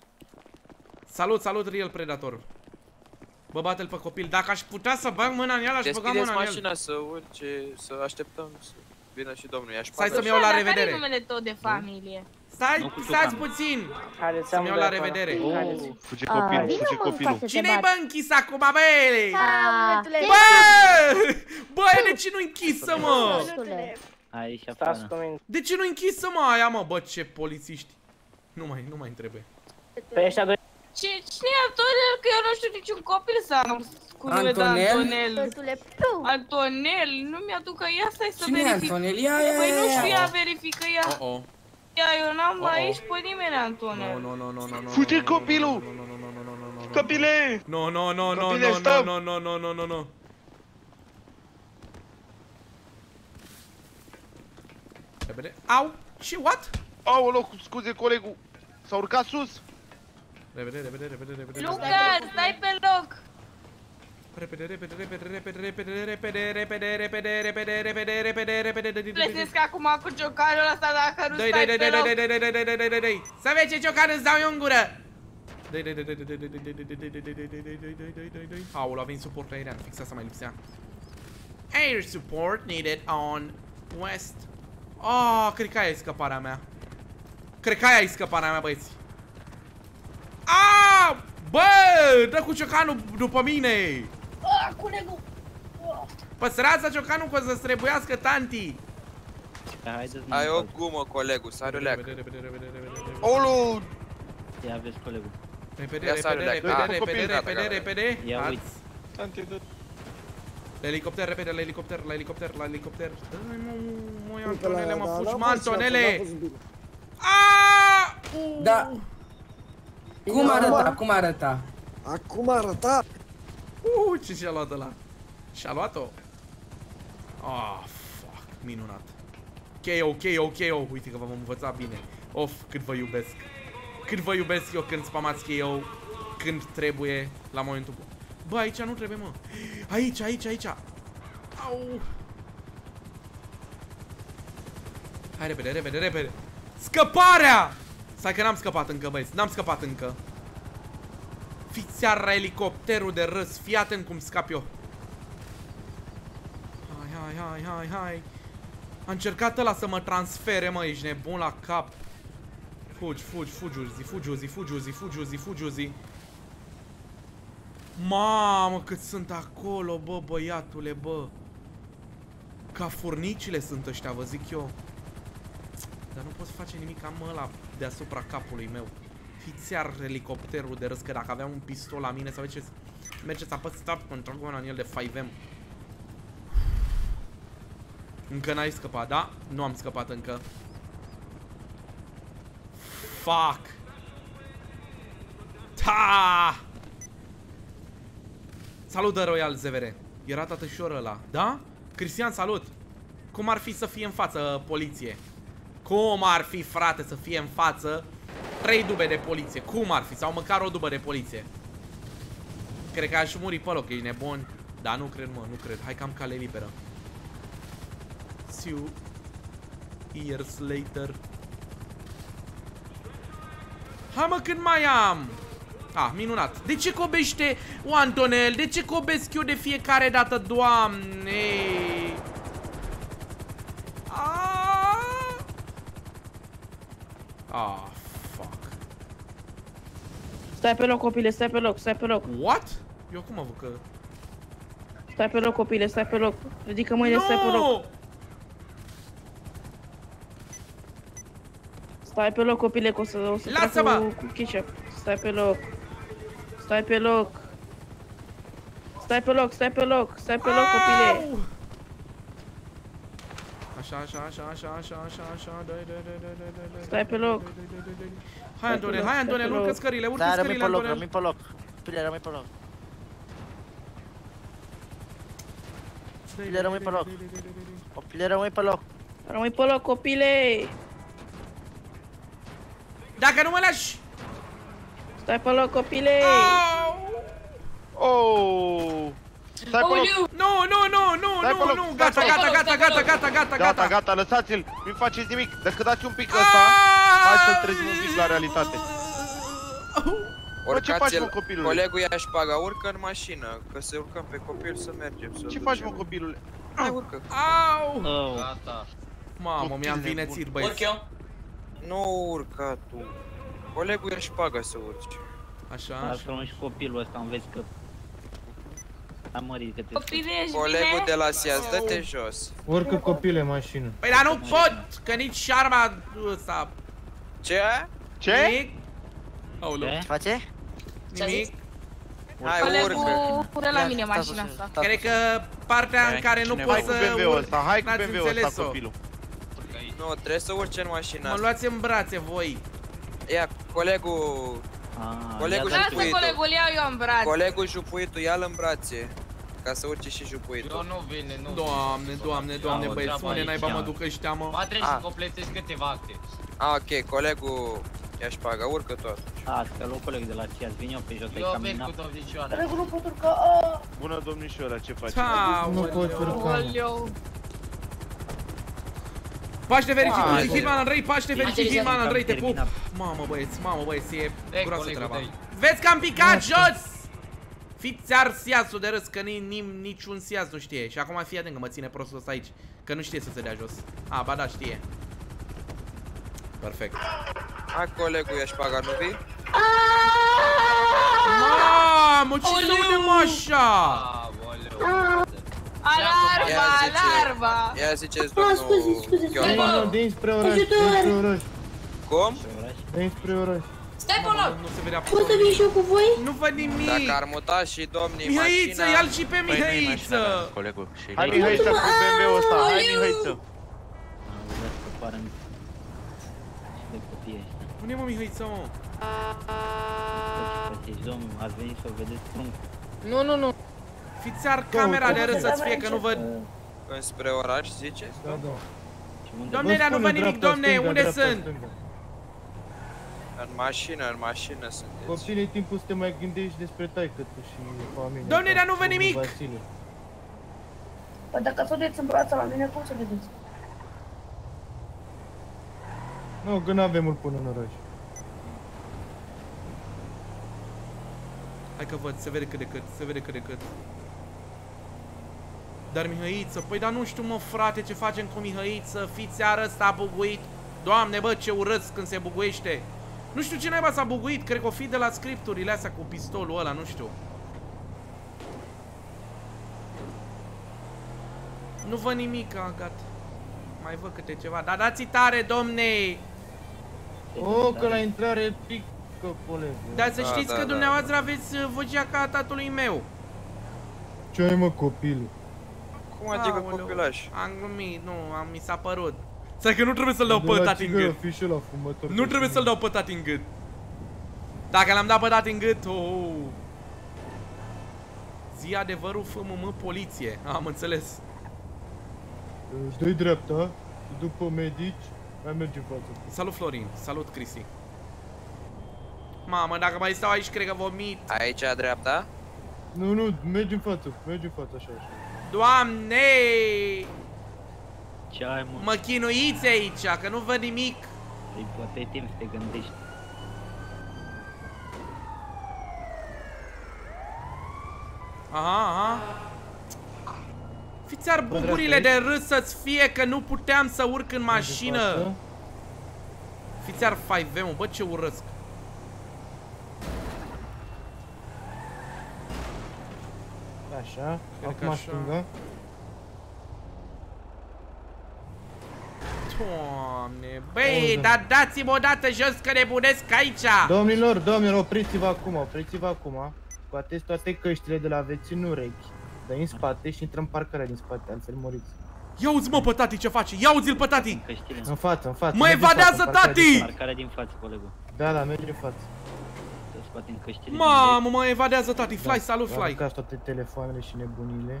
Salut, salut, Real Predator. Bă, bate-l pe copil. Dacă aș putea să bag mâna în el, aș băga Deschideți mâna în el. mașina să urce, să așteptăm să vină și domnul ia Stai șpaga. să-mi iau la Dar revedere. care e numele tău de familie? Stai, stați puțin. Haideți, Să-mi iau la revedere. Haideți. Fuge copilul, fuge copilul. Cine-i bă închis acum, băile? Aoleu. Bă! Bă, de ce nu închisă, mă? Aici Stați afară. cu mine. De ce nu închisă, mă, aia, mă? Bă, ce polițiști. Nu mai, nu mai trebuie. Pe ăștia doi. Ce- Cine e Antonel? Că eu nu știu niciun copil să am cu nume de Antonel? Antonel. Tătule, tu. Antonel, nu mi-aduc că ia stai să Cine e verific. Antonel? Ia, ia, Păi nu ia, știu, ia. ia verifică, ia. Oh, oh. Ia, eu n-am Oh, oh. aici pe nimeni Antonel. No, no, no, no, no, no. Fuge copilul! Copile! No, no, no, no, Copile, no, no, stop! no, no, no, no, no, no. Repede. Au! Și what? Aoleu, scuze colegul. S-a urcat sus. Repede, repede, repede, repede. Lucas, stai pe loc. Repede, repede, repede, repede, repede, repede, repede, repede, repede, repede, repede, repede, repede. Plesesc acum cu ciocanul ăsta dacă nu Dai, stai dai, pe dai, dai, loc. dai, dai, dai, dai, dai, dai, dai, dai. Să vezi ce ciocan îți dau eu în gură. Dai, dai, dai, dai, dai, dai, dai, dai, dai, dai, dai, dai, dai, dai, dai, dai, dai, dai. Aoleu, a venit suport aerian, fix asta mai lipsea. Air support needed on west. Oh, cred că aia e scăparea mea. Cred că aia e scăparea mea, băieți. Ah! Bă, dă cu ciocanul după mine! Ah, colegul! Păstrează ciocanul că o să-ți trebuiască tanti! Ai o gumă, colegul, sari o leacă. Olu! Ia vezi, colegul. Repede, repede, repede, repede, repede, repede. Ia uite. La elicopter, repede, la elicopter, la elicopter, la elicopter. Dă-i mă, măi, Antonele, mă fugi, mă, Antonele! Aaaa! Da. Cum arăta? Cum arăta? Acum arăta? Uh, ce și-a luat ăla? Și-a luat-o? Ah, fuck, minunat. K O, K O, K O. Uite că v-am învățat bine. Of, cât vă iubesc. Cât vă iubesc eu când spamați K O. Când trebuie, la momentul bun. Bă, aici nu trebuie, mă. Aici, aici, aici. Au. Hai, repede, repede, repede. Scăparea! Stai că n-am scăpat încă, băieți. N-am scăpat încă. Fiți iarra elicopterul de râs. Fii atent cum scap eu. Hai, hai, hai, hai, hai. A încercat ăla să mă transfere, mă. Ești nebun la cap. Fugi, fugi, fugi, Uzi, fugi, Uzi, fugi, Uzi, fugi, Uzi, fugi, Uzi. Mamă, cât sunt acolo, bă, băiatule, bă. Ca furnicile sunt ăștia, vă zic eu. Dar nu poți face nimic, am ăla deasupra capului meu. Fiți iar elicopterul de râs, că dacă aveam un pistol la mine, să vedeți, mergeți apăs stop control în el de cinci M. Încă n-ai scăpat, da? Nu am scăpat încă. Fuck! Ta! Salut, de Royal Z V R. Era tatășorul ăla, da? Cristian, salut! Cum ar fi să fie în față poliție? Cum ar fi, frate, să fie în față trei dube de poliție? Cum ar fi? Sau măcar o dubă de poliție? Cred că aș muri pe loc, ești nebun. Dar nu cred, mă, nu cred. Hai că am cale liberă. See you years later. Hai, mă, când mai am? Ah, minunat. De ce cobește o Antonel? De ce cobesc eu de fiecare dată, Doamne? Ah, ah, fuck. Stai pe loc, copile, stai pe loc, stai pe loc. What? Eu cum mă văd că... Stai pe loc, copile, stai pe loc. Ridică mâine, no! Stai pe loc. Stai pe loc, copile, că o să, o să trag cu, cu ketchup. Stai pe loc. Stai pe loc. Stai pe loc, stai pe loc, stai pe loc, copile. Așa, așa, așa, așa, așa, așa, așa, dai, dai, dai, dai, dai, dai. Stai pe loc. Hai, Antonel, hai, Antonel, urcă scările, urcă scările, Antonel. Da, rămâi pe loc, Pile, rămâi pe loc. Pile, rămâi pe loc. Copile, rămâi pe loc. Rămâi pe loc, copile. Dacă nu mă lași. Stai pe loc, copile. Oh! Stai pe loc! Nu, nu, nu, nu, nu, nu, gata, gata, gata, gata, gata, gata, gata, gata, lăsați-l, nu-i faceți nimic, dacă dați un pic ăsta, hai să-l trezim un pic la realitate. Bă, ce faci, mă, copilule? Colegul ia șpaga, urcă în mașină, că să urcăm pe copil să mergem. Ce faci, mă, copilule? Hai, urcă. Au! Gata. Mamă, mi-am vinețit, băieți. Urc eu? Nu urca tu. Colegul ia șpaga să urci. Așa, așa. Lasă-mă și copilul ăsta, înveți că... Am mărit că te... Copile, ești Colegul bine? de la Siaz, dă-te jos. Urcă copile în mașină. Păi dar nu pot, că nici arma ăsta... Ce? Ce? Nimic? Aoleu. Ce face? Nimic? Hai, Colegul de la mine mașina asta. Cred că partea în care nu pot să urc... Hai cu B M W-ul ăsta, hai cu n-ați B M W-ul ăsta, înțeles-o. copilul. Nu, trebuie să urce în mașina. Mă luați în brațe voi. Ia, colegul... Colegul Lasă jupuitul. colegul, iau eu în brațe. Colegul jupuitul, ia-l în brațe. Ca să urce și jupuitul. Eu nu vine, nu. Doamne, doamne, doamne, băieți, unde naiba mă duc ăștia, mă? Va trebui să completezi câteva acte. Ah, ok, colegul ia șpaga, urcă tot. A, că luă coleg de la Ciaz, vin eu pe jos, ai Eu vin caminat. cu domnișoara. Colegul nu pot urca. Bună, domnișoara, ce faci? Nu pot urca. Paște fericit, Hitman Andrei, Paște fericit, Hitman Andrei, te pup! Mamă, băieți, mamă, băieți, e groasă treaba. Vezi că am picat jos! Fiți ar siasul de râs, că niciun sias nu știe. Și acum fii atent că mă ține prostul ăsta aici. Că nu știe să se dea jos. A, ba da, știe. Perfect. Hai, colegul, ia șpaga, nu vii? Aaaa! Mamă, ce se aude mă așa? Alarma, alarma! Ia ziceți, Ah, scuze, scuze, domnul scuze. Gheorghe. Din spre oraș, din spre oraș. Cum? Din spre oraș. Stai pe loc! Nu se vedea. Pot să vin și eu cu voi? Nu văd nimic. Dacă ar muta și domnii Mihăiță, mașina... ia-l și pe Păi nu e mașina Mihăiță. mea, colegul. Și Hai Mihăiță cu B M W-ul ăsta, hai Aoleu! Mihăiță. De copii ăștia. Unde e mă Mihăiță, mă? Deci, domnul, ați venit să o vedeți cum... Nu, nu, nu. Fiți ar camera de râs să-ți fie, că nu văd. Înspre oraș, ziceți? Da, da. Domne, dar nu văd nimic, domne, unde sunt? În mașină, în mașină sunteți. Copile, e timpul să te mai gândești despre taică-tu și familie. Domne, dar nu văd nimic! Păi dacă sunteți în brața la mine, cum să vedeți? Nu, că n-avem mult până în oraș. Hai că văd, se vede cât de cât, se vede cât de cât. Dar Mihăiță, păi dar nu știu mă frate ce facem cu Mihăiță, fițeară ăsta buguit. Doamne bă, ce urăsc când se buguiește. Nu știu ce naiba s-a buguit, cred că o fi de la scripturile astea cu pistolul ăla, nu știu. Nu văd nimic, gata. Mai văd câte ceva, dar dați-i tare, domne! O, că la intrare pică, colegul. Dar să Da, știți da, că da. dumneavoastră aveți uh, vocea ca tatălui meu. Ce ai mă, copil? Cum adică Aoleu, copilaș? Am glumit, nu, am, mi s-a părut. Stai că nu trebuie să-l dau pe tati în gât. Fi și la fumător. Nu trebuie să-l dau pe tati în gât. Dacă l-am dat pe tati în gât, oh. Zi adevărul, F M M, poliție. Am înțeles. Îți dai dreapta, după medici, mai mergi în față. Salut Florin, salut Cristi. Mamă, dacă mai stau aici, cred că vomit. Aici a dreapta? Nu, nu, mergi în față, mergi în față, așa, așa. Doamne! Ce ai, mă? Mă chinuiți aici, că nu văd nimic. Păi poate e timp să te gândești. Aha, aha. Fiți-ar buburile de râs să-ți fie că nu puteam să urc în mașină. Fiți-ar cinci V, mă, bă, ce urăsc. Așa, Cred că acum așa. stânga. Doamne, băi, dar dați-mă o dată jos că nebunesc aici. Domnilor, domnilor, opriți-vă acum, opriți-vă acum. Scoateți toate căștile de la veți în urechi. Dă-i în spate și intrăm parcarea din spate, altfel moriți. Ia uzi mă pe tati ce face, ia uzi-l pe tati. În față, în față. Mă mergi în evadează față, parcarea din tati! spate. Parcarea din față, colegul. Da, da, mergi în față. Să scoatem căștile. Mamă, mă evadează tati, Fly, salut Fly. Aruncați toate telefoanele și nebunile.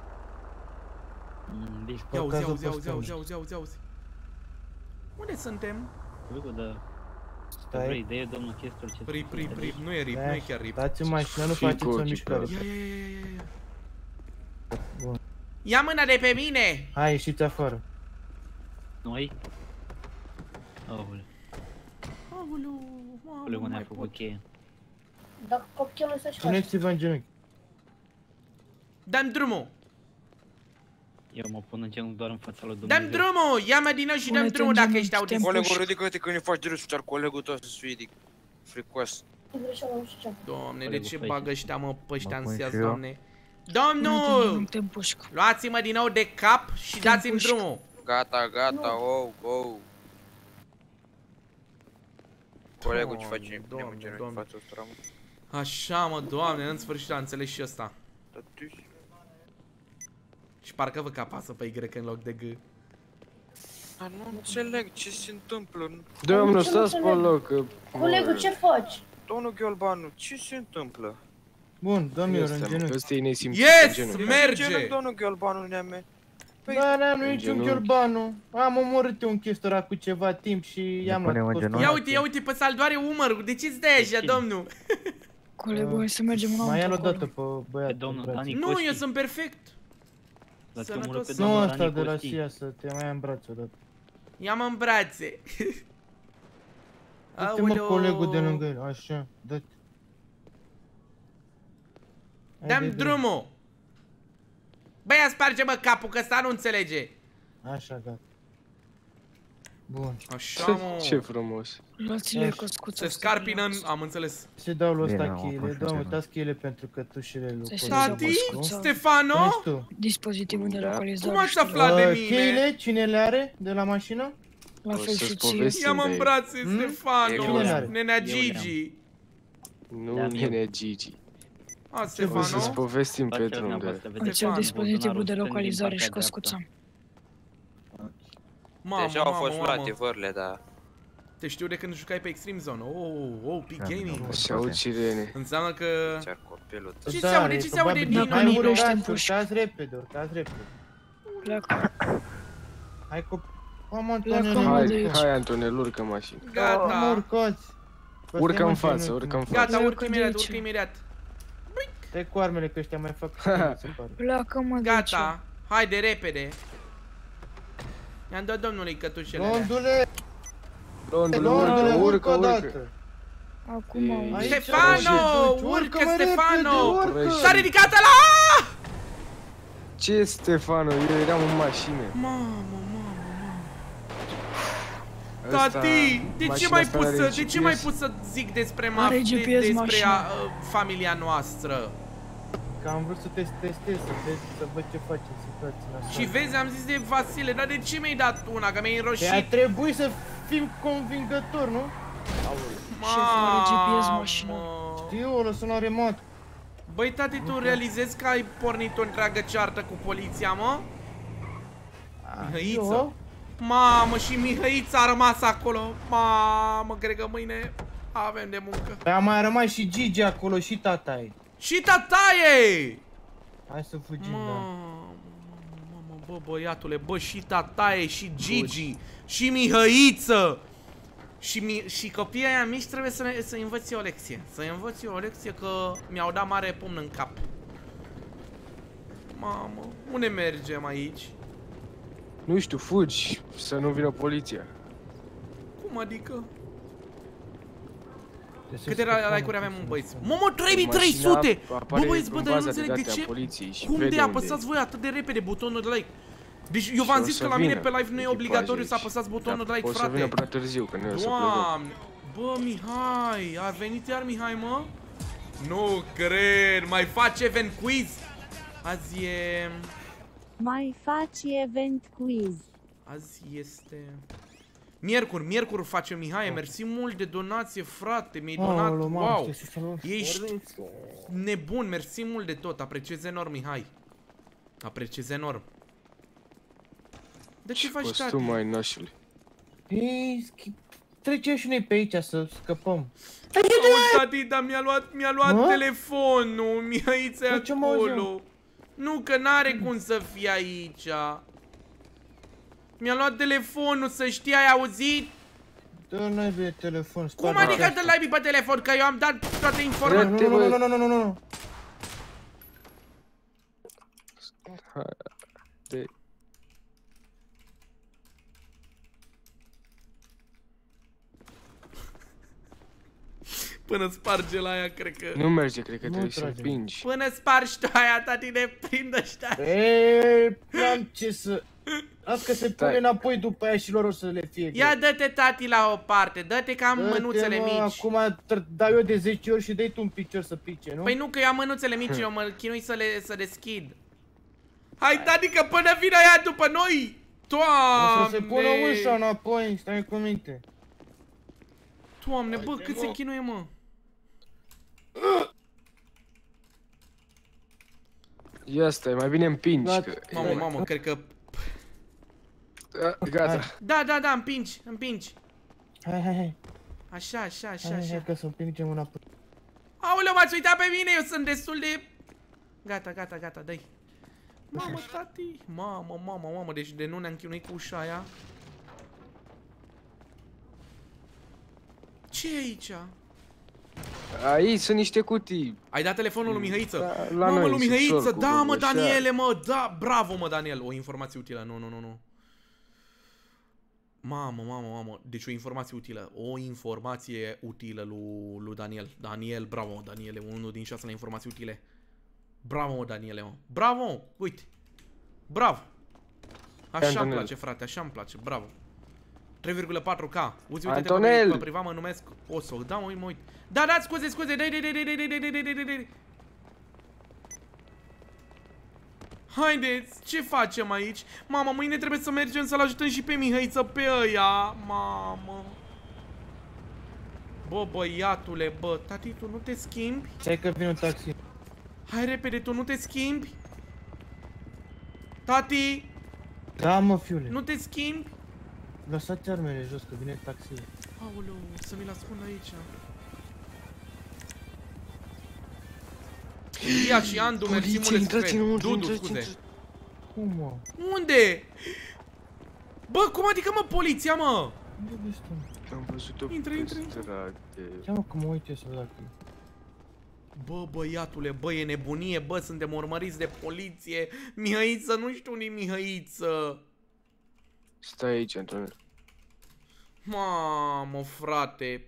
Ia uzi, ia uzi, ia uzi, ia uzi, ia uzi, ia uzi, ia uzi. Unde suntem? Colegul, dar... Stai. Vrei idee, domnul Chestor, ce... Rip, rip, rip, nu e rip, nu e chiar rip. Stați în mașină, nu faceți o mișcare. Ia, ia, ia, ia, ia. Bun. Ia mâna de pe mine! Hai, ieșiți afară. Noi? Aoleu. Aoleu, Colegul ne-a făcut cheie. Dacă copilul ăsta și face. Puneți-vă în genunchi. Dăm drumul! Eu mă pun în genunchi doar în fața lui Dumnezeu. Dăm drumul! Ia-mă din nou și dăm drumul dacă ești autist. Colegul, ridică-te când îi faci de râs, dar colegul tău să-ți fie fricos. Doamne, de ce bagă ăștia mă pe ăștia Mă pun ansiați, și eu. doamne? Domnul! Luați-mă din nou de cap și dați-mi drumul! Gata, gata, oh, oh. Colegul, ce faci? Punem în genunchi în fața ăstora, mă. Așa mă, doamne, în sfârșit a înțeles și ăsta. Și parcă vă că apasă pe Y în loc de G. Dar nu înțeleg ce se întâmplă. Domnul, stați pe loc. că- Colegul, ce faci? Domnul Gheolbanu, ce se întâmplă? Bun, domnilor, în Este, mă, genunchi. ăsta e nesimțit Yes, în genunchi. merge! Ce domnul Gheolbanu, neame? Da, da, nu e În niciun genunchi. gherbanu. Am omorât eu un chestor cu ceva timp și i-am luat costul. Ia uite, ia uite pe sal, doare umărul. De ce-ți dai așa, domnul? Colegul, hai să mergem înăuntru. Mai ia o acolo. dată pe băiatul. domnul în brațe. Dani Nu, eu sunt perfect. L-ați omorât pe Nu domnul ăsta Dani de la Costi. S I A să te mai ia în brațe odată. Ia-mă în brațe. Uite mă colegul de lângă el, așa, dă-te. Dăm drumul. Băi, ia sparge-mă capul, că ăsta nu înțelege. Așa, gata. Bun. Așa, mă. Ce frumos. Luați-le căscuța. Se scarpină în... Am înțeles. Se dau lui ăsta cheile, dau uitați cheile pentru cătușele lui. Tati? Stefano? Dispozitivul de localizare. Cum ați aflat de mine? Cheile, cine le are de la mașină? La fel și ție. Ia-mă în brațe, Stefano. Nenea Gigi. Nu, nenea Gigi. A, Stefano? O să-ți povestim pe drum de... Îți iau dispozitivul de localizare și căscuța. Mamă, deja au fost mamă, luate mamă. vările, dar... Te știu de când jucai pe Extreme Zone. Oh, oh, Big Gaming. Așa aud sirene. Înseamnă că... Ce se Da, aude? Ce se aude din Hai, mine? urcați repede, urcați repede. Pleacă. Hai cu... Am Antonel. Hai, hai Antonel, urcă mașină. Gata. Mă urcați. Urcă în față, urcă în față. Gata, urcă imediat, urcă imediat. Stai cu armele că ăștia mai fac. Pleacă, mă, de aici. Gata, haide repede. I-am dat domnului cătușele alea. Rondule! Rondule, urcă, urcă, urcă. Acum, Stefano! Urcă, Stefano! S-a ridicat ăla! Ce Stefano? Eu eram în mașină. Mamă, mamă, mamă. Tati, de ce mai pus să, de ce mai pus să zic despre mafie, despre a, uh, familia noastră? Că am vrut să te testez, să vezi, să văd ce faci în situația asta. Și vezi, am zis de Vasile, dar de ce mi-ai dat una? Că mi-ai înroșit. Ar trebui să fim convingători, nu? Șeful are G P S mașină. Știu, o lăsăm la remat. Băi, tati, tu realizezi că ai pornit o întreagă ceartă cu poliția, mă? Mihăiță? Mamă, și Mihăița a rămas acolo. Mamă, cred că mâine avem de muncă. Păi a mai rămas și Gigi acolo, și tataie. Și tataie! Hai să fugim, mamă, da. Mamă, bă, băiatule, bă, și tataie, și Gigi, și Mihăiță. Și, mi și copiii aia mici trebuie să, ne să învăț eu o lecție. Să învăț eu o lecție că mi-au dat mare pumn în cap. Mamă, unde mergem aici? Nu știu, fugi, să nu vină poliția. Cum adică? Câte like-uri avem în băieți? Mamă, trei mii trei sute! Bă, băieți, bă, dar eu nu înțeleg de ce? Cum de apăsați voi atât de repede butonul de like? Deci eu v-am zis că la mine pe live nu e obligatoriu să apăsați butonul de like, frate. O să vină prea târziu, că noi o să Doamne! Bă, Mihai, a venit iar Mihai, mă? Nu cred, mai faci event quiz? Azi e... Mai faci event quiz. Azi este... Miercuri, miercuri face Mihai, mersi mult de donație, frate, mi-ai donat, wow! Ești nebun, mersi mult de tot, apreciez enorm, Mihai. Apreciez enorm. De ce faci, tati? Costum mai nașule. Ei, trecem și noi pe aici să scăpăm. Oh, tati, dar mi-a luat, mi-a luat telefonul, Mihaiță e acolo. Nu, că n-are cum să fie aici. Mi-a luat telefonul, să știi, ai auzit? Dă n-ai de telefon, cum adică dă n-ai pe telefon, că eu am dat toate informațiile? Nu, nu, nu, nu, nu, nu, nu, nu. Până sparge la aia, cred că... Nu merge, cred că trebuie să împingi. Până spargi tu aia, tati, ne prind ăștia. Eee, n-am ce să... Las că se pune înapoi după aia și lor o să le fie. Ia dă-te, tati, la o parte, dă-te că am mânuțele mici. Acum dau eu de zece ori și dai tu un picior să pice, nu? Păi nu, că eu am mânuțele mici, eu mă chinui să le să deschid. Hai, tati, că până vine aia după noi! Doamne! O să se pună ușa înapoi, stai cu minte. Doamne, bă, cât se chinuie, mă? Ia stai, mai bine împingi. Mamă, mamă, cred că... Gata. Da, da, da, împingi, împingi. Hai, hai, hai. Așa, așa, așa, hai, așa. Hai, că să împingem înapoi. Aoleu, m-ați uitat pe mine, eu sunt destul de... Gata, gata, gata, dă-i. Mamă, tati. Mamă, mamă, mamă, deci de nu ne-am chinuit cu ușa aia. Ce e aici? Aici sunt niște cutii. Ai dat telefonul lui Mihăiță? Da, la mamă, noi, lui Mihăiță, da, mă, așa. Daniele, mă, da, bravo, mă, Daniel. O informație utilă, nu, nu, nu, nu. Mamă, mamă, mamă, deci o informație utilă. O informație utilă lui, lui Daniel. Daniel, bravo, mă, Daniele, unul din șase la informații utile. Bravo, mă, Daniele, mă. Bravo, uite. Bravo. Așa îmi place, frate, așa îmi place, bravo. trei virgulă patru K. Uzi, uite-te Antonel! pe privat, mă numesc Oso. Da, mă uit, mă uit. Da, da, scuze, scuze. Dai, dai, dai, dai, dai, dai, dai, dai, dai, dai. Haideți, ce facem aici? Mama, mâine trebuie să mergem să-l ajutăm și pe Mihăiță pe ăia. Mamă. Bă, băiatule, bă, tati, tu nu te schimbi? Stai că vine un taxi. Hai repede, tu nu te schimbi? Tati! Da, mă, fiule. Nu te schimbi? Lăsați armele jos, că vine taxi. Aoleu, să mi-l ascund aici. Ia și Andu, mersi mult spre Dudu, scuze. Cum, mă? Unde? Bă, cum adică, mă, poliția, mă? Unde vezi tu? Am văzut-o intră, intră, intră. Ia-mă că mă uit eu să văd dacă... Bă, băiatule, bă, e nebunie, bă, suntem urmăriți de poliție. Mihăiță, nu știu unii Mihăiță. Stai aici, Antonel. Mamă, frate.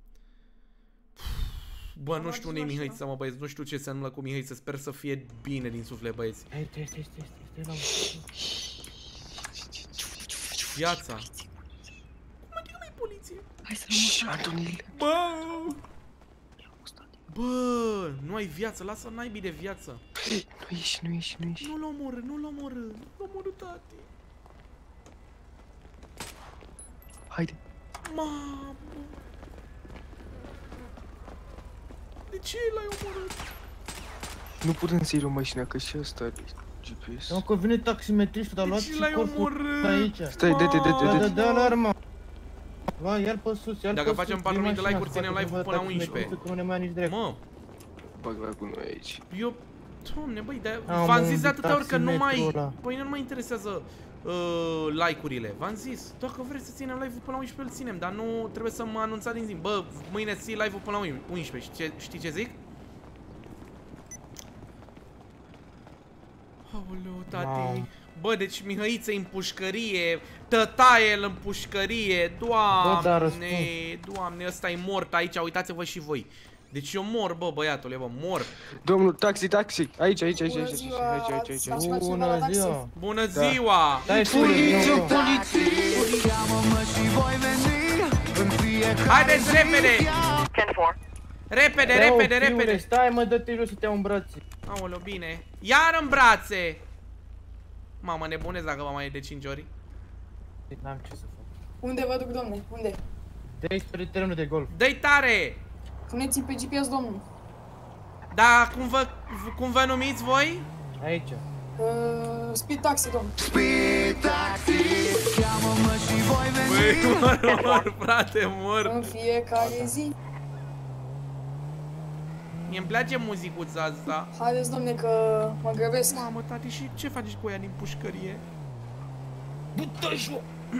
Bă, nu știu unii Mihăiță, mă, băieți, nu știu ce se întâmplă cu Mihăiță, sper să fie bine din suflet, băieți. Hai, stai, stai, stai, stai, la Viața. Cum adică nu-i poliție? Hai să rămân. Antonel. Bă! Bă, nu ai viață, lasă naibii de viață. Nu ieși, nu ieși, nu ieși. Nu-l omorâ, nu-l omorâ, nu-l omorâ, tati. Haide. Mamă. De ce l-ai omorât? Nu putem să-i luăm mașina, că și ăsta are G P S. Nu, că vine taximetristul, dar luați și corpul aici. Stai, dă-te, dă-te, dă-te. dă-te. Dă alarma. Va, ia-l pe sus, ia-l pe sus. Dacă facem patru mii de like-uri, ținem live-ul până la unsprezece. Mă. Bag la cu noi aici. Eu... Doamne, băi, v-am zis de atâtea ori că nu mai... Păi nu mă interesează uh, like-urile. V-am zis, dacă vreți să ținem live-ul până la unsprezece, îl ținem. Dar nu trebuie să mă anunțați din zi. Bă, mâine ții live-ul până la unsprezece. Știi ce zic? Aoleu, tati. Bă, deci Mihăiță în pușcărie, tătaie-l în pușcărie, Doamne, Doamne, ăsta e mort aici, uitați-vă și voi. Deci eu mor, bă, băiatule, bă, mor. Domnul, taxi, taxi, aici, aici, aici, aici, aici, aici, aici. Bună ziua. Bună ziua. Haideți repede. Repede, repede, repede. Stai, mă, dă-te jos să te iau în brațe. Aoleu, bine. Iar în brațe. Mamă, nebunesc dacă m-am mai de cinci ori. N-am ce să fac. Unde vă duc, domne? Unde? Dă-i spre terenul de golf. Dă-i tare! Puneți pe G P S, domnul. Da, cum vă, cum vă numiți voi? Aici. Uh, speed taxi, domn. Speed taxi. Cheamă-mă și voi veni. Băi, mor, mor, frate, mor. În fiecare zi. Mie-mi place muzicuța asta. Haideți, domne, că mă grăbesc. Mamă, tati, și ce faci cu ea din pușcărie? Butașu!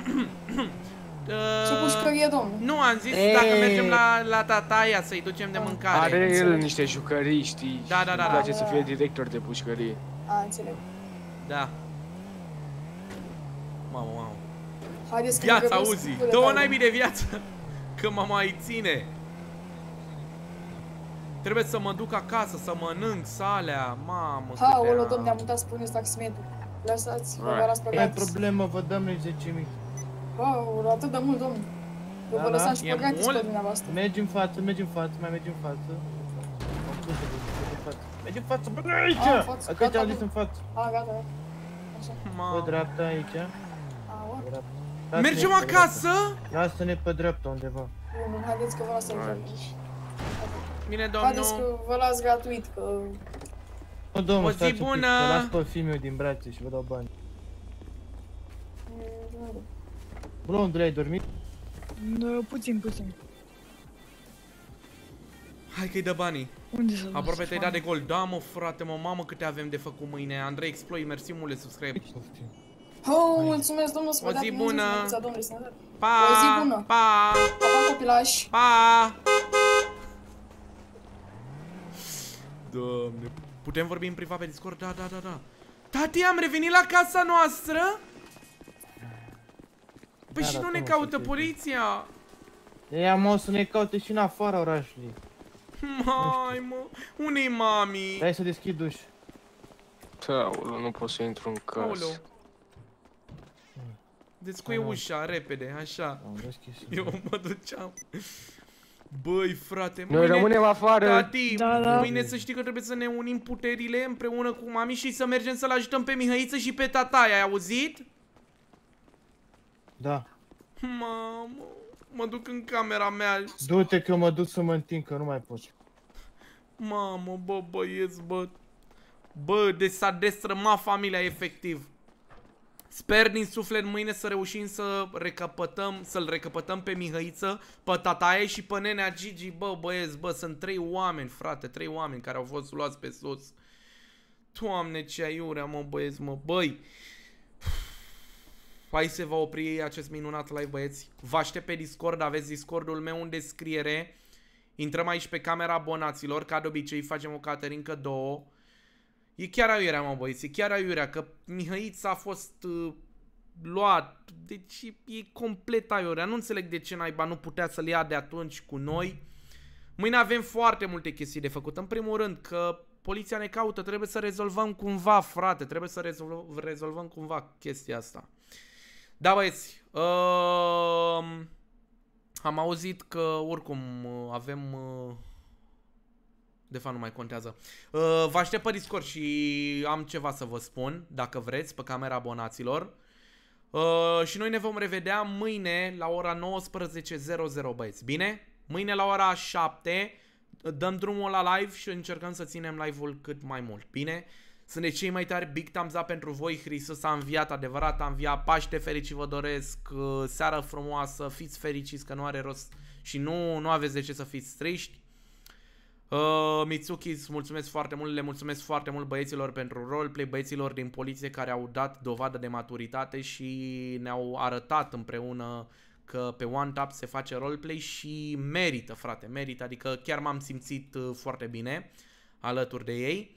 Ce pușcărie, domn? Nu, am zis dacă mergem la, la tataia să-i ducem de mâncare. Are el niște jucării, știi? Da, da, da. Îmi place să fie director de pușcărie. A, înțeleg. Da. Mamă, mamă. Haideți că viața, auzi. Dă-o naibii de viață. Că mă mai ține. Trebuie să mă duc acasă, să mănânc, să alea, mamă. Ha, olo, domne, am uitat să puneți taximetrul. Lăsați, vă vă las pe gratis. Nu e problemă, vă dăm noi zece mii. Ha, olo, atât de mult, domne. Eu vă lăsam și pe gratis pe dumneavoastră. Mergi în față, mergi în față, mai mergi în față. Mergi în față, bă, aici! Atunci am zis în față. A, gata, gata. Așa. Pe dreapta, aici. Mergem acasă? Lasă-ne pe dreapta undeva. Bun, haideți că vă las aici. Bine, domnul. Haideți că vă las gratuit, că... O, domnul, o zi bună! Că las pe fiul meu din brațe și vă dau bani. Blondule, ai dormit? Da, puțin, puțin. Hai că-i dă banii. Unde să aproape te-ai dat de gol. Da, mă, frate, mă, mamă, câte avem de făcut mâine. Andrei Exploi, mersi mult de subscribe. Oh, mulțumesc, domnul, să vă o zi bună! Pa! O zi bună! Pa! Pa, pa, copilași! Pa! Doamne, putem vorbi în privat pe Discord? Da, da, da, da. Tati, am revenit la casa noastră? Păi da, și da, nu ne caută poliția? Ea, mă, o să ne caute și în afara orașului. Mai, mă, unde-i mami? Hai să deschid ușa. Aoleu, nu pot să intru în casă. Descuie ușa, repede, așa. Eu mă duceam. Băi, frate, noi rămânem afară. Tati, da, da. mâine să știi că trebuie să ne unim puterile împreună cu mami și să mergem să-l ajutăm pe Mihăiță și pe tataia, ai auzit? Da. Mamă, mă duc în camera mea. Du-te că mă duc să mă întind, că nu mai pot. Mamă, bă, băieți, bă. Bă, deci s-a destrămat familia, efectiv. Sper din suflet mâine să reușim să recăpătăm, să-l recăpătăm pe Mihăiță, pe tataie și pe nenea Gigi. Bă, băieți, bă, sunt trei oameni, frate, trei oameni care au fost luați pe sus. Doamne, ce aiurea, mă, băieți, mă, băi. Hai se va opri acest minunat live, băieți. Vă aștept pe Discord, aveți Discordul meu în descriere. Intrăm aici pe camera abonaților, ca de obicei facem o caterincă două. E chiar aiurea, mă, băieți, e chiar aiurea, că Mihăița a fost uh, luat, deci e complet aiurea. Nu înțeleg de ce naiba nu putea să-l ia de atunci cu noi. Mâine avem foarte multe chestii de făcut. În primul rând că poliția ne caută, trebuie să rezolvăm cumva, frate, trebuie să rezolv rezolvăm cumva chestia asta. Da, băieți, uh, am auzit că oricum avem... Uh, De fapt nu mai contează. Uh, vă aștept pe Discord și am ceva să vă spun, dacă vreți, pe camera abonaților. Uh, și noi ne vom revedea mâine la ora nouăsprezece zero zero, băieți. Bine? Mâine la ora șapte dăm drumul la live și încercăm să ținem live-ul cât mai mult. Bine? Sunteți cei mai tari, big thumbs up pentru voi. Hristos a înviat, adevărat a înviat. Paște fericit vă doresc, uh, seară frumoasă, fiți fericiți că nu are rost și nu, nu aveți de ce să fiți triști. Uh, Mitsuki, îți mulțumesc foarte mult, le mulțumesc foarte mult băieților pentru roleplay, băieților din poliție care au dat dovadă de maturitate și ne-au arătat împreună că pe One Tap se face roleplay și merită, frate, merită, adică chiar m-am simțit uh, foarte bine alături de ei.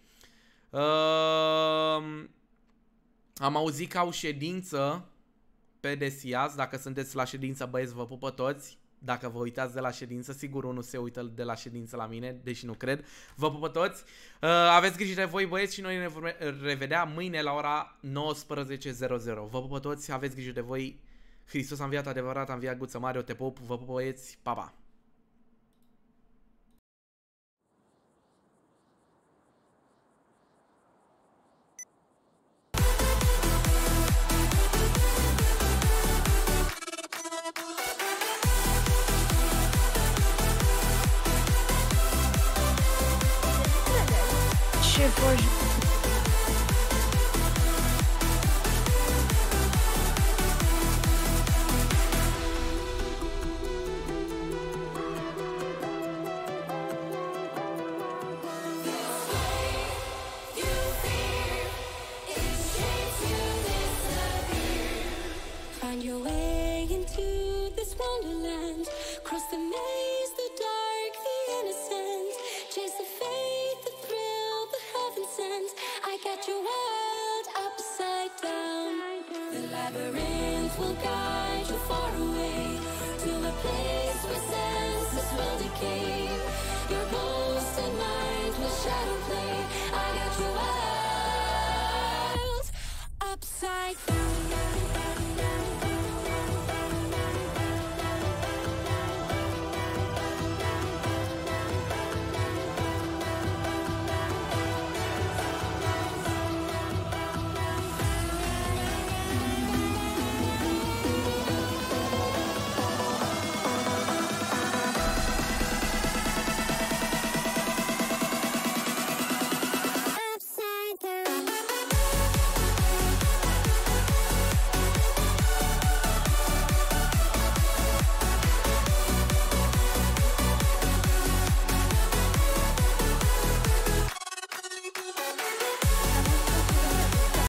Uh, am auzit că au ședință pe Desias, dacă sunteți la ședință, băieți, vă pupă toți. Dacă vă uitați de la ședință, sigur unul se uită de la ședință la mine, deși nu cred. Vă pupă toți. Uh, aveți grijă de voi, băieți, și noi ne vom revedea mâine la ora nouăsprezece zero zero. Vă pupă toți, aveți grijă de voi. Hristos a înviat, adevărat a înviat, Guță Mare, o te pup. Vă pupă, băieți, pa, pa. Ce faci? Find your way into this wonderland. Cross the maze, the dark, the innocent. Chase the faith, the thrill, the heaven sent. I got your world upside down. The labyrinth will guide you far away to a place where senses will decay. Your ghost and mind will shadow play.